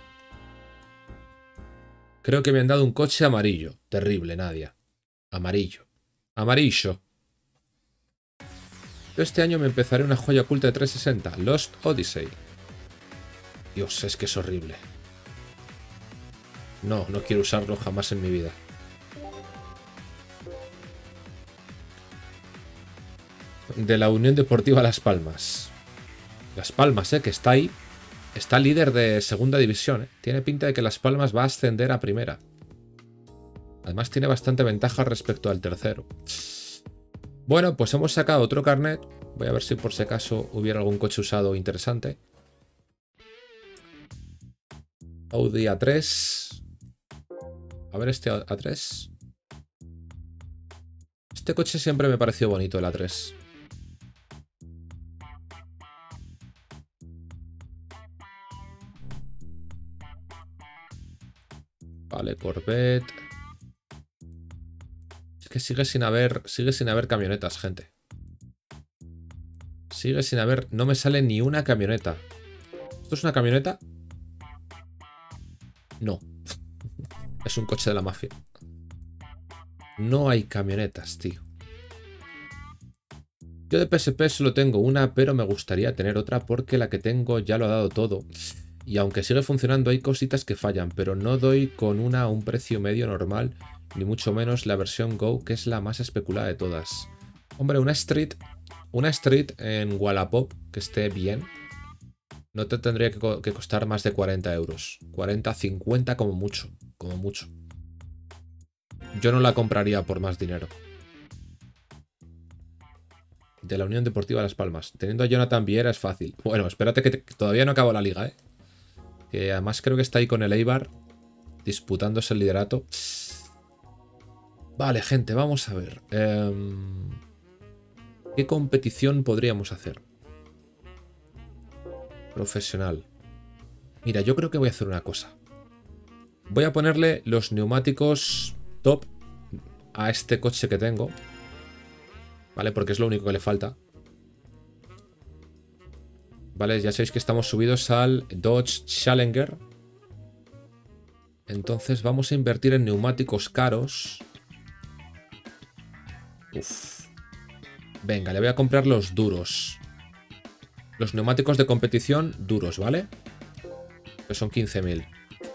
S1: Creo que me han dado un coche amarillo. Terrible, Nadia. Amarillo. Amarillo. Yo este año me empezaré una joya oculta de 360. Lost Odyssey. Dios, es que es horrible. No, no quiero usarlo jamás en mi vida. De la Unión Deportiva Las Palmas. Las Palmas, que está ahí. Está líder de segunda división, Tiene pinta de que Las Palmas va a ascender a primera. Además tiene bastante ventaja respecto al tercero. Bueno, pues hemos sacado otro carnet. Voy a ver si por si acaso hubiera algún coche usado interesante. Audi A3. A ver este A3. Este coche siempre me pareció bonito, el A3. Vale, Corvette. Es que sigue sin haber camionetas, gente. Sigue sin haber... No me sale ni una camioneta. ¿Esto es una camioneta? No. Es un coche de la mafia. No hay camionetas, tío. Yo de PSP solo tengo una, pero me gustaría tener otra porque la que tengo ya lo ha dado todo. Y aunque sigue funcionando hay cositas que fallan, pero no doy con una a un precio medio normal, ni mucho menos la versión Go, que es la más especulada de todas. Hombre, una Street en Wallapop que esté bien, no te tendría que costar más de 40 euros. 40, 50 como mucho, como mucho. Yo no la compraría por más dinero. De la Unión Deportiva Las Palmas. Teniendo a Jonathan Viera es fácil. Bueno, espérate que todavía no acabo la liga, Que además creo que está ahí con el Eibar disputándose el liderato. Vale, gente, vamos a ver. ¿Qué competición podríamos hacer? Profesional. Mira, yo creo que voy a hacer una cosa. Voy a ponerle los neumáticos top a este coche que tengo. ¿Vale? Porque es lo único que le falta. Vale, ya sabéis que estamos subidos al Dodge Challenger. Entonces vamos a invertir en neumáticos caros. Uf. Venga, le voy a comprar los duros. Los neumáticos de competición duros, ¿vale? Que son 15.000.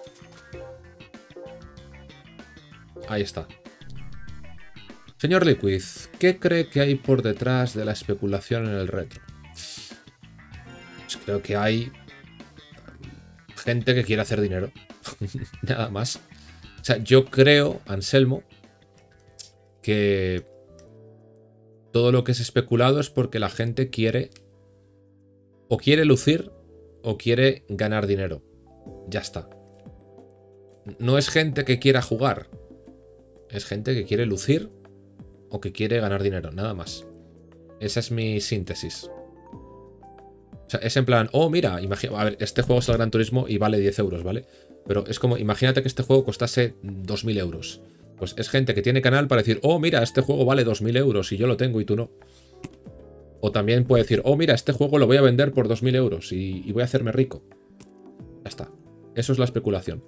S1: Ahí está. Señor Liquid, ¿qué cree que hay por detrás de la especulación en el retro? Pues creo que hay gente que quiere hacer dinero. Nada más. O sea, yo creo, Anselmo, que todo lo que es especulado es porque la gente quiere o quiere lucir o quiere ganar dinero. Ya está. No es gente que quiera jugar. Es gente que quiere lucir o que quiere ganar dinero, nada más. Esa es mi síntesis. O sea, es en plan, oh, mira, a ver, este juego es el Gran Turismo y vale 10 euros, ¿vale? Pero es como, imagínate que este juego costase 2.000 euros. Pues es gente que tiene canal para decir, oh, mira, este juego vale 2.000 euros y yo lo tengo y tú no. O también puede decir, oh, mira, este juego lo voy a vender por 2.000 euros y voy a hacerme rico. Ya está. Eso es la especulación.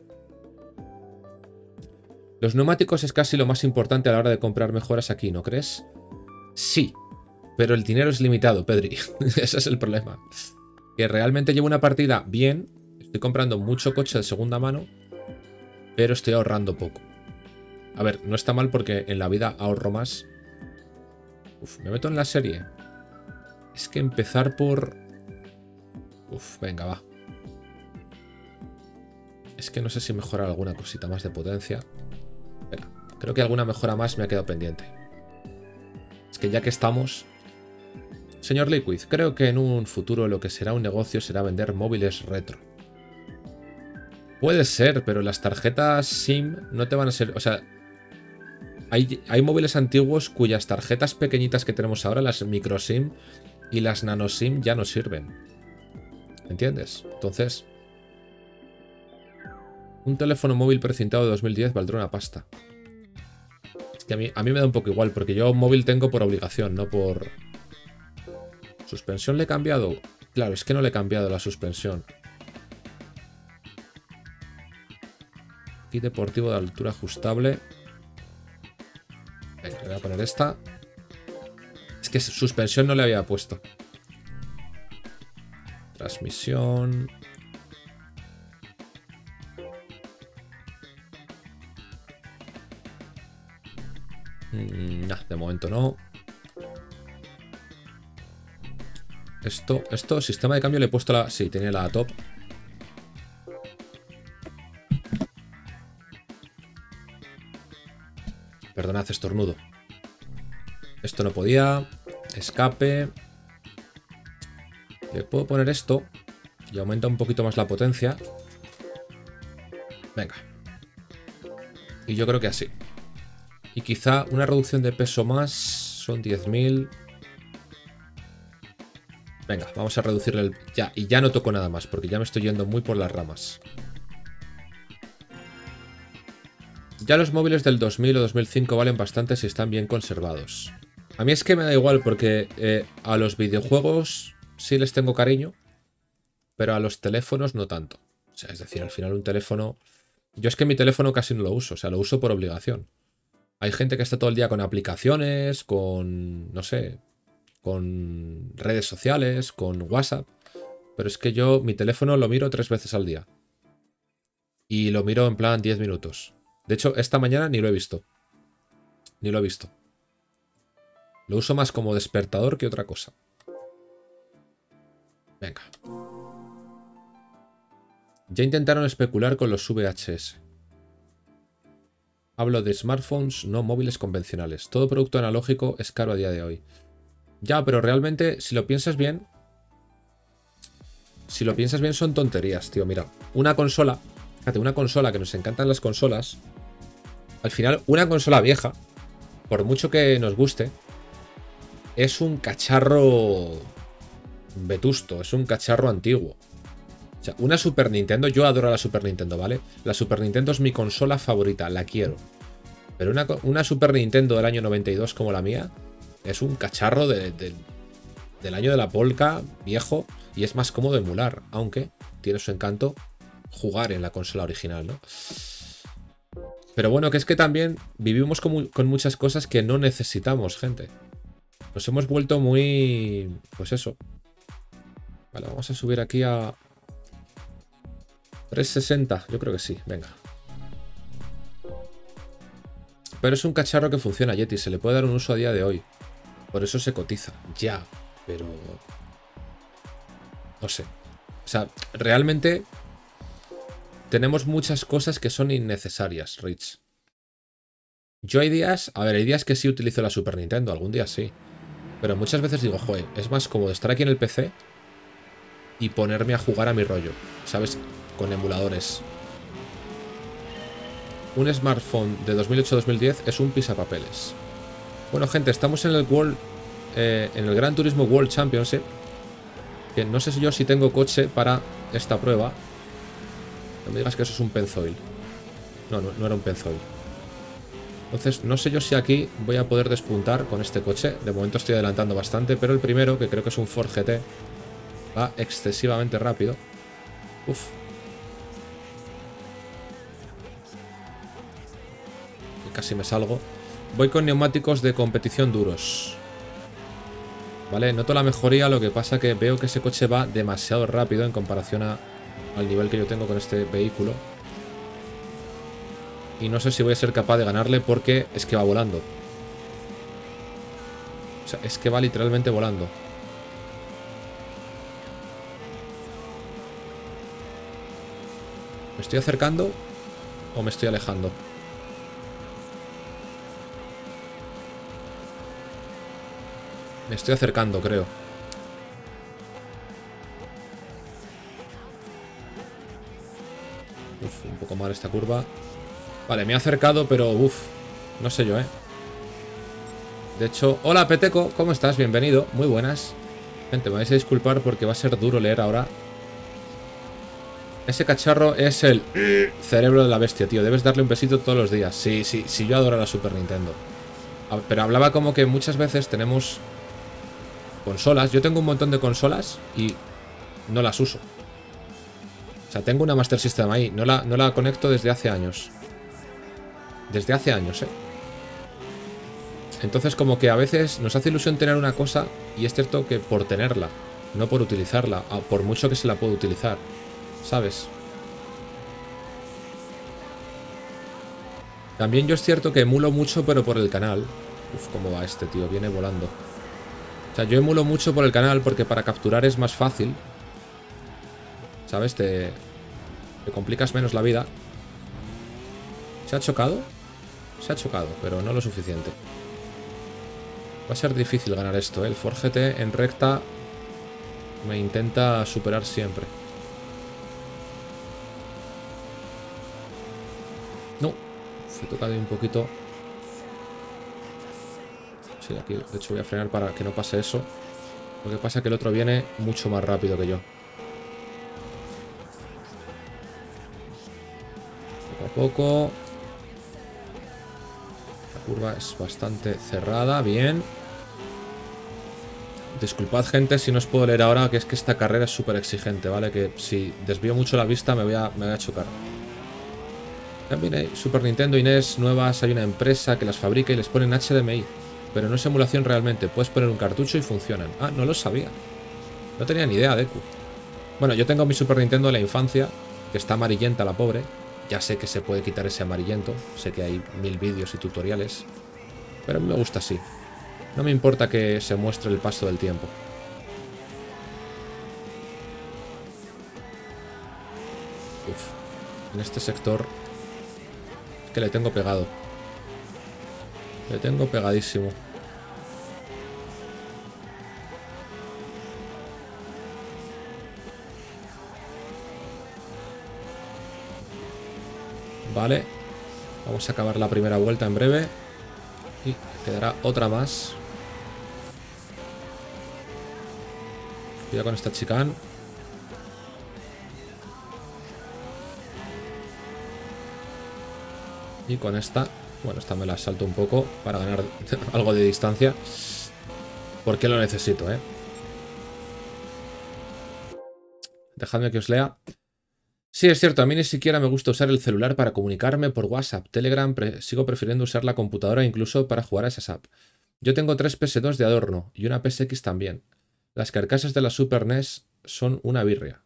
S1: Los neumáticos es casi lo más importante a la hora de comprar mejoras aquí, ¿no crees? Sí, pero el dinero es limitado, Pedri. Ese es el problema. Que realmente llevo una partida bien, estoy comprando mucho coche de segunda mano, pero estoy ahorrando poco. A ver, no está mal porque en la vida ahorro más. Uf, me meto en la serie. Es que empezar por... Uf, venga, va. Es que no sé si mejorar alguna cosita más de potencia. Espera, creo que alguna mejora más me ha quedado pendiente. Es que ya que estamos... Señor Liquid, creo que en un futuro lo que será un negocio será vender móviles retro. Puede ser, pero las tarjetas SIM no te van a ser... O sea, hay móviles antiguos cuyas tarjetas pequeñitas que tenemos ahora, las micro SIM y las nano SIM, ya no sirven. ¿Entiendes? Entonces... Un teléfono móvil precintado de 2010 valdrá una pasta. Es que a mí me da un poco igual, porque yo móvil tengo por obligación, no por... ¿Suspensión le he cambiado? Claro, es que no le he cambiado la suspensión. Y deportivo de altura ajustable. Venga, le voy a poner esta. Es que suspensión no le había puesto. Transmisión. Nah, de momento no. Esto, sistema de cambio le he puesto la... Sí, tenía la top. Perdonad, estornudo. Esto no podía. Escape. Le puedo poner esto. Y aumenta un poquito más la potencia. Venga. Y yo creo que así. Y quizá una reducción de peso más. Son 10.000. Venga, vamos a reducirle el... Ya, y ya no toco nada más, porque ya me estoy yendo muy por las ramas. Ya los móviles del 2000 o 2005 valen bastante si están bien conservados. A mí es que me da igual, porque a los videojuegos sí les tengo cariño, pero a los teléfonos no tanto. O sea, es decir, al final un teléfono... Yo es que mi teléfono casi no lo uso, o sea, lo uso por obligación. Hay gente que está todo el día con aplicaciones, con... no sé... con redes sociales, con WhatsApp. Pero es que yo mi teléfono lo miro 3 veces al día. Y lo miro en plan 10 minutos. De hecho, esta mañana ni lo he visto. Ni lo he visto. Lo uso más como despertador que otra cosa. Venga. Ya intentaron especular con los VHS. Hablo de smartphones, no móviles convencionales. Todo producto analógico es caro a día de hoy. Ya, pero realmente, si lo piensas bien... Si lo piensas bien, son tonterías, tío. Mira, una consola... Fíjate, una consola, que nos encantan las consolas... Al final, una consola vieja, por mucho que nos guste, es un cacharro vetusto, es un cacharro antiguo. O sea, una Super Nintendo, yo adoro la Super Nintendo, ¿vale? La Super Nintendo es mi consola favorita, la quiero. Pero una Super Nintendo del año 92 como la mía, es un cacharro del año de la polca, viejo, y es más cómodo emular, aunque tiene su encanto jugar en la consola original, ¿no? Pero bueno, que es que también vivimos con muchas cosas que no necesitamos, gente. Nos hemos vuelto muy... Pues eso. Vale, vamos a subir aquí a... 360, yo creo que sí, venga. Pero es un cacharro que funciona, Yeti, se le puede dar un uso a día de hoy. Por eso se cotiza, ya, pero... No sé. O sea, realmente... Tenemos muchas cosas que son innecesarias, Rich. Yo hay días... A ver, hay días que sí utilizo la Super Nintendo, algún día sí. Pero muchas veces digo, joder, es más cómodo estar aquí en el PC y ponerme a jugar a mi rollo, ¿sabes? Con emuladores. Un smartphone de 2008-2010 es un pisapapeles. Bueno, gente, estamos en el en el Gran Turismo World Championship. Que no sé si tengo coche para esta prueba. No me digas que eso es un Pennzoil. No era un Pennzoil. Entonces, no sé yo si aquí voy a poder despuntar con este coche. De momento estoy adelantando bastante, pero el primero, que creo que es un Ford GT, va excesivamente rápido. Uf. Y casi me salgo. Voy con neumáticos de competición duros. Vale, noto la mejoría, lo que pasa que veo que ese coche va demasiado rápido en comparación al nivel que yo tengo con este vehículo. Y no sé si voy a ser capaz de ganarle porque es que va volando. O sea, es que va literalmente volando. ¿Me estoy acercando o me estoy alejando? Me estoy acercando, creo. Uf, un poco mal esta curva. Vale, me he acercado, pero uff, no sé yo, ¿eh? De hecho, hola Peteco, ¿cómo estás? Bienvenido, muy buenas. Gente, me vais a disculpar porque va a ser duro leer ahora. Ese cacharro es el cerebro de la bestia, tío. Debes darle un besito todos los días. Sí, yo adoro la Super Nintendo. Pero hablaba como que muchas veces tenemos consolas. Yo tengo un montón de consolas y no las uso. O sea, tengo una Master System ahí. No la conecto desde hace años. Desde hace años, ¿eh? Entonces como que a veces nos hace ilusión tener una cosa y es cierto que por tenerla, no por utilizarla, por mucho que se la pueda utilizar, ¿sabes? También yo es cierto que emulo mucho pero por el canal. Uf, cómo va este tío, viene volando. O sea, yo emulo mucho por el canal porque para capturar es más fácil. ¿Sabes? Te complicas menos la vida. ¿Se ha chocado? Se ha chocado, pero no lo suficiente. Va a ser difícil ganar esto, ¿eh? El Ford GT en recta me intenta superar siempre. No, se ha tocado un poquito. Sí, aquí de hecho voy a frenar para que no pase eso. Lo que pasa es que el otro viene mucho más rápido que yo. Poco a poco. La curva es bastante cerrada, bien. Disculpad, gente, si no os puedo leer ahora, que es que esta carrera es súper exigente, ¿vale? Que si desvío mucho la vista me voy a chocar. También hay Super Nintendo y NES nuevas, hay una empresa que las fabrica y les ponen HDMI. Pero no es emulación realmente, puedes poner un cartucho y funcionan. Ah, no lo sabía. No tenía ni idea, Deku. Bueno, yo tengo mi Super Nintendo de la infancia, que está amarillenta la pobre. Ya sé que se puede quitar ese amarillento, sé que hay 1000 vídeos y tutoriales. Pero a mí me gusta así. No me importa que se muestre el paso del tiempo. Uf, en este sector es que le tengo pegado. Le tengo pegadísimo. Vale. Vamos a acabar la primera vuelta en breve. Y quedará otra más. Cuidado con esta chicane. Y con esta... Bueno, esta me la salto un poco para ganar algo de distancia. Porque lo necesito, ¿eh? Dejadme que os lea. Sí, es cierto, a mí ni siquiera me gusta usar el celular para comunicarme por WhatsApp, Telegram, sigo prefiriendo usar la computadora incluso para jugar a esas apps. Yo tengo 3 PS2 de adorno y una PSX también. Las carcasas de la Super NES son una birria.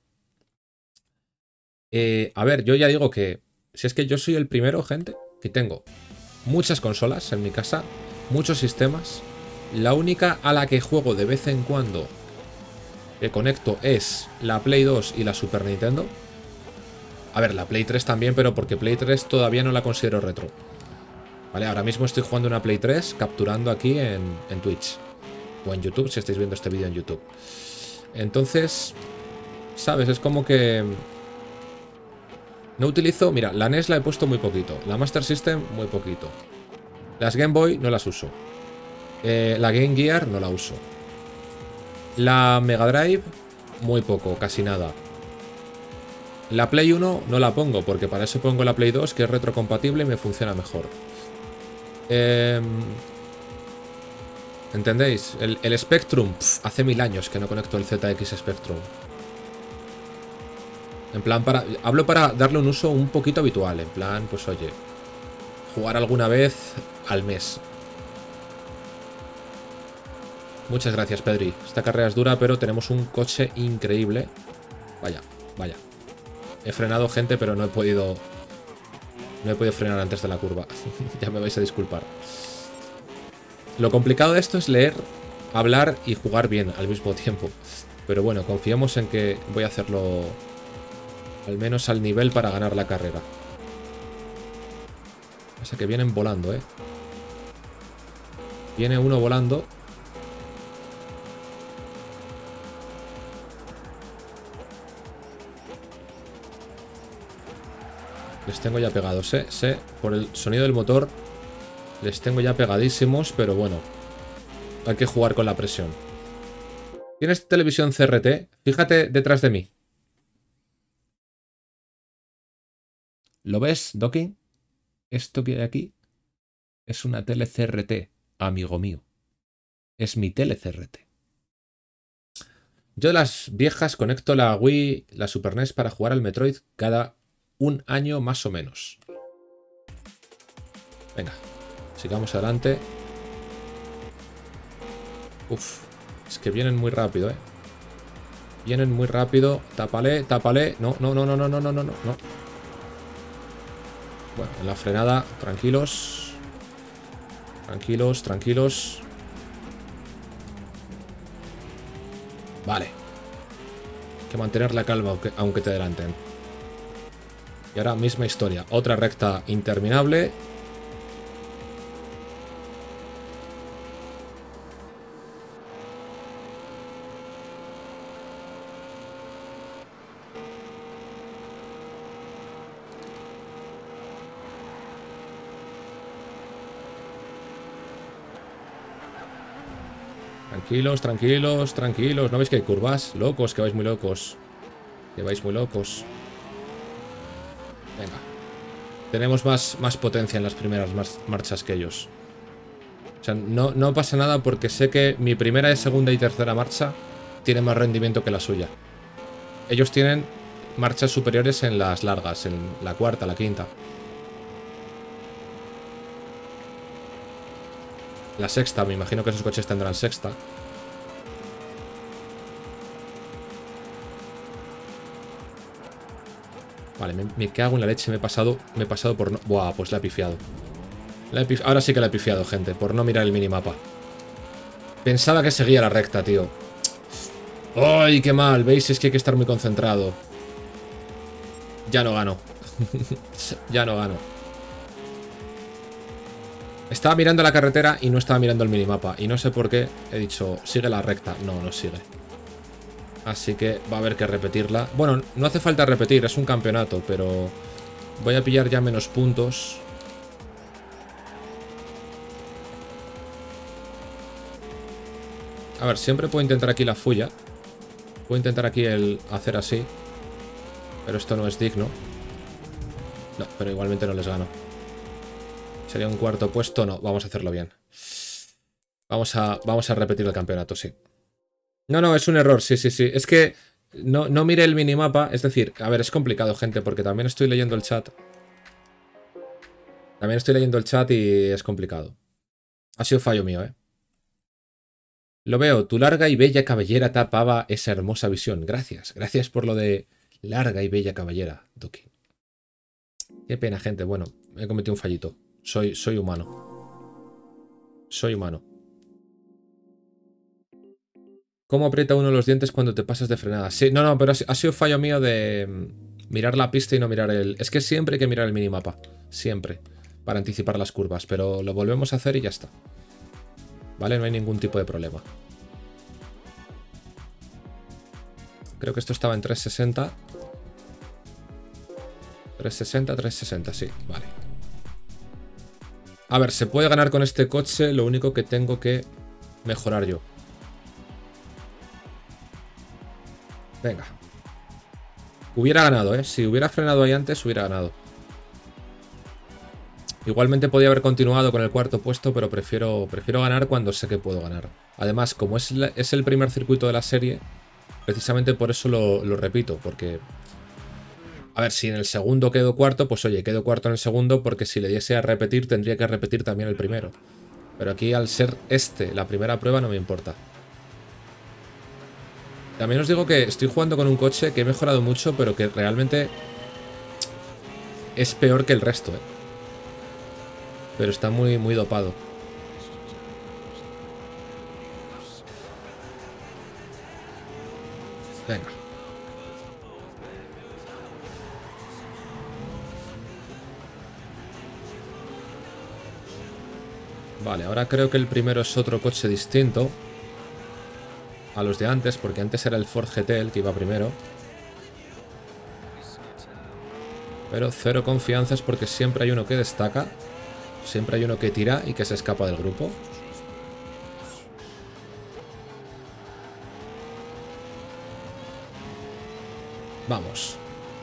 S1: A ver, yo ya digo que si es que yo soy el primero, gente, que tengo muchas consolas en mi casa, muchos sistemas. La única a la que juego de vez en cuando que conecto es la Play 2 y la Super Nintendo. A ver, la Play 3 también, pero porque Play 3 todavía no la considero retro. Vale, ahora mismo estoy jugando una Play 3, capturando aquí en Twitch. O en YouTube, si estáis viendo este vídeo en YouTube. Entonces, ¿sabes? Es como que... No utilizo... Mira, la NES la he puesto muy poquito. La Master System, muy poquito. Las Game Boy no las uso. La Game Gear no la uso. La Mega Drive, muy poco, casi nada. La Play 1 no la pongo, porque para eso pongo la Play 2, que es retrocompatible y me funciona mejor. ¿Entendéis? El Spectrum, hace 1000 años que no conecto el ZX Spectrum. En plan, hablo para darle un uso un poquito habitual. En plan, pues oye, jugar alguna vez al mes. Muchas gracias, Pedri. Esta carrera es dura, pero tenemos un coche increíble. Vaya, vaya. He frenado, gente, pero no he podido frenar antes de la curva. Ya me vais a disculpar. Lo complicado de esto es leer, hablar y jugar bien al mismo tiempo. Pero bueno, confiemos en que voy a hacerlo al menos al nivel para ganar la carrera. Pasa que vienen volando, ¿eh? Viene uno volando. Les tengo ya pegados, ¿eh? Sé, por el sonido del motor, les tengo ya pegadísimos, pero bueno, hay que jugar con la presión. ¿Tienes televisión CRT? Fíjate detrás de mí. ¿Lo ves, Doki? Esto que hay aquí es una tele CRT, amigo mío. Es mi tele CRT. Yo de las viejas conecto la Wii, la Super NES para jugar al Metroid cada un año más o menos. Venga, sigamos adelante. Uf, es que vienen muy rápido, ¿eh? Vienen muy rápido. Tápale, tápale. No, no, no, no, no, no, no, no, no. Bueno, en la frenada, tranquilos. Tranquilos, tranquilos. Vale. Hay que mantener la calma aunque te adelanten. Y ahora misma historia. Otra recta interminable. Tranquilos, tranquilos, tranquilos. ¿No veis que hay curvas? Locos, que vais muy locos. Que vais muy locos. Venga. Tenemos más potencia en las primeras marchas que ellos. O sea, no pasa nada porque sé que mi primera, segunda y tercera marcha tiene más rendimiento que la suya. Ellos tienen marchas superiores en las largas, en la cuarta, la quinta. La sexta, me imagino que esos coches tendrán sexta. Vale, me cago en la leche, me he pasado por no... Buah, pues la he pifiado. Ahora sí que la he pifiado, gente, por no mirar el minimapa. Pensaba que seguía la recta, tío. ¡Ay, qué mal! ¿Veis? Es que hay que estar muy concentrado. Ya no gano. Ya no gano. Estaba mirando la carretera y no estaba mirando el minimapa. Y no sé por qué he dicho, sigue la recta. No, no sigue. Así que va a haber que repetirla. Bueno, no hace falta repetir, es un campeonato, pero voy a pillar ya menos puntos. A ver, siempre puedo intentar aquí la fulla. Puedo intentar aquí el hacer así. Pero esto no es digno. No, pero igualmente no les gano. Sería un cuarto puesto. No, vamos a hacerlo bien. Vamos a repetir el campeonato, sí. No, es un error, sí. Es que no mire el minimapa. Es decir, a ver, es complicado, gente, porque también estoy leyendo el chat. También estoy leyendo el chat y es complicado. Ha sido fallo mío, ¿eh? Lo veo, tu larga y bella cabellera tapaba esa hermosa visión. Gracias, gracias por lo de larga y bella cabellera, Doki. Qué pena, gente. Bueno, he cometido un fallito. Soy humano. Soy humano. ¿Cómo aprieta uno los dientes cuando te pasas de frenada? Sí, no, pero ha sido fallo mío de mirar la pista y no mirar el... Es que siempre hay que mirar el minimapa. Siempre. Para anticipar las curvas. Pero lo volvemos a hacer y ya está. ¿Vale? No hay ningún tipo de problema. Creo que esto estaba en 360. 360, sí. Vale. A ver, se puede ganar con este coche. Lo único que tengo que mejorar yo. Venga. Hubiera ganado, ¿eh? Si hubiera frenado ahí antes, hubiera ganado. Igualmente podía haber continuado con el cuarto puesto, pero prefiero ganar cuando sé que puedo ganar. Además, como es el primer circuito de la serie, precisamente por eso lo repito, porque... A ver, si en el segundo quedo cuarto, pues oye, quedo cuarto en el segundo, porque si le diese a repetir, tendría que repetir también el primero. Pero aquí, al ser la primera prueba, no me importa. También os digo que estoy jugando con un coche que he mejorado mucho, pero que realmente es peor que el resto, ¿eh? Pero está muy, muy dopado. Venga. Vale, ahora creo que el primero es otro coche distinto a los de antes, porque antes era el Ford GT el que iba primero. Pero cero confianzas porque siempre hay uno que destaca. Siempre hay uno que tira y que se escapa del grupo. Vamos.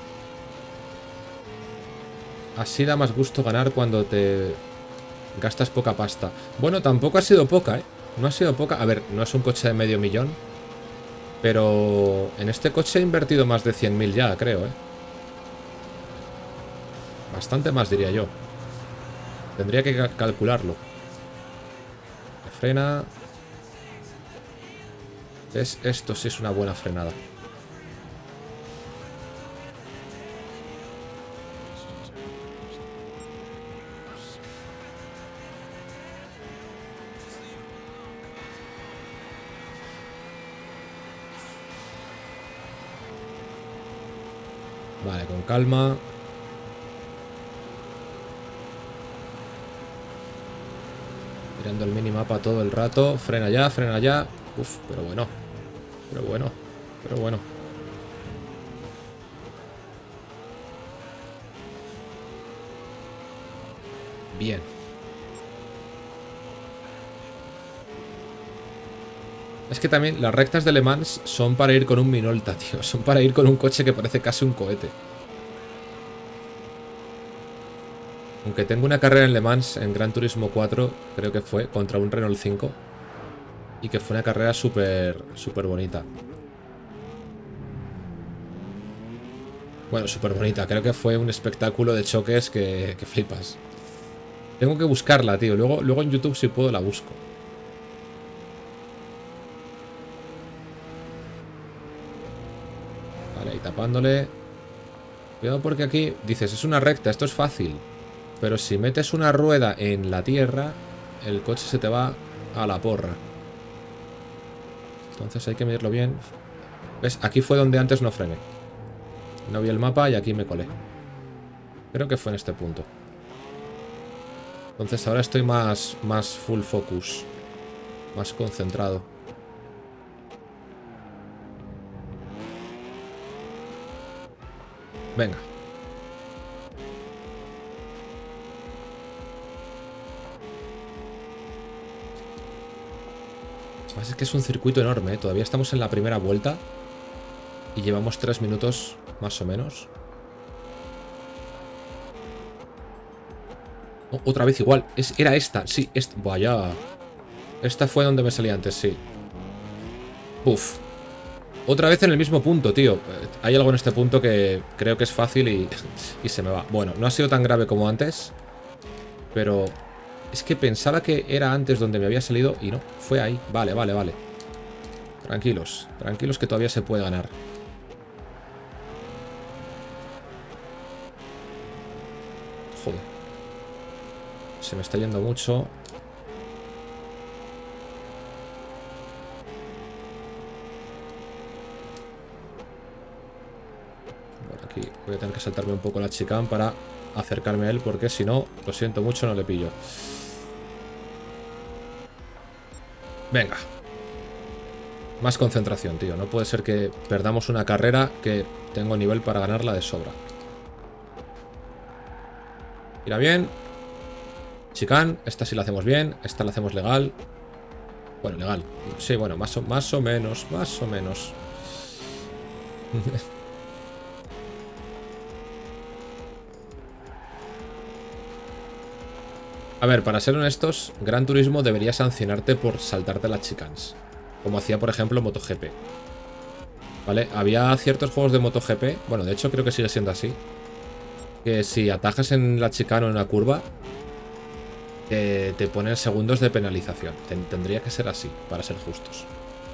S1: Así da más gusto ganar cuando te gastas poca pasta. Bueno, tampoco ha sido poca, ¿eh? No ha sido poca. A ver, no es un coche de medio millón. Pero en este coche he invertido más de 100.000 ya, creo, ¿eh? Bastante más, diría yo. Tendría que calcularlo. Frena. ¿Ves? Esto sí es una buena frenada. Vale, con calma. Mirando el minimapa todo el rato. Frena ya, frena ya. Uf, pero bueno. Pero bueno. Pero bueno. Bien. Es que también las rectas de Le Mans son para ir con un Minolta, tío. Son para ir con un coche que parece casi un cohete. Aunque tengo una carrera en Le Mans en Gran Turismo 4, creo que fue, contra un Renault 5. Y que fue una carrera súper bonita. Bueno, súper bonita. Creo que fue un espectáculo de choques que flipas. Tengo que buscarla, tío. Luego en YouTube, si puedo, la busco. Vale, ahí tapándole. Cuidado porque aquí dices, es una recta, esto es fácil. Pero si metes una rueda en la tierra, el coche se te va a la porra. Entonces hay que medirlo bien. ¿Ves? Aquí fue donde antes no frené. No vi el mapa y aquí me colé. Creo que fue en este punto. Entonces ahora estoy más full focus. Más concentrado. Venga. Es que es un circuito enorme, ¿eh? Todavía estamos en la primera vuelta. Y llevamos 3 minutos más o menos. Oh, otra vez igual. Era esta, sí. Vaya. Esta fue donde me salí antes, sí. Uf. Otra vez en el mismo punto, tío. Hay algo en este punto que creo que es fácil y se me va. Bueno, no ha sido tan grave como antes. Pero es que pensaba que era antes donde me había salido y no. Fue ahí. Vale, vale, vale. Tranquilos. Tranquilos que todavía se puede ganar. Joder. Se me está yendo mucho. Aquí voy a tener que saltarme un poco la chicane para acercarme a él, porque si no, lo siento mucho, no le pillo. Venga. Más concentración, tío. No puede ser que perdamos una carrera que tengo nivel para ganarla de sobra. Mira bien. Chicane. Esta sí la hacemos bien. Esta la hacemos legal. Bueno, legal. Sí, bueno, más o menos. Más o menos. A ver, para ser honestos, Gran Turismo debería sancionarte por saltarte las chicanes. Como hacía, por ejemplo, MotoGP. ¿Vale? Había ciertos juegos de MotoGP. Bueno, de hecho creo que sigue siendo así. Que si atajas en la chicane o en la curva, te ponen segundos de penalización. Tendría que ser así, para ser justos.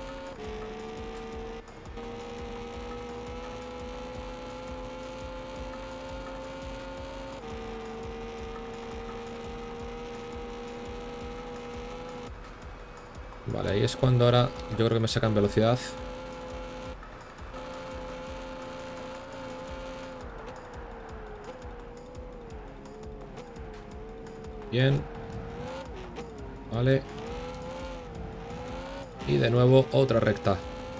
S1: Vale, ahí es cuando ahora yo creo que me sacan velocidad. Bien. Vale. Y de nuevo otra recta.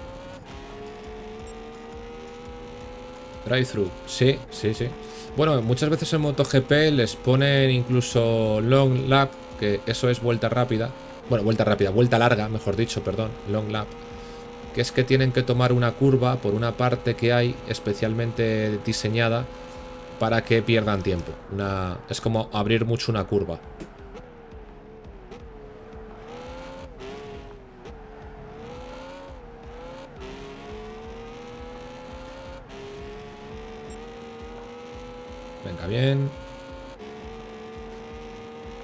S1: Drive-thru. Sí, sí, sí. Bueno, muchas veces en MotoGP les ponen incluso long lap, que eso es vuelta rápida. Bueno, vuelta rápida, vuelta larga, mejor dicho, perdón, long lap. Que es que tienen que tomar una curva por una parte que hay especialmente diseñada para que pierdan tiempo. Es como abrir mucho una curva. Venga, bien.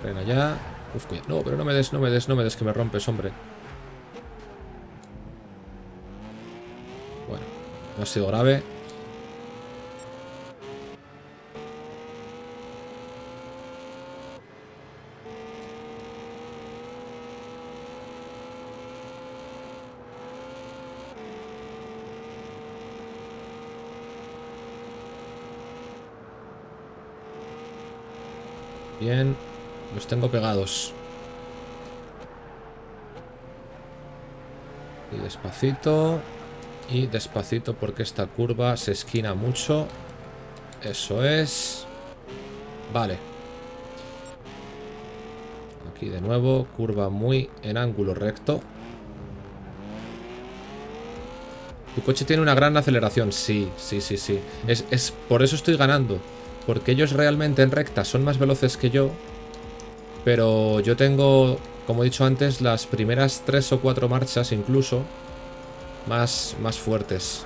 S1: Frena ya. Uf, cuidado. No, pero no me des, no me des, no me des, que me rompes, hombre. Bueno, no ha sido grave. Bien, los tengo pegados. Y despacito. Y despacito porque esta curva se esquina mucho. Eso es. Vale. Aquí de nuevo, curva muy en ángulo recto. Tu coche tiene una gran aceleración. Sí, sí, sí, sí. Es por eso estoy ganando. Porque ellos realmente en recta son más veloces que yo. Pero yo tengo, como he dicho antes, las primeras 3 o 4 marchas incluso más fuertes.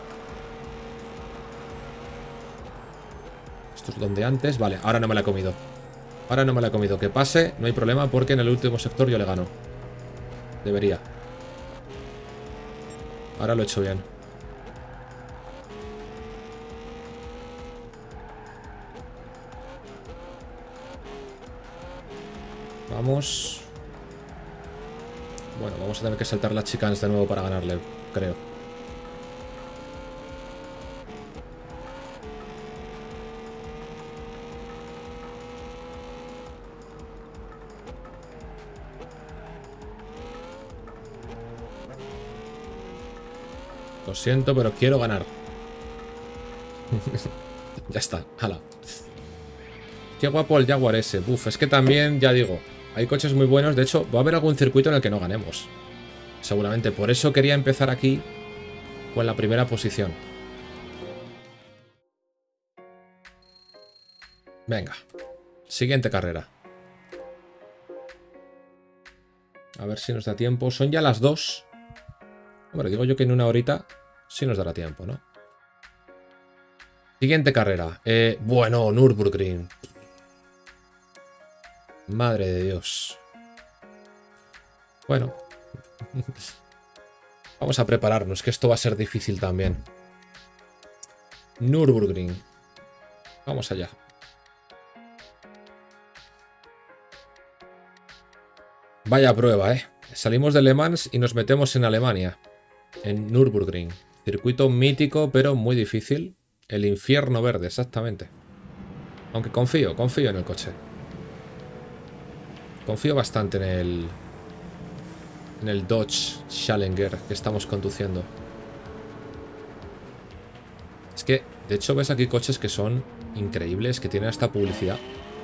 S1: Esto es donde antes. Vale, ahora no me la he comido. Ahora no me la he comido. Que pase, no hay problema porque en el último sector yo le gano. Debería. Ahora lo he hecho bien. Vamos. Bueno, vamos a tener que saltar las chicanes de nuevo para ganarle, creo. Lo siento, pero quiero ganar. Ya está, hala. Qué guapo el Jaguar ese. Uf, es que también, ya digo, hay coches muy buenos. De hecho, va a haber algún circuito en el que no ganemos. Seguramente. Por eso quería empezar aquí con la primera posición. Venga. Siguiente carrera. A ver si nos da tiempo. Son ya las 2. Hombre, digo yo que en una horita sí nos dará tiempo, ¿no? Siguiente carrera. Bueno, Nürburgring. Madre de Dios. Bueno. Vamos a prepararnos, que esto va a ser difícil también. Nürburgring. Vamos allá. Vaya prueba, ¿eh? Salimos de Le Mans y nos metemos en Alemania. En Nürburgring. Circuito mítico, pero muy difícil. El infierno verde, exactamente. Aunque confío en el coche. Confío bastante en el Dodge Challenger que estamos conduciendo. Es que, de hecho, ves aquí coches que son increíbles, que tienen hasta publicidad.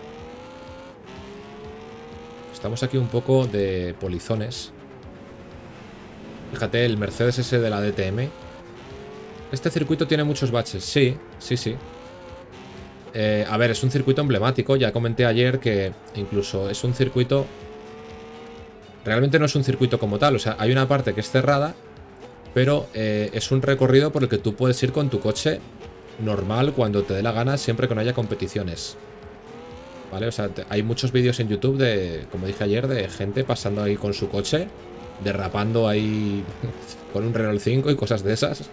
S1: Estamos aquí un poco de polizones. Fíjate, el Mercedes ese de la DTM. Este circuito tiene muchos baches. Sí, sí, sí. A ver, es un circuito emblemático. Ya comenté ayer que incluso es un circuito... Realmente no es un circuito como tal. O sea, hay una parte que es cerrada, pero es un recorrido por el que tú puedes ir con tu coche normal cuando te dé la gana, siempre que no haya competiciones. ¿Vale? O sea, hay muchos vídeos en YouTube de, como dije ayer, de gente pasando ahí con su coche, derrapando ahí con un Renault 5 y cosas de esas.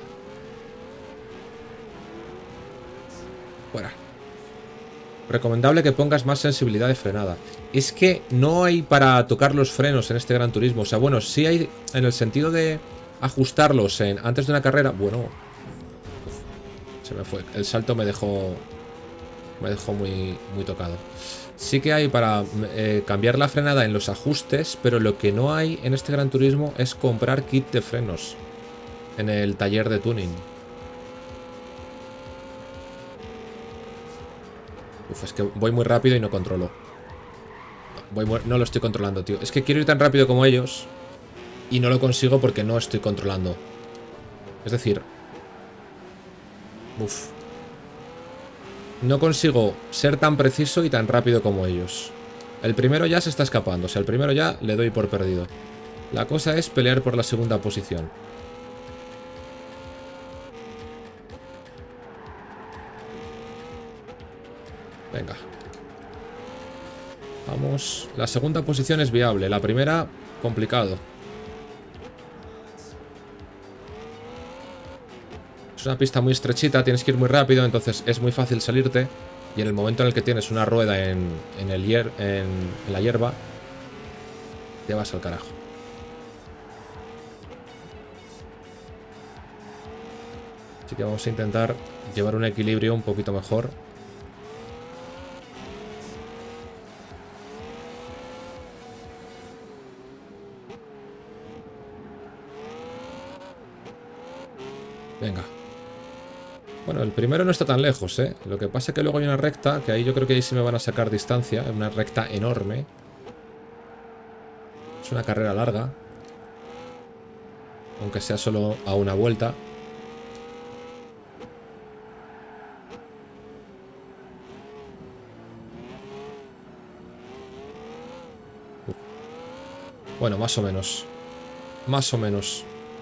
S1: Fuera. Recomendable que pongas más sensibilidad de frenada. Es que no hay para tocar los frenos en este Gran Turismo. O sea, bueno, sí hay en el sentido de ajustarlos antes de una carrera. Bueno, se me fue. El salto me dejó muy tocado. Sí que hay para cambiar la frenada en los ajustes, pero lo que no hay en este Gran Turismo es comprar kit de frenos en el taller de tuning. Uf, es que voy muy rápido y no controlo. No lo estoy controlando, tío. Es que quiero ir tan rápido como ellos y no lo consigo porque no estoy controlando. Es decir... Uf. No consigo ser tan preciso y tan rápido como ellos. El primero ya se está escapando. O sea, el primero ya le doy por perdido. La cosa es pelear por la segunda posición. Venga. Vamos. La segunda posición es viable. La primera, complicado. Es una pista muy estrechita, tienes que ir muy rápido, entonces es muy fácil salirte. Y en el momento en el que tienes una rueda en la hierba, te vas al carajo. Así que vamos a intentar llevar un equilibrio un poquito mejor. Venga. Bueno, el primero no está tan lejos, ¿eh? Lo que pasa es que luego hay una recta, que ahí yo creo que ahí sí me van a sacar distancia. Una recta enorme. Es una carrera larga. Aunque sea solo a una vuelta. Bueno, más o menos. Más o menos.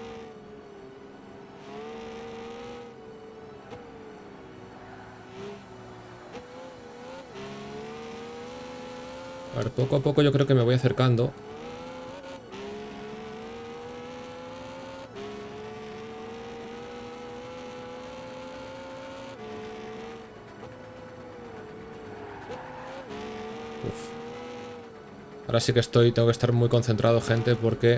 S1: A ver, poco a poco yo creo que me voy acercando. Uf. Ahora sí que tengo que estar muy concentrado, gente, porque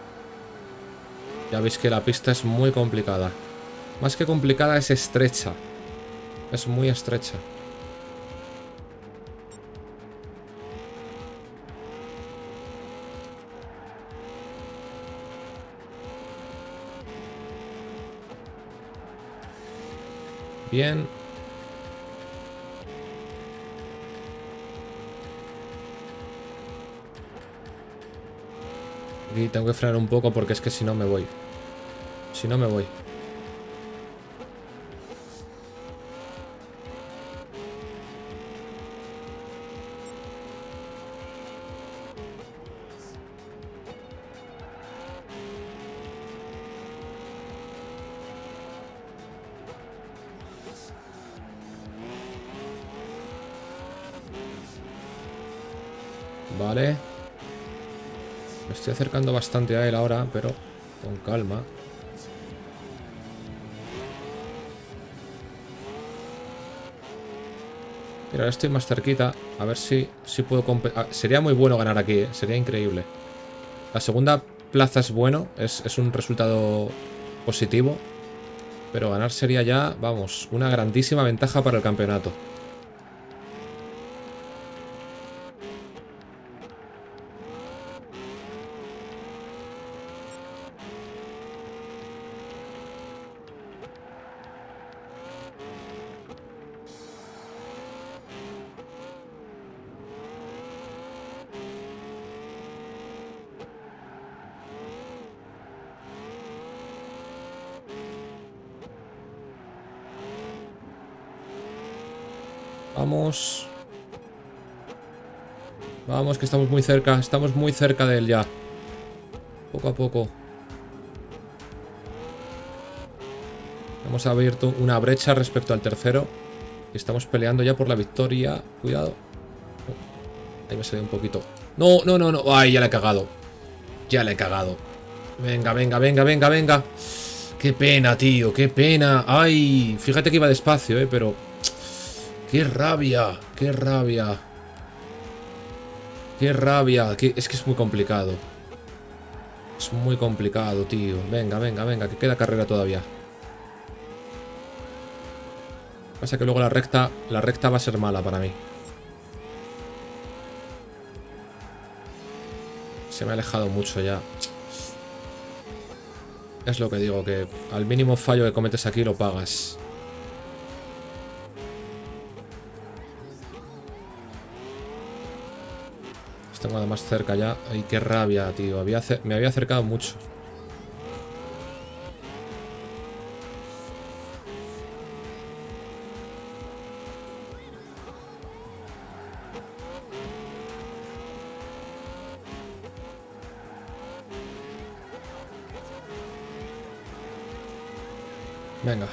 S1: ya veis que la pista es muy complicada. Más que complicada, es estrecha. Es muy estrecha. Bien. Y tengo que frenar un poco porque es que si no me voy. Si no me voy. Vale. Me estoy acercando bastante a él ahora, pero con calma. Mira, ahora estoy más cerquita. A ver si puedo competir. Sería muy bueno ganar aquí, ¿eh? Sería increíble. La segunda plaza es bueno. Es un resultado positivo. Pero ganar sería ya, vamos, una grandísima ventaja para el campeonato. Vamos. Vamos, que estamos muy cerca. Estamos muy cerca de él ya. Poco a poco. Hemos abierto una brecha respecto al tercero. Y estamos peleando ya por la victoria. Cuidado. Ahí me salió un poquito. No, no, no, no. Ay, ya le he cagado. Ya le he cagado. Venga, venga, venga, venga, venga. Qué pena, tío. Qué pena. Ay, fíjate que iba despacio, pero... ¡Qué rabia! ¡Qué rabia! ¡Qué rabia! Es que es muy complicado. Es muy complicado, tío. Venga, venga, venga, que queda carrera todavía. Pasa que luego la recta va a ser mala para mí. Se me ha alejado mucho ya. Es lo que digo, que al mínimo fallo que cometes aquí lo pagas. Tengo además cerca ya. Ay, qué rabia, tío. Me había acercado mucho. Venga.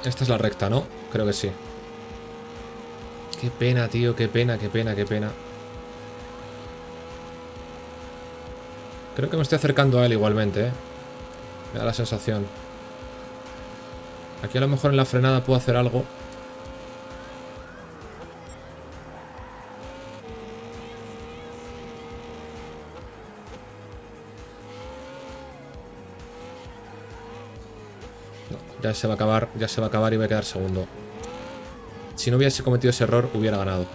S1: Esta es la recta, ¿no? Creo que sí. Qué pena, tío, qué pena, qué pena, qué pena. Creo que me estoy acercando a él igualmente, ¿eh? Me da la sensación. Aquí a lo mejor en la frenada puedo hacer algo. No, ya se va a acabar y voy a quedar segundo. Si no hubiese cometido ese error, hubiera ganado.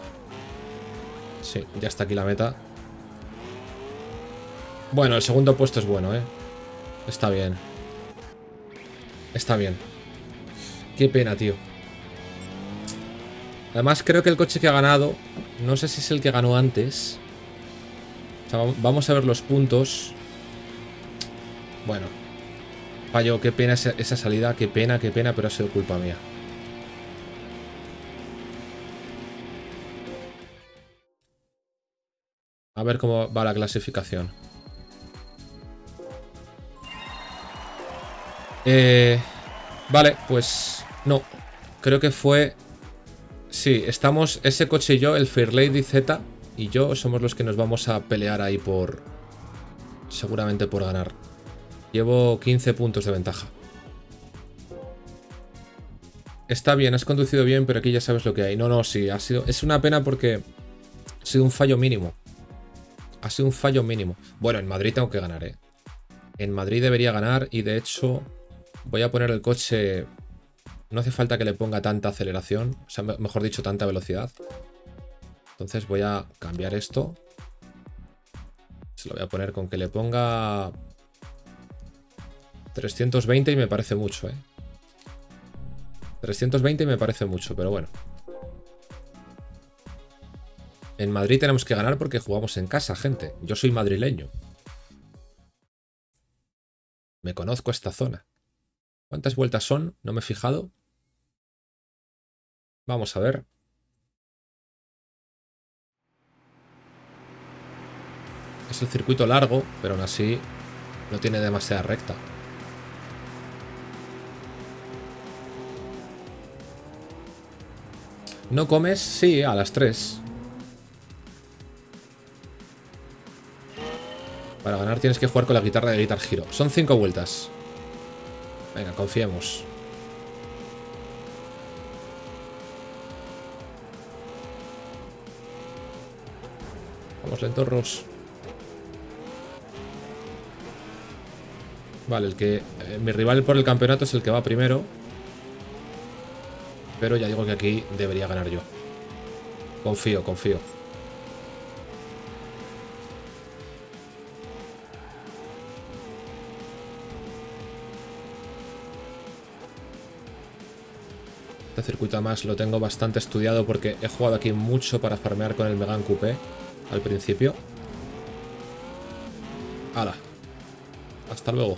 S1: Sí, ya está aquí la meta. Bueno, el segundo puesto es bueno, ¿eh? Está bien. Está bien. Qué pena, tío. Además, creo que el coche que ha ganado, no sé si es el que ganó antes. O sea, vamos a ver los puntos. Bueno. Fallo, qué pena esa salida. Qué pena, pero ha sido culpa mía. A ver cómo va la clasificación. Vale, pues no. Creo que fue... Sí, estamos ese coche y yo, el Fairlady Z y yo somos los que nos vamos a pelear ahí por... Seguramente por ganar. Llevo 15 puntos de ventaja. Está bien, has conducido bien, pero aquí ya sabes lo que hay. No, no, sí, ha sido... Es una pena porque ha sido un fallo mínimo. Ha sido un fallo mínimo. Bueno, en Madrid tengo que ganar, ¿eh? En Madrid debería ganar y de hecho voy a poner el coche... No hace falta que le ponga tanta aceleración, o sea, mejor dicho, tanta velocidad. Entonces voy a cambiar esto. Se lo voy a poner con que le ponga 320 y me parece mucho, ¿eh? 320 y me parece mucho, pero bueno. En Madrid tenemos que ganar porque jugamos en casa, gente. Yo soy madrileño. Me conozco esta zona. ¿Cuántas vueltas son? No me he fijado. Vamos a ver. Es el circuito largo, pero aún así no tiene demasiada recta. ¿No comes? Sí, a las 3. Para ganar tienes que jugar con la guitarra de Guitar Hero. Son 5 vueltas. Venga, confiemos. Vamos lentorros. Vale, el que... mi rival por el campeonato es el que va primero. Pero ya digo que aquí debería ganar yo. Confío, confío. Este circuito además lo tengo bastante estudiado porque he jugado aquí mucho para farmear con el Megane Coupé al principio. ¡Hala! Hasta luego.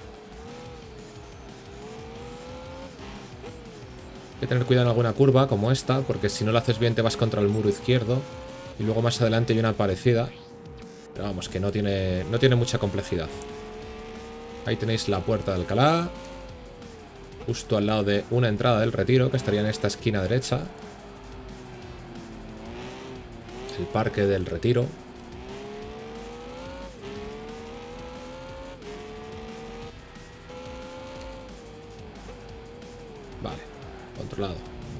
S1: Hay que tener cuidado en alguna curva como esta, porque si no lo haces bien te vas contra el muro izquierdo. Y luego más adelante hay una parecida. Pero vamos, que no tiene mucha complejidad. Ahí tenéis la puerta de Alcalá. Justo al lado de una entrada del Retiro, que estaría en esta esquina derecha. El Parque del Retiro. Vale, controlado.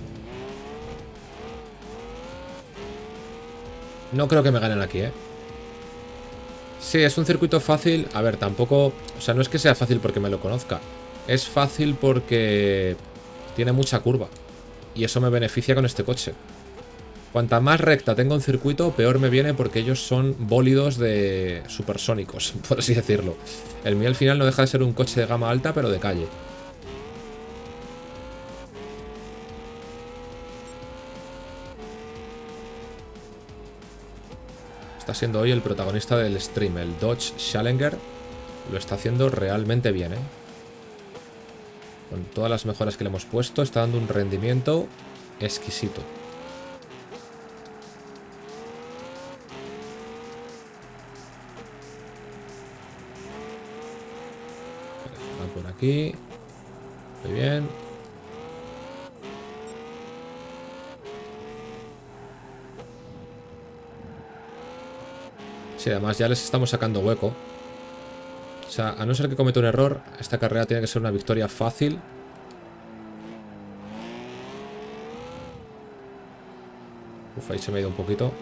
S1: No creo que me ganen aquí, ¿eh? Sí, es un circuito fácil. A ver, tampoco... O sea, no es que sea fácil porque me lo conozca. Es fácil porque tiene mucha curva. Y eso me beneficia con este coche. Cuanta más recta tenga un circuito, peor me viene porque ellos son bólidos de supersónicos, por así decirlo. El mío al final no deja de ser un coche de gama alta, pero de calle. Está siendo hoy el protagonista del stream, el Dodge Challenger. Lo está haciendo realmente bien, ¿eh? Con todas las mejoras que le hemos puesto, está dando un rendimiento exquisito. Va por aquí. Muy bien. Sí, además ya les estamos sacando hueco. O sea, a no ser que cometa un error, esta carrera tiene que ser una victoria fácil. Uf, ahí se me ha ido un poquito.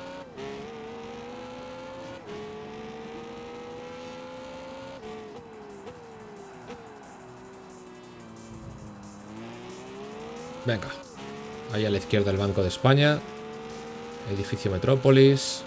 S1: Venga. Ahí a la izquierda el Banco de España. Edificio Metrópolis.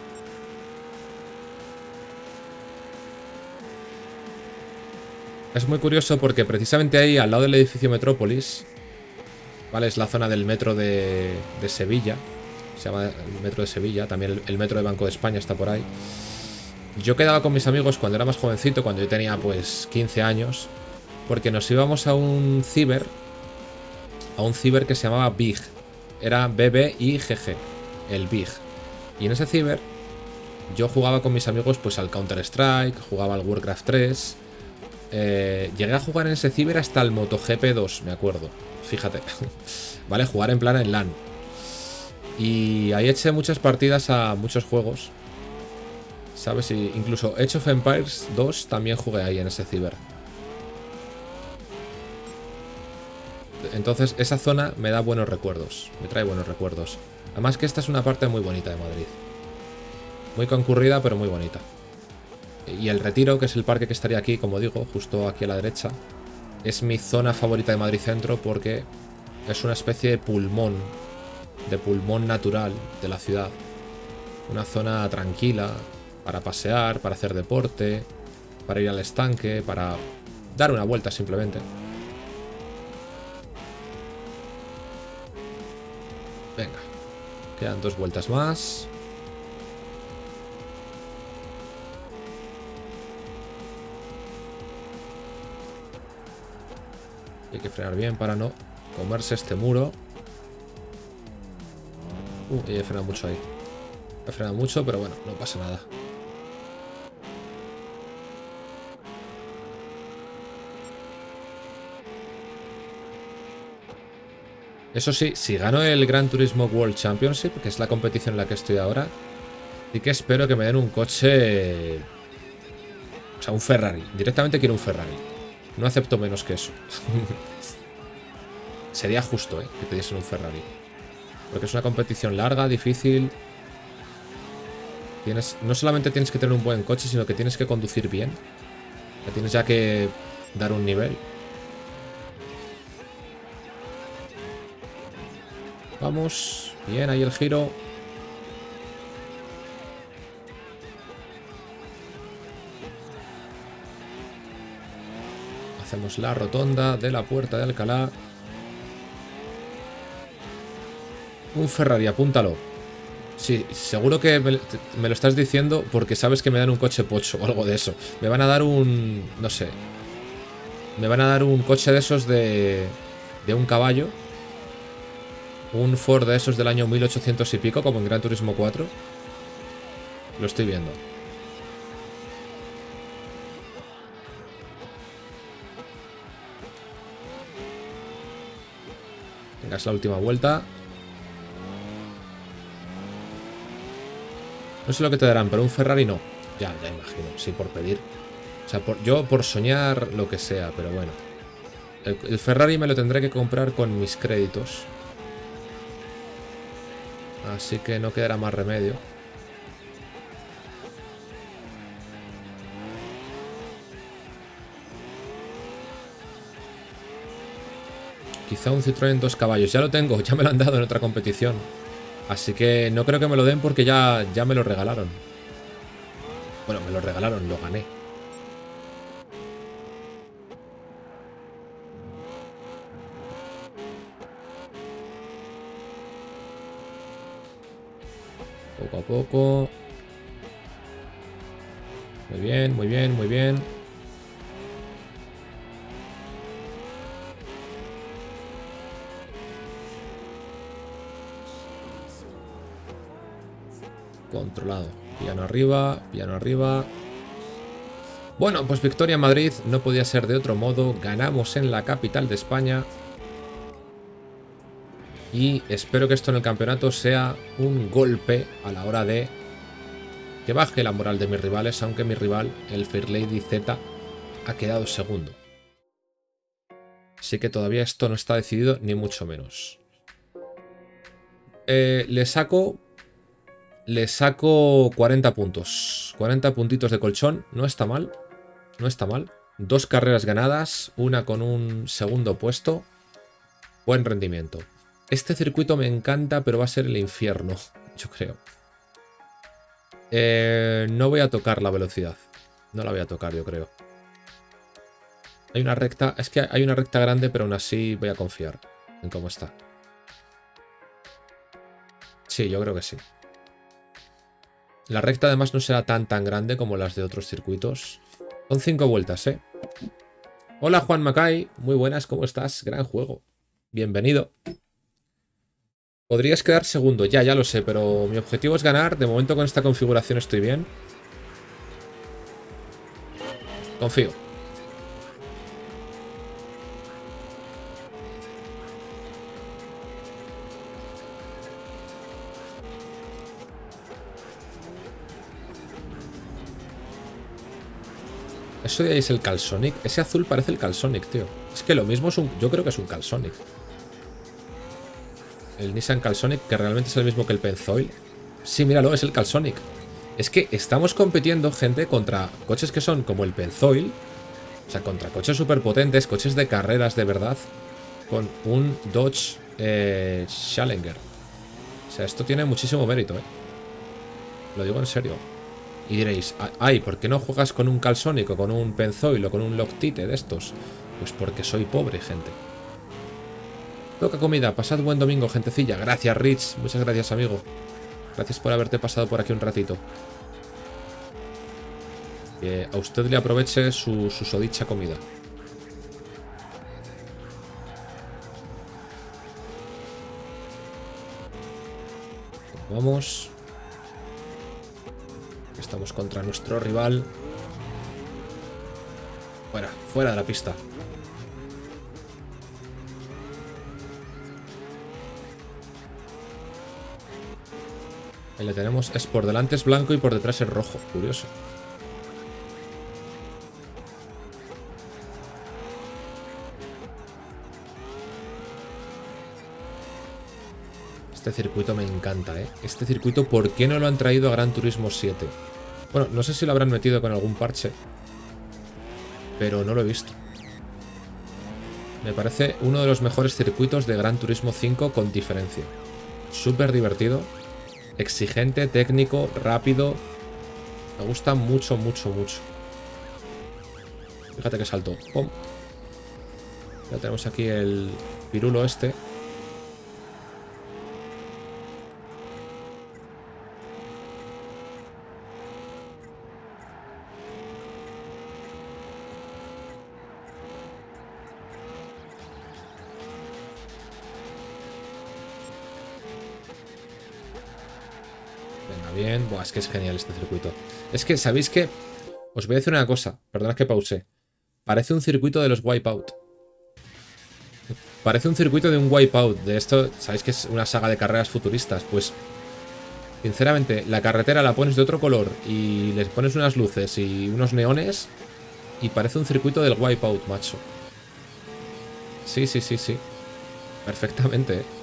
S1: Es muy curioso porque precisamente ahí, al lado del edificio Metrópolis, ¿vale? Es la zona del metro de Sevilla. Se llama el metro de Sevilla. También el metro de Banco de España está por ahí. Yo quedaba con mis amigos cuando era más jovencito, cuando yo tenía pues 15 años, porque nos íbamos a un ciber que se llamaba Big. Era BBIGG, el Big. Y en ese ciber yo jugaba con mis amigos pues al Counter-Strike, jugaba al Warcraft 3. Llegué a jugar en ese ciber hasta el MotoGP 2, me acuerdo. Fíjate. Vale, jugar en plan en LAN. Y ahí eché muchas partidas a muchos juegos, ¿sabes? Y incluso Age of Empires 2 también jugué ahí en ese ciber. Entonces esa zona me da buenos recuerdos. Me trae buenos recuerdos. Además que esta es una parte muy bonita de Madrid. Muy concurrida, pero muy bonita. Y el Retiro, que es el parque que estaría aquí, como digo, justo aquí a la derecha, es mi zona favorita de Madrid Centro porque es una especie de pulmón natural de la ciudad. Una zona tranquila para pasear, para hacer deporte, para ir al estanque, para dar una vuelta simplemente. Venga, quedan 2 vueltas más. Hay que frenar bien para no comerse este muro. He frenado mucho ahí. He frenado mucho, pero bueno, no pasa nada. Eso sí, si gano el Gran Turismo World Championship, que es la competición en la que estoy ahora, sí que espero que me den un coche... O sea, un Ferrari. Directamente quiero un Ferrari. No acepto menos que eso. Sería justo, que te diesen un Ferrari. Porque es una competición larga, difícil. No solamente tienes que tener un buen coche, sino que tienes que conducir bien. Tienes ya que dar un nivel. Vamos. Bien, ahí el giro. Hacemos la rotonda de la Puerta de Alcalá. Un Ferrari, apúntalo. Sí, seguro que me lo estás diciendo porque sabes que me dan un coche pocho o algo de eso. Me van a dar un... no sé. Me van a dar un coche de esos de un caballo. Un Ford de esos del año 1800 y pico, como en Gran Turismo 4. Lo estoy viendo. Venga, es la última vuelta. No sé lo que te darán, pero un Ferrari no. Ya imagino, sí, por pedir. O sea, yo por soñar lo que sea, pero bueno. El Ferrari me lo tendré que comprar con mis créditos. Así que no quedará más remedio. Quizá un Citroën 2 caballos. Ya lo tengo, ya me lo han dado en otra competición. Así que no creo que me lo den porque ya me lo regalaron. Bueno, me lo regalaron, lo gané. Poco a poco. Muy bien, muy bien, muy bien. Controlado. Piano arriba, piano arriba. Bueno, pues victoria en Madrid. No podía ser de otro modo. Ganamos en la capital de España. Y espero que esto en el campeonato sea un golpe a la hora de Que baje la moral de mis rivales, aunque mi rival, el Fairlady Z, ha quedado segundo. Así que todavía esto no está decidido, ni mucho menos. Le saco 40 puntos. 40 puntitos de colchón. No está mal. No está mal. 2 carreras ganadas. Una con un segundo puesto. Buen rendimiento. Este circuito me encanta, pero va a ser el infierno, yo creo. No voy a tocar la velocidad. No la voy a tocar, yo creo. Hay una recta. Es que hay una recta grande, pero aún así voy a confiar en cómo está. Sí, yo creo que sí. La recta además no será tan grande como las de otros circuitos. Son 5 vueltas, ¿eh? Hola Juan Macay, muy buenas, ¿cómo estás? Gran juego. Bienvenido. Podrías quedar segundo, ya lo sé, pero mi objetivo es ganar. De momento con esta configuración estoy bien. Confío. Eso de ahí es el Calsonic. Ese azul parece el Calsonic, tío. Es que lo mismo es un... Yo creo que es un Calsonic. El Nissan Calsonic, que realmente es el mismo que el Pennzoil. Sí, míralo, es el Calsonic. Es que estamos compitiendo, gente, contra coches que son como el Pennzoil. O sea, contra coches súper potentes, coches de carreras de verdad. Con un Dodge Challenger. O sea, esto tiene muchísimo mérito, ¿eh? Lo digo en serio. Y diréis, ay, ¿por qué no juegas con un Calsonic o con un Pennzoil o con un Loctite de estos? Pues porque soy pobre, gente. Toca comida, pasad buen domingo, gentecilla. Gracias, Rich, muchas gracias, amigo. Gracias por haberte pasado por aquí un ratito. Que a usted le aproveche su sodicha comida. Vamos. Estamos contra nuestro rival. Fuera de la pista. Ahí le tenemos. Es por delante es blanco y por detrás es rojo. Curioso. Este circuito me encanta, ¿eh? Este circuito, ¿por qué no lo han traído a Gran Turismo 7? Bueno, no sé si lo habrán metido con algún parche, pero no lo he visto. Me parece uno de los mejores circuitos de Gran Turismo 5 con diferencia. Súper divertido, exigente, técnico, rápido. Me gusta mucho, mucho, mucho. Fíjate que saltó. ¡Pum! Ya tenemos aquí el pirulo este. Bien, buah, es que es genial este circuito. Es que, ¿sabéis qué? Os voy a decir una cosa, perdonad que pause. Parece un circuito de los Wipeout. Parece un circuito de un Wipeout. De esto, ¿sabéis que es una saga de carreras futuristas? Pues, sinceramente, la carretera la pones de otro color y les pones unas luces y unos neones y parece un circuito del Wipeout, macho. Sí, sí, sí, sí. Perfectamente, ¿eh?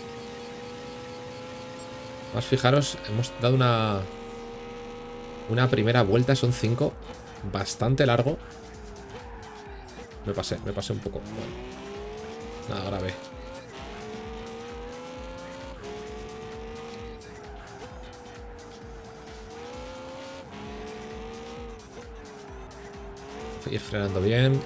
S1: Más fijaros, hemos dado una primera vuelta, son 5. Bastante largo. Me pasé un poco. Bueno, nada grave. Ir frenando bien.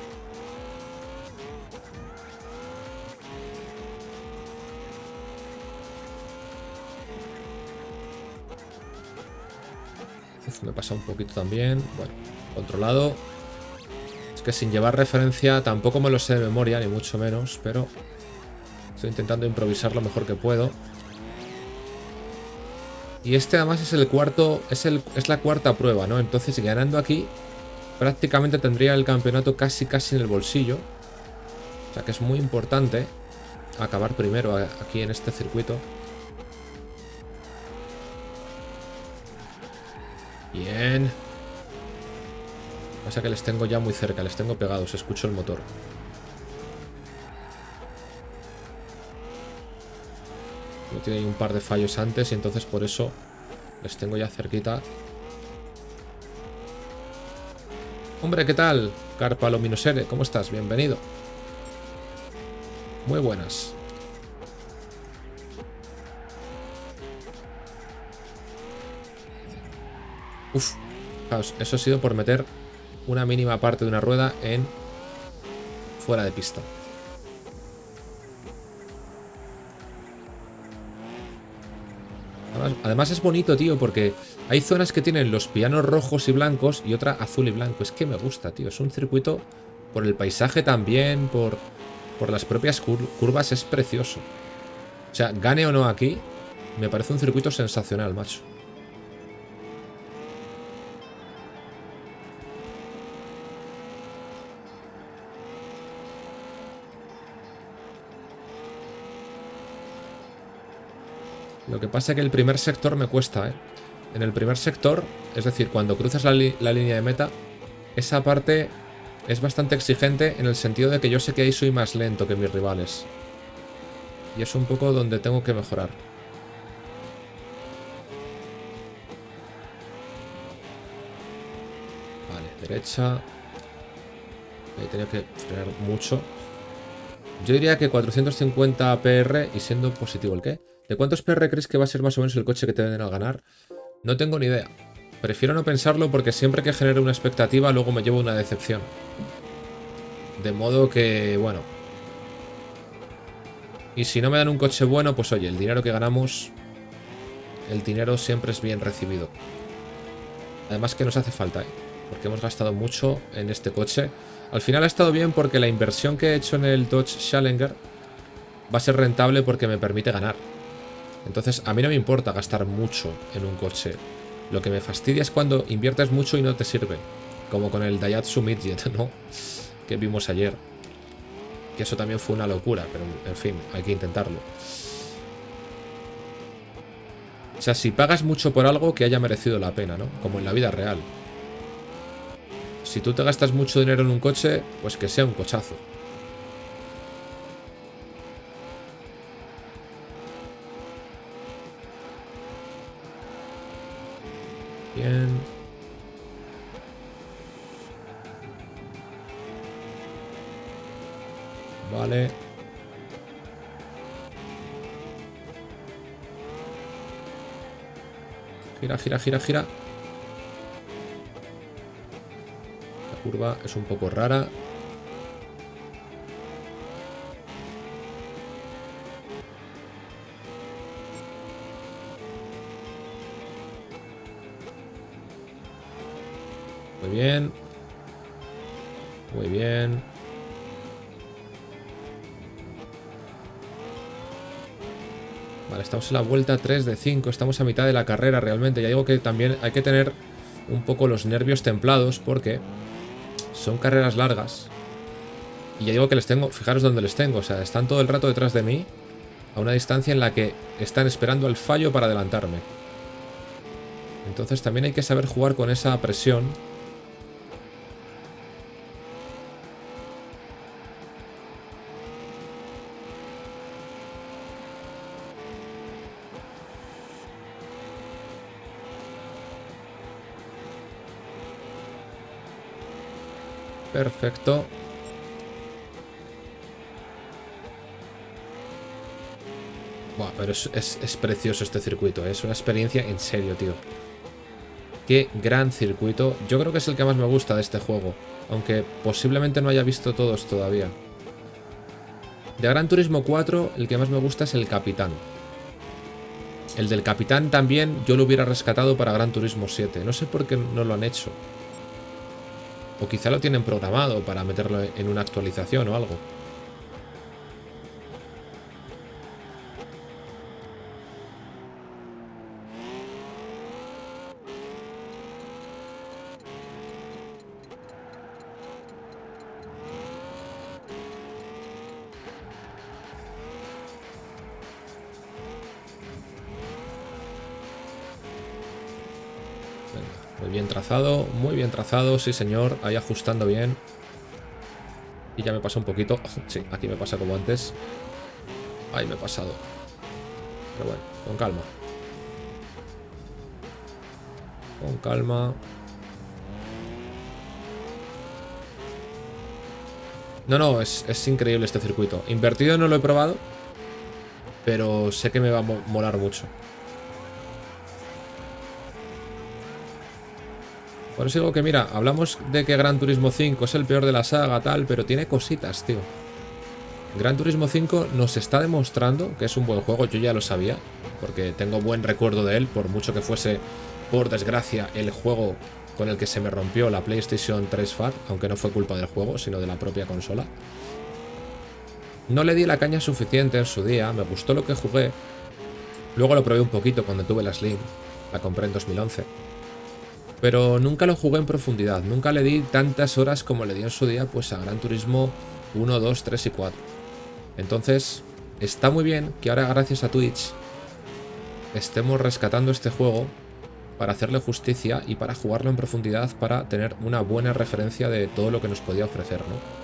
S1: Me pasa un poquito también. Bueno, controlado. Es que sin llevar referencia tampoco me lo sé de memoria, ni mucho menos, pero estoy intentando improvisar lo mejor que puedo. Y este además es el cuarto, es la cuarta prueba, ¿no? Entonces ganando aquí prácticamente tendría el campeonato casi en el bolsillo. O sea que es muy importante acabar primero aquí en este circuito. Bien. Pasa que les tengo ya muy cerca, les tengo pegados, escucho el motor. Yo tiene ahí un par de fallos antes y entonces por eso les tengo ya cerquita. Hombre, ¿qué tal? Carpa Luminosere, ¿cómo estás? Bienvenido. Muy buenas. Uf, eso ha sido por meter una mínima parte de una rueda en fuera de pista. Además es bonito, tío, porque hay zonas que tienen los pianos rojos y blancos y otra azul y blanco. Es que me gusta, tío. Es un circuito por el paisaje también, por las propias curvas. Es precioso. O sea, gane o no aquí, me parece un circuito sensacional, macho. Lo que pasa es que el primer sector me cuesta, ¿eh? En el primer sector, es decir, cuando cruzas la línea de meta, esa parte es bastante exigente en el sentido de que yo sé que ahí soy más lento que mis rivales. Y es un poco donde tengo que mejorar. Vale, derecha. He tenido que frenar mucho. Yo diría que 450 PR y siendo positivo. ¿El qué? ¿De cuántos PR crees que va a ser más o menos el coche que te den al ganar? No tengo ni idea. Prefiero no pensarlo porque siempre que genero una expectativa luego me llevo una decepción. De modo que, bueno. Y si no me dan un coche bueno, pues oye, el dinero que ganamos, el dinero siempre es bien recibido. Además que nos hace falta, ¿eh? Porque hemos gastado mucho en este coche. Al final ha estado bien porque la inversión que he hecho en el Dodge Challenger va a ser rentable porque me permite ganar. Entonces a mí no me importa gastar mucho en un coche. Lo que me fastidia es cuando inviertes mucho y no te sirve. Como con el Daihatsu Midget, ¿no? Que vimos ayer. Que eso también fue una locura, pero en fin, hay que intentarlo. O sea, si pagas mucho por algo, que haya merecido la pena, ¿no? Como en la vida real. Si tú te gastas mucho dinero en un coche, pues que sea un cochazo. Bien. Vale. Gira, gira, gira, gira. La curva es un poco rara. Muy bien. Muy bien. Vale, estamos en la vuelta 3 de 5. Estamos a mitad de la carrera realmente. Ya digo que también hay que tener un poco los nervios templados porque son carreras largas. Y ya digo que les tengo, fijaros dónde les tengo. O sea, están todo el rato detrás de mí a una distancia en la que están esperando el fallo para adelantarme. Entonces también hay que saber jugar con esa presión. Perfecto. Buah, pero es precioso este circuito, ¿eh? Es una experiencia en serio, tío. Qué gran circuito. Yo creo que es el que más me gusta de este juego. Aunque posiblemente no haya visto todos todavía. De Gran Turismo 4, el que más me gusta es el Capitán. El del Capitán también yo lo hubiera rescatado para Gran Turismo 7. No sé por qué no lo han hecho. O quizá lo tienen programado para meterlo en una actualización o algo. Venga, muy bien trazado, sí señor, ahí ajustando bien. Y ya me pasa un poquito. Sí, aquí me pasa como antes. Ahí me he pasado. Pero bueno, con calma. Con calma. No, es increíble este circuito. Invertido no lo he probado, pero sé que me va a molar mucho. Por eso digo que, mira, hablamos de que Gran Turismo 5 es el peor de la saga, tal, pero tiene cositas, tío. Gran Turismo 5 nos está demostrando que es un buen juego. Yo ya lo sabía, porque tengo buen recuerdo de él, por mucho que fuese, por desgracia, el juego con el que se me rompió la PlayStation 3 Fat, aunque no fue culpa del juego, sino de la propia consola. No le di la caña suficiente en su día, me gustó lo que jugué. Luego lo probé un poquito cuando tuve la Slim, la compré en 2011. Pero nunca lo jugué en profundidad, nunca le di tantas horas como le di en su día pues a Gran Turismo 1, 2, 3 y 4. Entonces, está muy bien que ahora gracias a Twitch estemos rescatando este juego para hacerle justicia y para jugarlo en profundidad para tener una buena referencia de todo lo que nos podía ofrecer,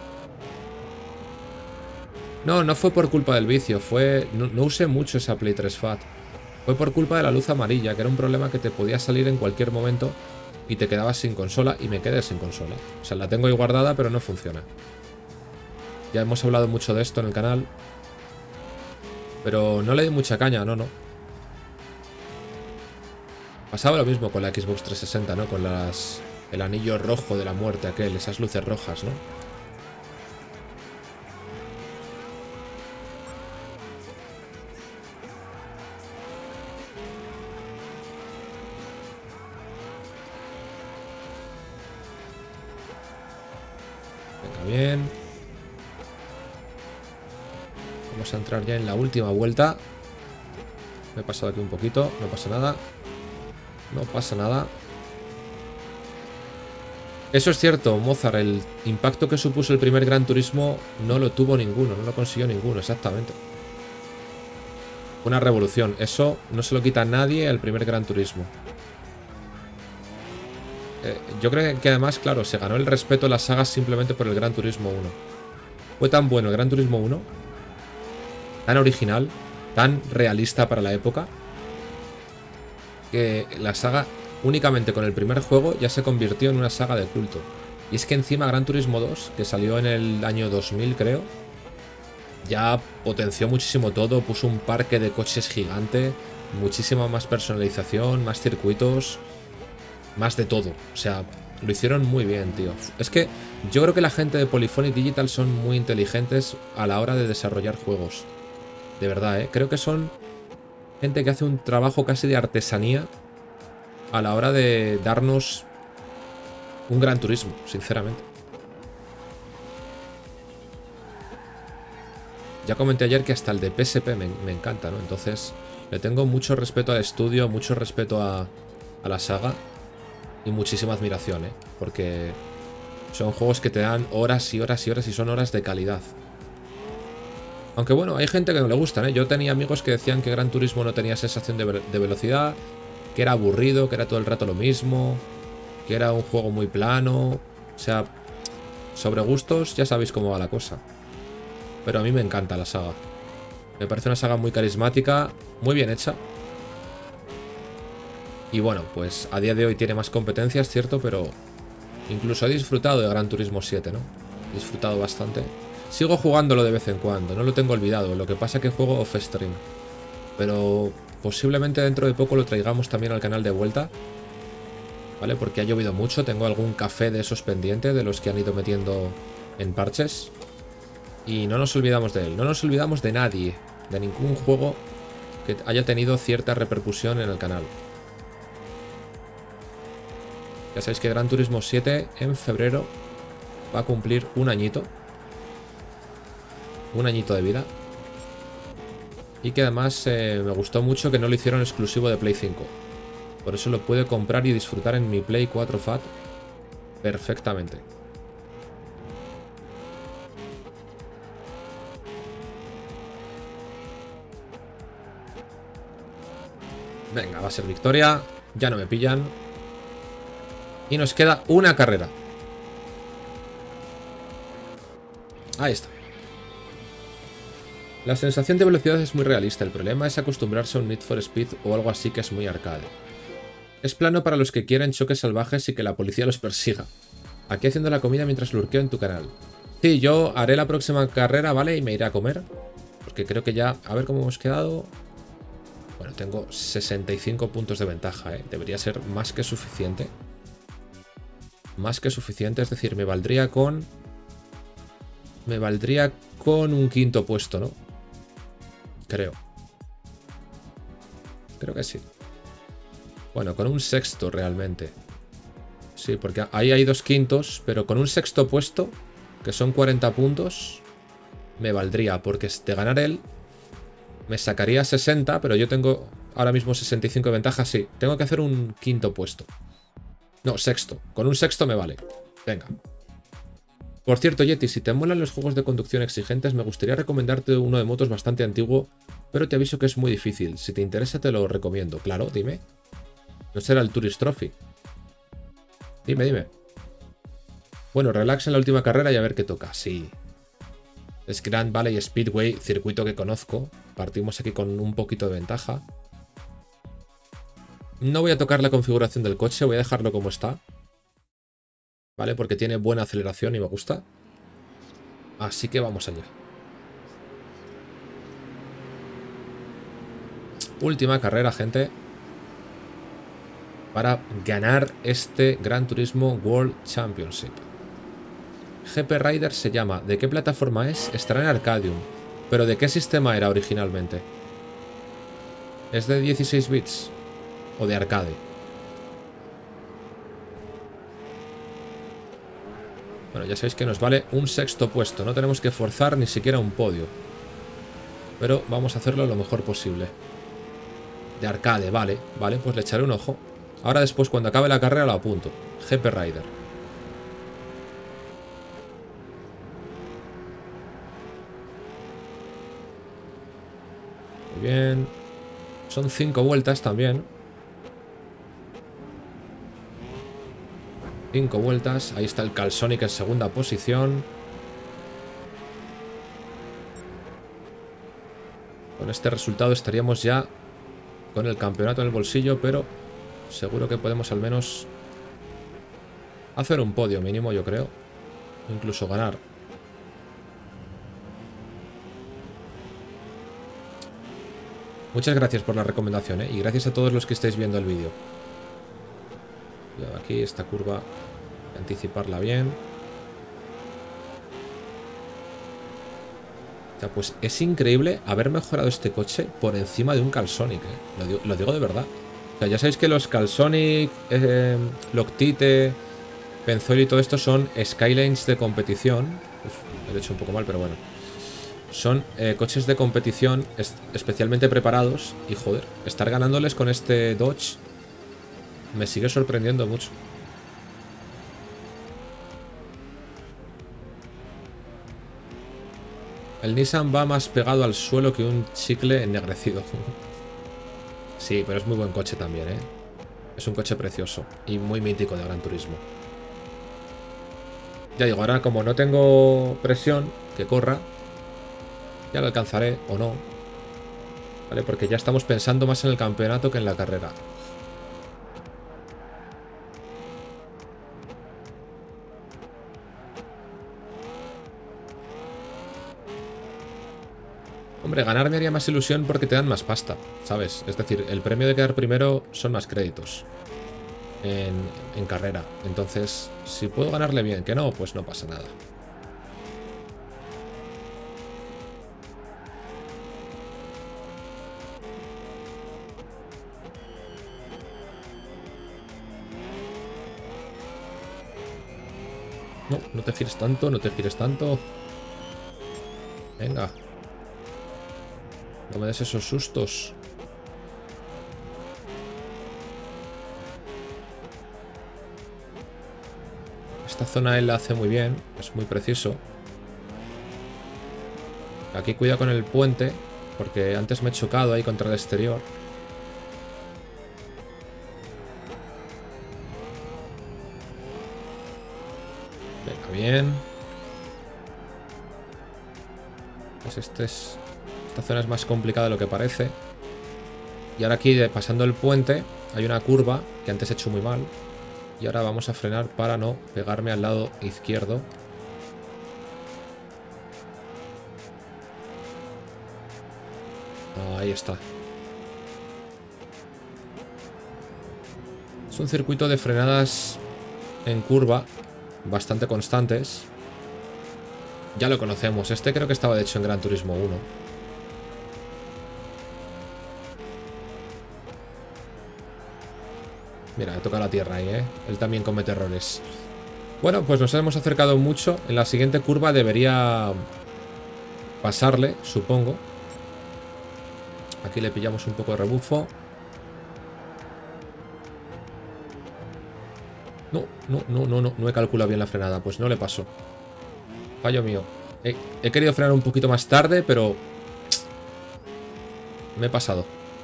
S1: ¿no? No fue por culpa del vicio, no usé mucho esa Play 3 Fat. Fue por culpa de la luz amarilla, que era un problema que te podía salir en cualquier momento y te quedabas sin consola, y me quedé sin consola. O sea, la tengo ahí guardada, pero no funciona. Ya hemos hablado mucho de esto en el canal, pero no le di mucha caña, no. Pasaba lo mismo con la Xbox 360, ¿no? Con el anillo rojo de la muerte aquel, esas luces rojas, ¿no? Venga, bien. Vamos a entrar ya en la última vuelta. Me he pasado aquí un poquito, no pasa nada. No pasa nada. Eso es cierto, Mozart, el impacto que supuso el primer Gran Turismo no lo tuvo ninguno, no lo consiguió ninguno, exactamente. Una revolución, eso no se lo quita a nadie al primer Gran Turismo. Yo creo que además, claro, se ganó el respeto de las sagas simplemente por el Gran Turismo 1. Fue tan bueno el Gran Turismo 1, tan original, tan realista para la época, que la saga únicamente con el primer juego ya se convirtió en una saga de culto. Y es que encima Gran Turismo 2, que salió en el año 2000 creo, ya potenció muchísimo todo, puso un parque de coches gigante, muchísima más personalización, más circuitos, más de todo. O sea, lo hicieron muy bien, tío. Es que yo creo que la gente de Polyphony Digital son muy inteligentes a la hora de desarrollar juegos. De verdad, creo que son gente que hace un trabajo casi de artesanía a la hora de darnos un Gran Turismo, sinceramente. Ya comenté ayer que hasta el de PSP me encanta, ¿no? Entonces le tengo mucho respeto al estudio, mucho respeto a la saga y muchísima admiración, porque son juegos que te dan horas y horas y horas y son horas de calidad. Aunque bueno, hay gente que no le gustan, Yo tenía amigos que decían que Gran Turismo no tenía sensación de velocidad, que era aburrido, que era todo el rato lo mismo, que era un juego muy plano. O sea, sobre gustos ya sabéis cómo va la cosa. Pero a mí me encanta la saga. Me parece una saga muy carismática, muy bien hecha. Y bueno, pues a día de hoy tiene más competencias, cierto, pero incluso he disfrutado de Gran Turismo 7, ¿no? He disfrutado bastante. Sigo jugándolo de vez en cuando, no lo tengo olvidado. Lo que pasa es que juego off-stream. Pero posiblemente dentro de poco lo traigamos también al canal de vuelta, ¿vale? Porque ha llovido mucho, tengo algún café de esos pendientes, de los que han ido metiendo en parches. Y no nos olvidamos de él, no nos olvidamos de nadie, de ningún juego que haya tenido cierta repercusión en el canal. Ya sabéis que Gran Turismo 7 en febrero va a cumplir un añito. Un añito de vida. Y que además me gustó mucho que no lo hicieron exclusivo de Play 5. Por eso lo puedo comprar y disfrutar en mi Play 4 Fat perfectamente. Venga, va a ser victoria. Ya no me pillan. Y nos queda una carrera. Ahí está. La sensación de velocidad es muy realista. El problema es acostumbrarse a un Need for Speed o algo así que es muy arcade. Es plano para los que quieren choques salvajes y que la policía los persiga. Aquí haciendo la comida mientras lurqueo en tu canal. Sí, yo haré la próxima carrera, ¿vale? Y me iré a comer. Porque creo que ya... A ver cómo hemos quedado. Bueno, tengo 65 puntos de ventaja, ¿eh? Debería ser más que suficiente. Más que suficiente, es decir, me valdría con... Me valdría con un quinto puesto, ¿no? Creo. Creo que sí. Bueno, con un sexto realmente. Sí, porque ahí hay 2 quintos, pero con un sexto puesto, que son 40 puntos, me valdría, porque de ganar él, me sacaría 60, pero yo tengo ahora mismo 65 de ventaja, sí. Tengo que hacer un quinto puesto. No, sexto. Con un sexto me vale. Venga. Por cierto, Yeti, si te molan los juegos de conducción exigentes, me gustaría recomendarte uno de motos bastante antiguo, pero te aviso que es muy difícil. Si te interesa, te lo recomiendo. Claro, dime. No será el Tourist Trophy. Dime, dime. Bueno, relax en la última carrera y a ver qué toca. Sí. Es Grand Valley Speedway, circuito que conozco. Partimos aquí con un poquito de ventaja. No voy a tocar la configuración del coche, voy a dejarlo como está. ¿Vale? Porque tiene buena aceleración y me gusta. Así que vamos allá. Última carrera, gente. Para ganar este Gran Turismo World Championship. GP Rider se llama. ¿De qué plataforma es? Estará en Arcadium. ¿Pero de qué sistema era originalmente? ¿Es de 16 bits? ¿O de arcade? Bueno, ya sabéis que nos vale un sexto puesto. No tenemos que forzar ni siquiera un podio. Pero vamos a hacerlo lo mejor posible. De arcade, vale. Vale, pues le echaré un ojo. Ahora después, cuando acabe la carrera, lo apunto. GP Rider. Muy bien. Son 5 vueltas también. 5 vueltas. Ahí está el Calsonic en segunda posición. Con este resultado estaríamos ya con el campeonato en el bolsillo, pero seguro que podemos al menos hacer un podio mínimo, yo creo. Incluso ganar. Muchas gracias por la recomendación, ¿eh? Y gracias a todos los que estáis viendo el vídeo. Aquí esta curva, anticiparla bien. O sea, pues es increíble haber mejorado este coche por encima de un Calsonic, ¿eh? Lo digo de verdad. O sea, ya sabéis que los Calsonic, Loctite, Pennzoil y todo esto son Skylines de competición. Uf, lo he hecho un poco mal, pero bueno. Son coches de competición especialmente preparados. Y joder, estar ganándoles con este Dodge me sigue sorprendiendo mucho. El Nissan va más pegado al suelo que un chicle ennegrecido. Sí, pero es muy buen coche también, ¿eh? Es un coche precioso y muy mítico de Gran Turismo. Ya digo, ahora como no tengo presión que corra, ya lo alcanzaré o no. ¿Vale? Porque ya estamos pensando más en el campeonato que en la carrera. Hombre, ganar me haría más ilusión porque te dan más pasta, ¿sabes? Es decir, el premio de quedar primero son más créditos en carrera. Entonces, si puedo ganarle bien, que no, pues no pasa nada. No, no te gires tanto, no te gires tanto. Venga. No me des esos sustos. Esta zona él la hace muy bien. Es muy preciso. Aquí cuidado con el puente, porque antes me he chocado ahí contra el exterior. Venga, bien. Pues esta zona es más complicada de lo que parece. Y ahora aquí, pasando el puente, hay una curva que antes he hecho muy mal. Y ahora vamos a frenar para no pegarme al lado izquierdo. Ahí está. Es un circuito de frenadas en curva bastante constantes. Ya lo conocemos. Este creo que estaba de hecho en Gran Turismo 1. Mira, he tocado la tierra ahí, ¿eh? Él también comete errores. Bueno, pues nos hemos acercado mucho. En la siguiente curva debería pasarle, supongo. Aquí le pillamos un poco de rebufo. No he calculado bien la frenada. Pues no le paso. Fallo mío. He querido frenar un poquito más tarde, pero me he pasado.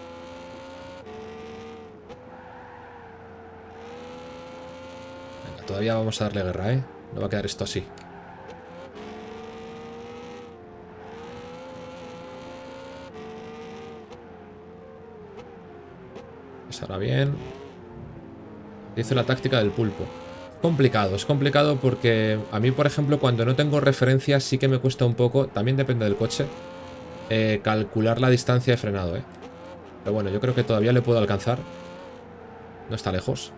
S1: Venga, todavía vamos a darle guerra, ¿eh? No va a quedar esto así. Pues ahora bien. Hice la táctica del pulpo. Es complicado porque a mí, por ejemplo, cuando no tengo referencias sí que me cuesta un poco, también depende del coche, calcular la distancia de frenado, ¿eh? Pero bueno, yo creo que todavía le puedo alcanzar. No está lejos.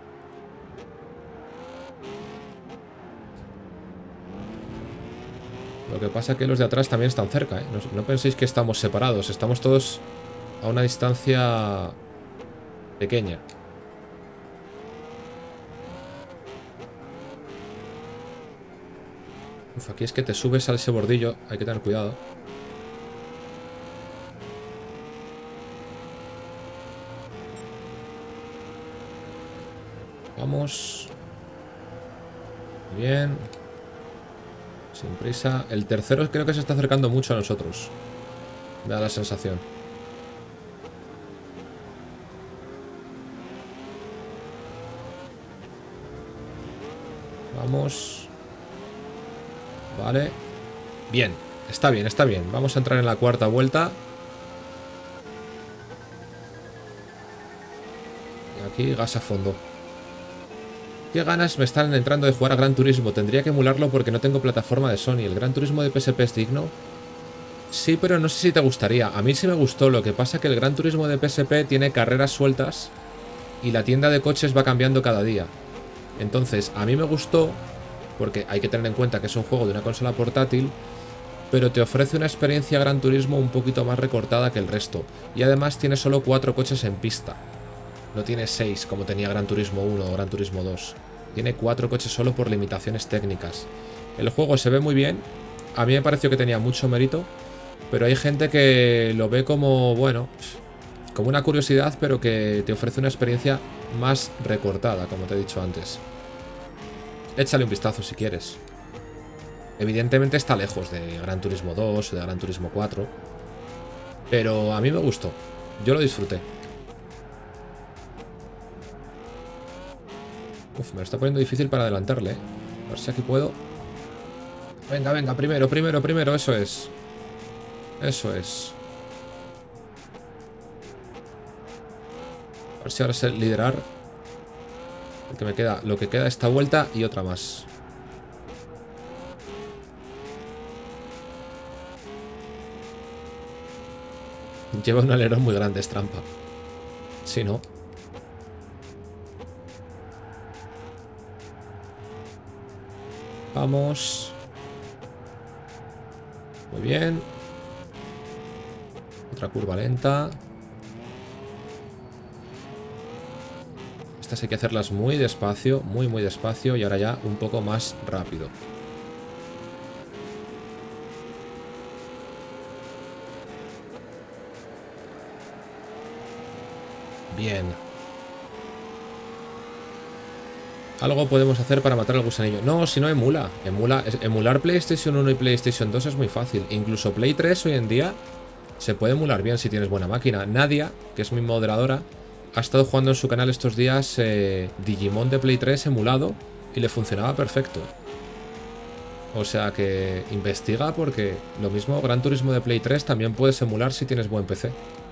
S1: Lo que pasa es que los de atrás también están cerca, ¿eh? No penséis que estamos separados, estamos todos a una distancia pequeña. Uf, aquí es que te subes a ese bordillo, hay que tener cuidado. Vamos. Bien. Sin prisa. El tercero creo que se está acercando mucho a nosotros. Me da la sensación. Vamos. Vale. Bien. Está bien, está bien. Vamos a entrar en la cuarta vuelta. Y aquí gas a fondo. ¿Qué ganas me están entrando de jugar a Gran Turismo? Tendría que emularlo porque no tengo plataforma de Sony. ¿El Gran Turismo de PSP es digno? Sí, pero no sé si te gustaría. A mí sí me gustó. Lo que pasa es que el Gran Turismo de PSP tiene carreras sueltas y la tienda de coches va cambiando cada día. Entonces, a mí me gustó porque hay que tener en cuenta que es un juego de una consola portátil, pero te ofrece una experiencia Gran Turismo un poquito más recortada que el resto. Y además tiene solo 4 coches en pista. No tiene 6 como tenía Gran Turismo 1 o Gran Turismo 2. Tiene 4 coches solo por limitaciones técnicas. El juego se ve muy bien. A mí me pareció que tenía mucho mérito, pero hay gente que lo ve como, bueno, como una curiosidad, pero que te ofrece una experiencia más recortada, como te he dicho antes. Échale un vistazo si quieres. Evidentemente está lejos de Gran Turismo 2 o de Gran Turismo 4, pero a mí me gustó. Yo lo disfruté. Uf, me lo está poniendo difícil para adelantarle, ¿eh? A ver si aquí puedo. Venga, venga, primero, eso es. Eso es. A ver si ahora sé liderar. Porque me queda lo que queda esta vuelta y otra más. Lleva un alerón muy grande, es trampa. Si no. Vamos. Muy bien. Otra curva lenta. Estas hay que hacerlas muy despacio, muy despacio, y ahora ya un poco más rápido. Bien. Algo podemos hacer para matar al gusanillo. No, si no emula. Emular PlayStation 1 y PlayStation 2 es muy fácil. Incluso Play 3 hoy en día se puede emular bien si tienes buena máquina. Nadia, que es mi moderadora, ha estado jugando en su canal estos días Digimon de Play 3 emulado y le funcionaba perfecto. O sea que investiga porque lo mismo Gran Turismo de Play 3 también puedes emular si tienes buen PC.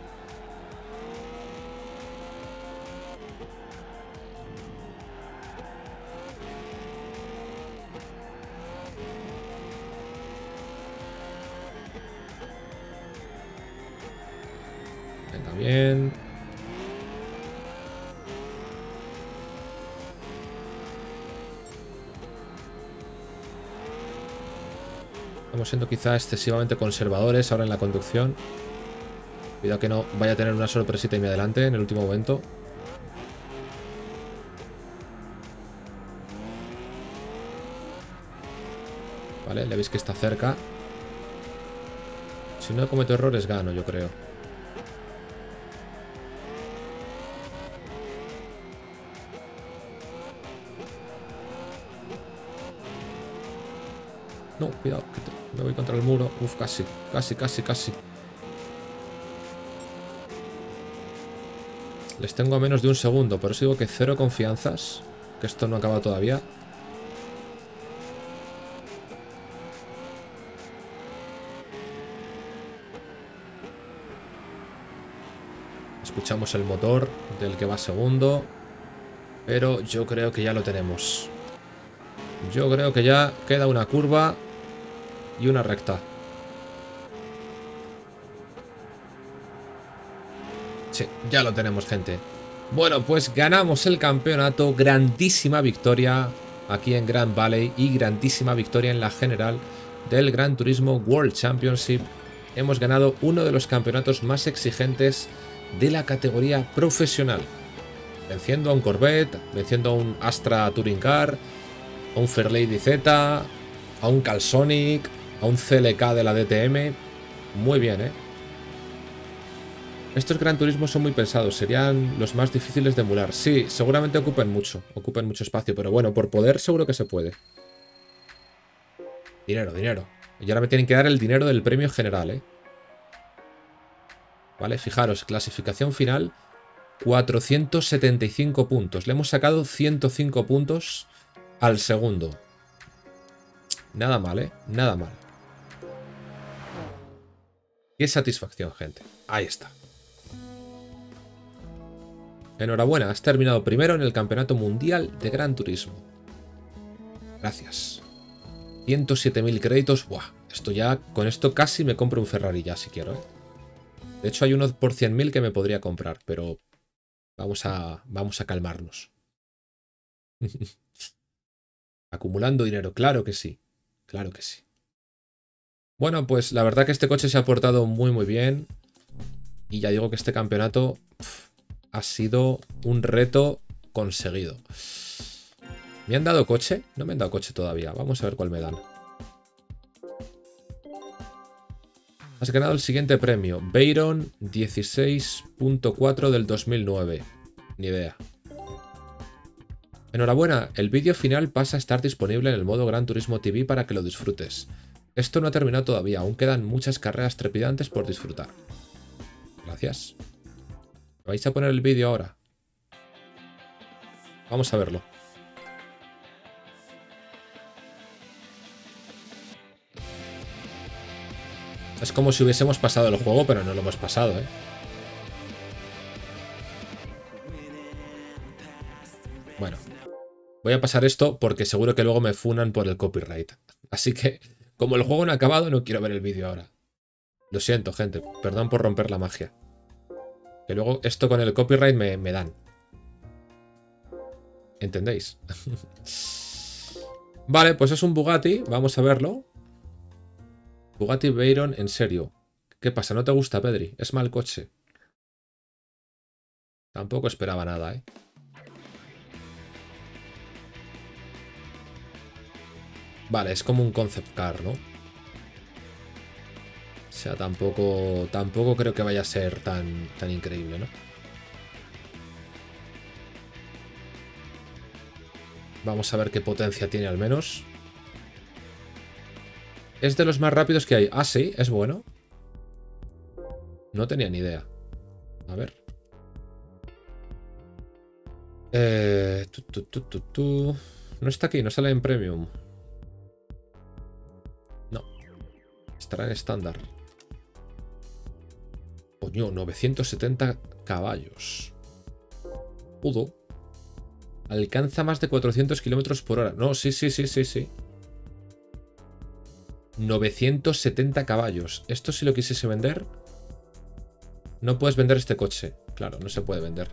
S1: Venga, bien. Estamos siendo quizá excesivamente conservadores ahora en la conducción. Cuidado que no vaya a tener una sorpresita y me adelante en el último momento. Vale, le veis que está cerca. Si no cometo errores, gano, yo creo. No, cuidado, que me voy contra el muro. Uf, casi, casi. Les tengo a menos de un segundo, por eso digo que cero confianzas. Que esto no acaba todavía. Escuchamos el motor del que va segundo. Pero yo creo que ya lo tenemos. Yo creo que ya queda una curva y una recta. Sí, ya lo tenemos, gente. Bueno, pues ganamos el campeonato. Grandísima victoria aquí en Grand Valley y grandísima victoria en la general del Gran Turismo World Championship. Hemos ganado uno de los campeonatos más exigentes de la categoría profesional. Venciendo a un Corvette, venciendo a un Astra Touring Car, a un Fairlady Z, a un Calsonic, a un CLK de la DTM. Muy bien, ¿eh? Estos Gran Turismos son muy pesados, serían los más difíciles de emular. Sí, seguramente ocupen mucho espacio, pero bueno, por poder seguro que se puede. Dinero, dinero. Y ahora me tienen que dar el dinero del premio general, ¿eh? Vale, fijaros, clasificación final, 475 puntos. Le hemos sacado 105 puntos al segundo. Nada mal, ¿eh? Nada mal. Qué satisfacción, gente. Ahí está. Enhorabuena, has terminado primero en el Campeonato Mundial de Gran Turismo. Gracias. 107.000 créditos. Buah, esto ya, con esto casi me compro un Ferrari ya si quiero, ¿eh? De hecho hay uno por 100.000 que me podría comprar, pero vamos a calmarnos. Acumulando dinero, claro que sí. Claro que sí. Bueno, pues la verdad que este coche se ha portado muy bien. Y ya digo que este campeonato ha sido un reto conseguido. ¿Me han dado coche? No me han dado coche todavía. Vamos a ver cuál me dan. Has ganado el siguiente premio. Veyron 16.4 del 2009. Ni idea. Enhorabuena, el vídeo final pasa a estar disponible en el modo Gran Turismo TV para que lo disfrutes. Esto no ha terminado todavía, aún quedan muchas carreras trepidantes por disfrutar. Gracias. ¿Vais a poner el vídeo ahora? Vamos a verlo. Es como si hubiésemos pasado el juego, pero no lo hemos pasado, ¿eh? Bueno, voy a pasar esto porque seguro que luego me funan por el copyright. Así que, como el juego no ha acabado, no quiero ver el vídeo ahora. Lo siento, gente. Perdón por romper la magia. Que luego esto con el copyright me dan. ¿Entendéis? Vale, pues es un Bugatti. Vamos a verlo. Bugatti Veyron, en serio. ¿Qué pasa? ¿No te gusta, Pedri? Es mal coche. Tampoco esperaba nada, ¿eh? Vale, es como un concept car, ¿no? O sea, tampoco creo que vaya a ser tan increíble, ¿no? Vamos a ver qué potencia tiene al menos. Es de los más rápidos que hay. Ah, sí, es bueno. No tenía ni idea. A ver. No está aquí, no sale en Premium. Estará en estándar. Coño, 970 caballos. Pudo. Alcanza más de 400 kilómetros por hora. No, sí. 970 caballos. Esto si lo quisiese vender... No puedes vender este coche. Claro, no se puede vender.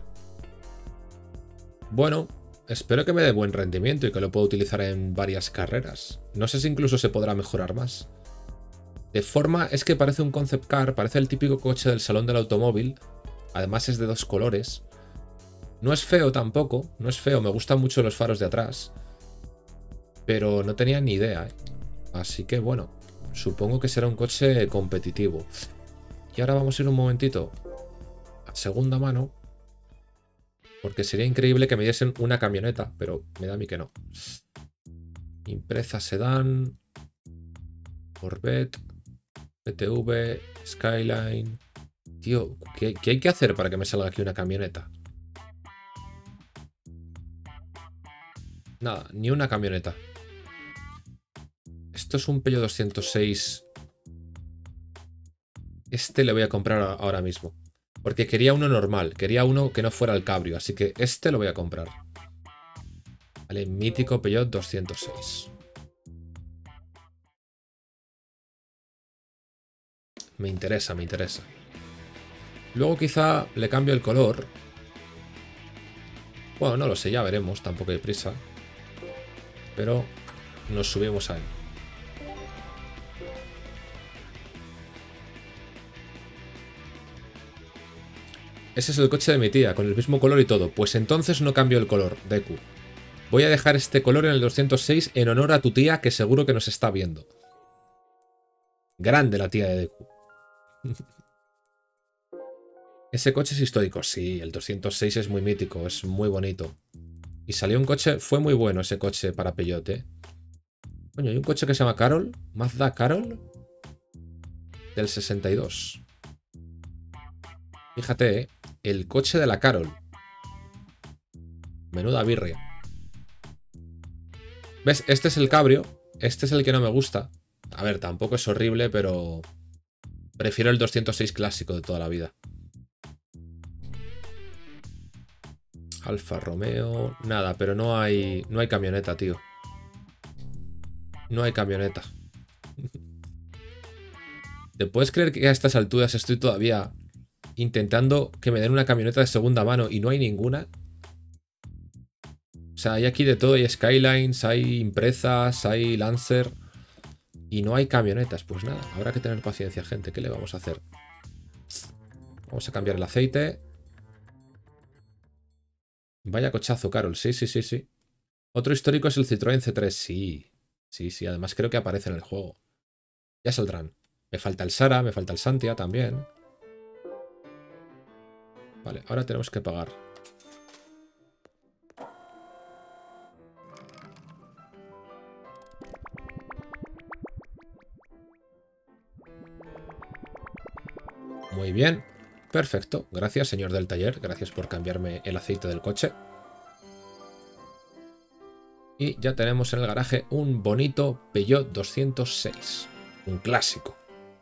S1: Bueno, espero que me dé buen rendimiento y que lo pueda utilizar en varias carreras. No sé si incluso se podrá mejorar más. De forma, es que parece un concept car, parece el típico coche del salón del automóvil. Además es de 2 colores. No es feo tampoco, no es feo, me gustan mucho los faros de atrás. Pero no tenía ni idea, ¿eh? Así que bueno, supongo que será un coche competitivo. Y ahora vamos a ir un momentito a segunda mano. Porque sería increíble que me diesen una camioneta, pero me da a mí que no. Impreza Sedán, Corvette, PTV, Skyline. Tío, ¿qué hay que hacer para que me salga aquí una camioneta? Nada, ni una camioneta. Esto es un Peugeot 206. Este le voy a comprar ahora mismo. Porque quería uno normal, quería uno que no fuera el cabrio, así que este lo voy a comprar. Vale, mítico Peugeot 206. Me interesa. Luego quizá le cambio el color. Bueno, no lo sé, ya veremos, tampoco hay prisa. Pero nos subimos a él. Ese es el coche de mi tía, con el mismo color y todo. Pues entonces no cambio el color, Deku. Voy a dejar este color en el 206 en honor a tu tía, que seguro que nos está viendo. Grande la tía de Deku. Ese coche es histórico. Sí, el 206 es muy mítico, es muy bonito. Y salió un coche, fue muy bueno ese coche para Peugeot, ¿eh? Coño, hay un coche que se llama Carol, Mazda Carol, del 62. Fíjate, ¿eh? El coche de la Carol. Menuda birria. ¿Ves? Este es el cabrio. Este es el que no me gusta. A ver, tampoco es horrible, pero... Prefiero el 206 clásico de toda la vida. Alfa Romeo... Nada, pero no hay camioneta, tío. No hay camioneta. ¿Te puedes creer que a estas alturas estoy todavía... intentando que me den una camioneta de segunda mano y no hay ninguna? O sea, hay aquí de todo, hay Skylines, hay Imprezas, hay Lancer y no hay camionetas. Pues nada, habrá que tener paciencia, gente. ¿Qué le vamos a hacer? Vamos a cambiar el aceite. Vaya cochazo, Carol. Sí. Otro histórico es el Citroën C3. Sí, además creo que aparece en el juego. Ya saldrán. Me falta el Sara, me falta el Santia también. Vale, ahora tenemos que pagar. Muy bien. Perfecto. Gracias, señor del taller. Gracias por cambiarme el aceite del coche. Y ya tenemos en el garaje un bonito Peugeot 206. Un clásico.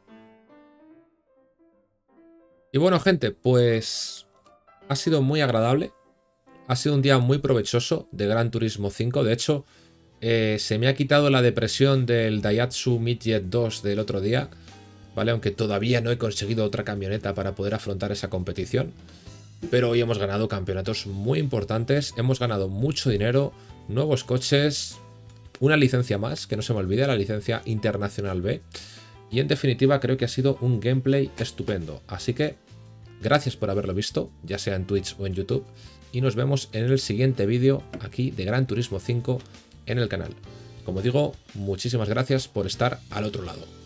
S1: Y bueno, gente, pues... ha sido muy agradable. Ha sido un día muy provechoso de Gran Turismo 5. De hecho, se me ha quitado la depresión del Daihatsu Midget 2 del otro día. ¿Vale? Aunque todavía no he conseguido otra camioneta para poder afrontar esa competición. Pero hoy hemos ganado campeonatos muy importantes. Hemos ganado mucho dinero, nuevos coches, una licencia más, que no se me olvide, la licencia Internacional B. Y en definitiva creo que ha sido un gameplay estupendo. Así que gracias por haberlo visto, ya sea en Twitch o en YouTube. Y nos vemos en el siguiente vídeo aquí de Gran Turismo 5 en el canal. Como digo, muchísimas gracias por estar al otro lado.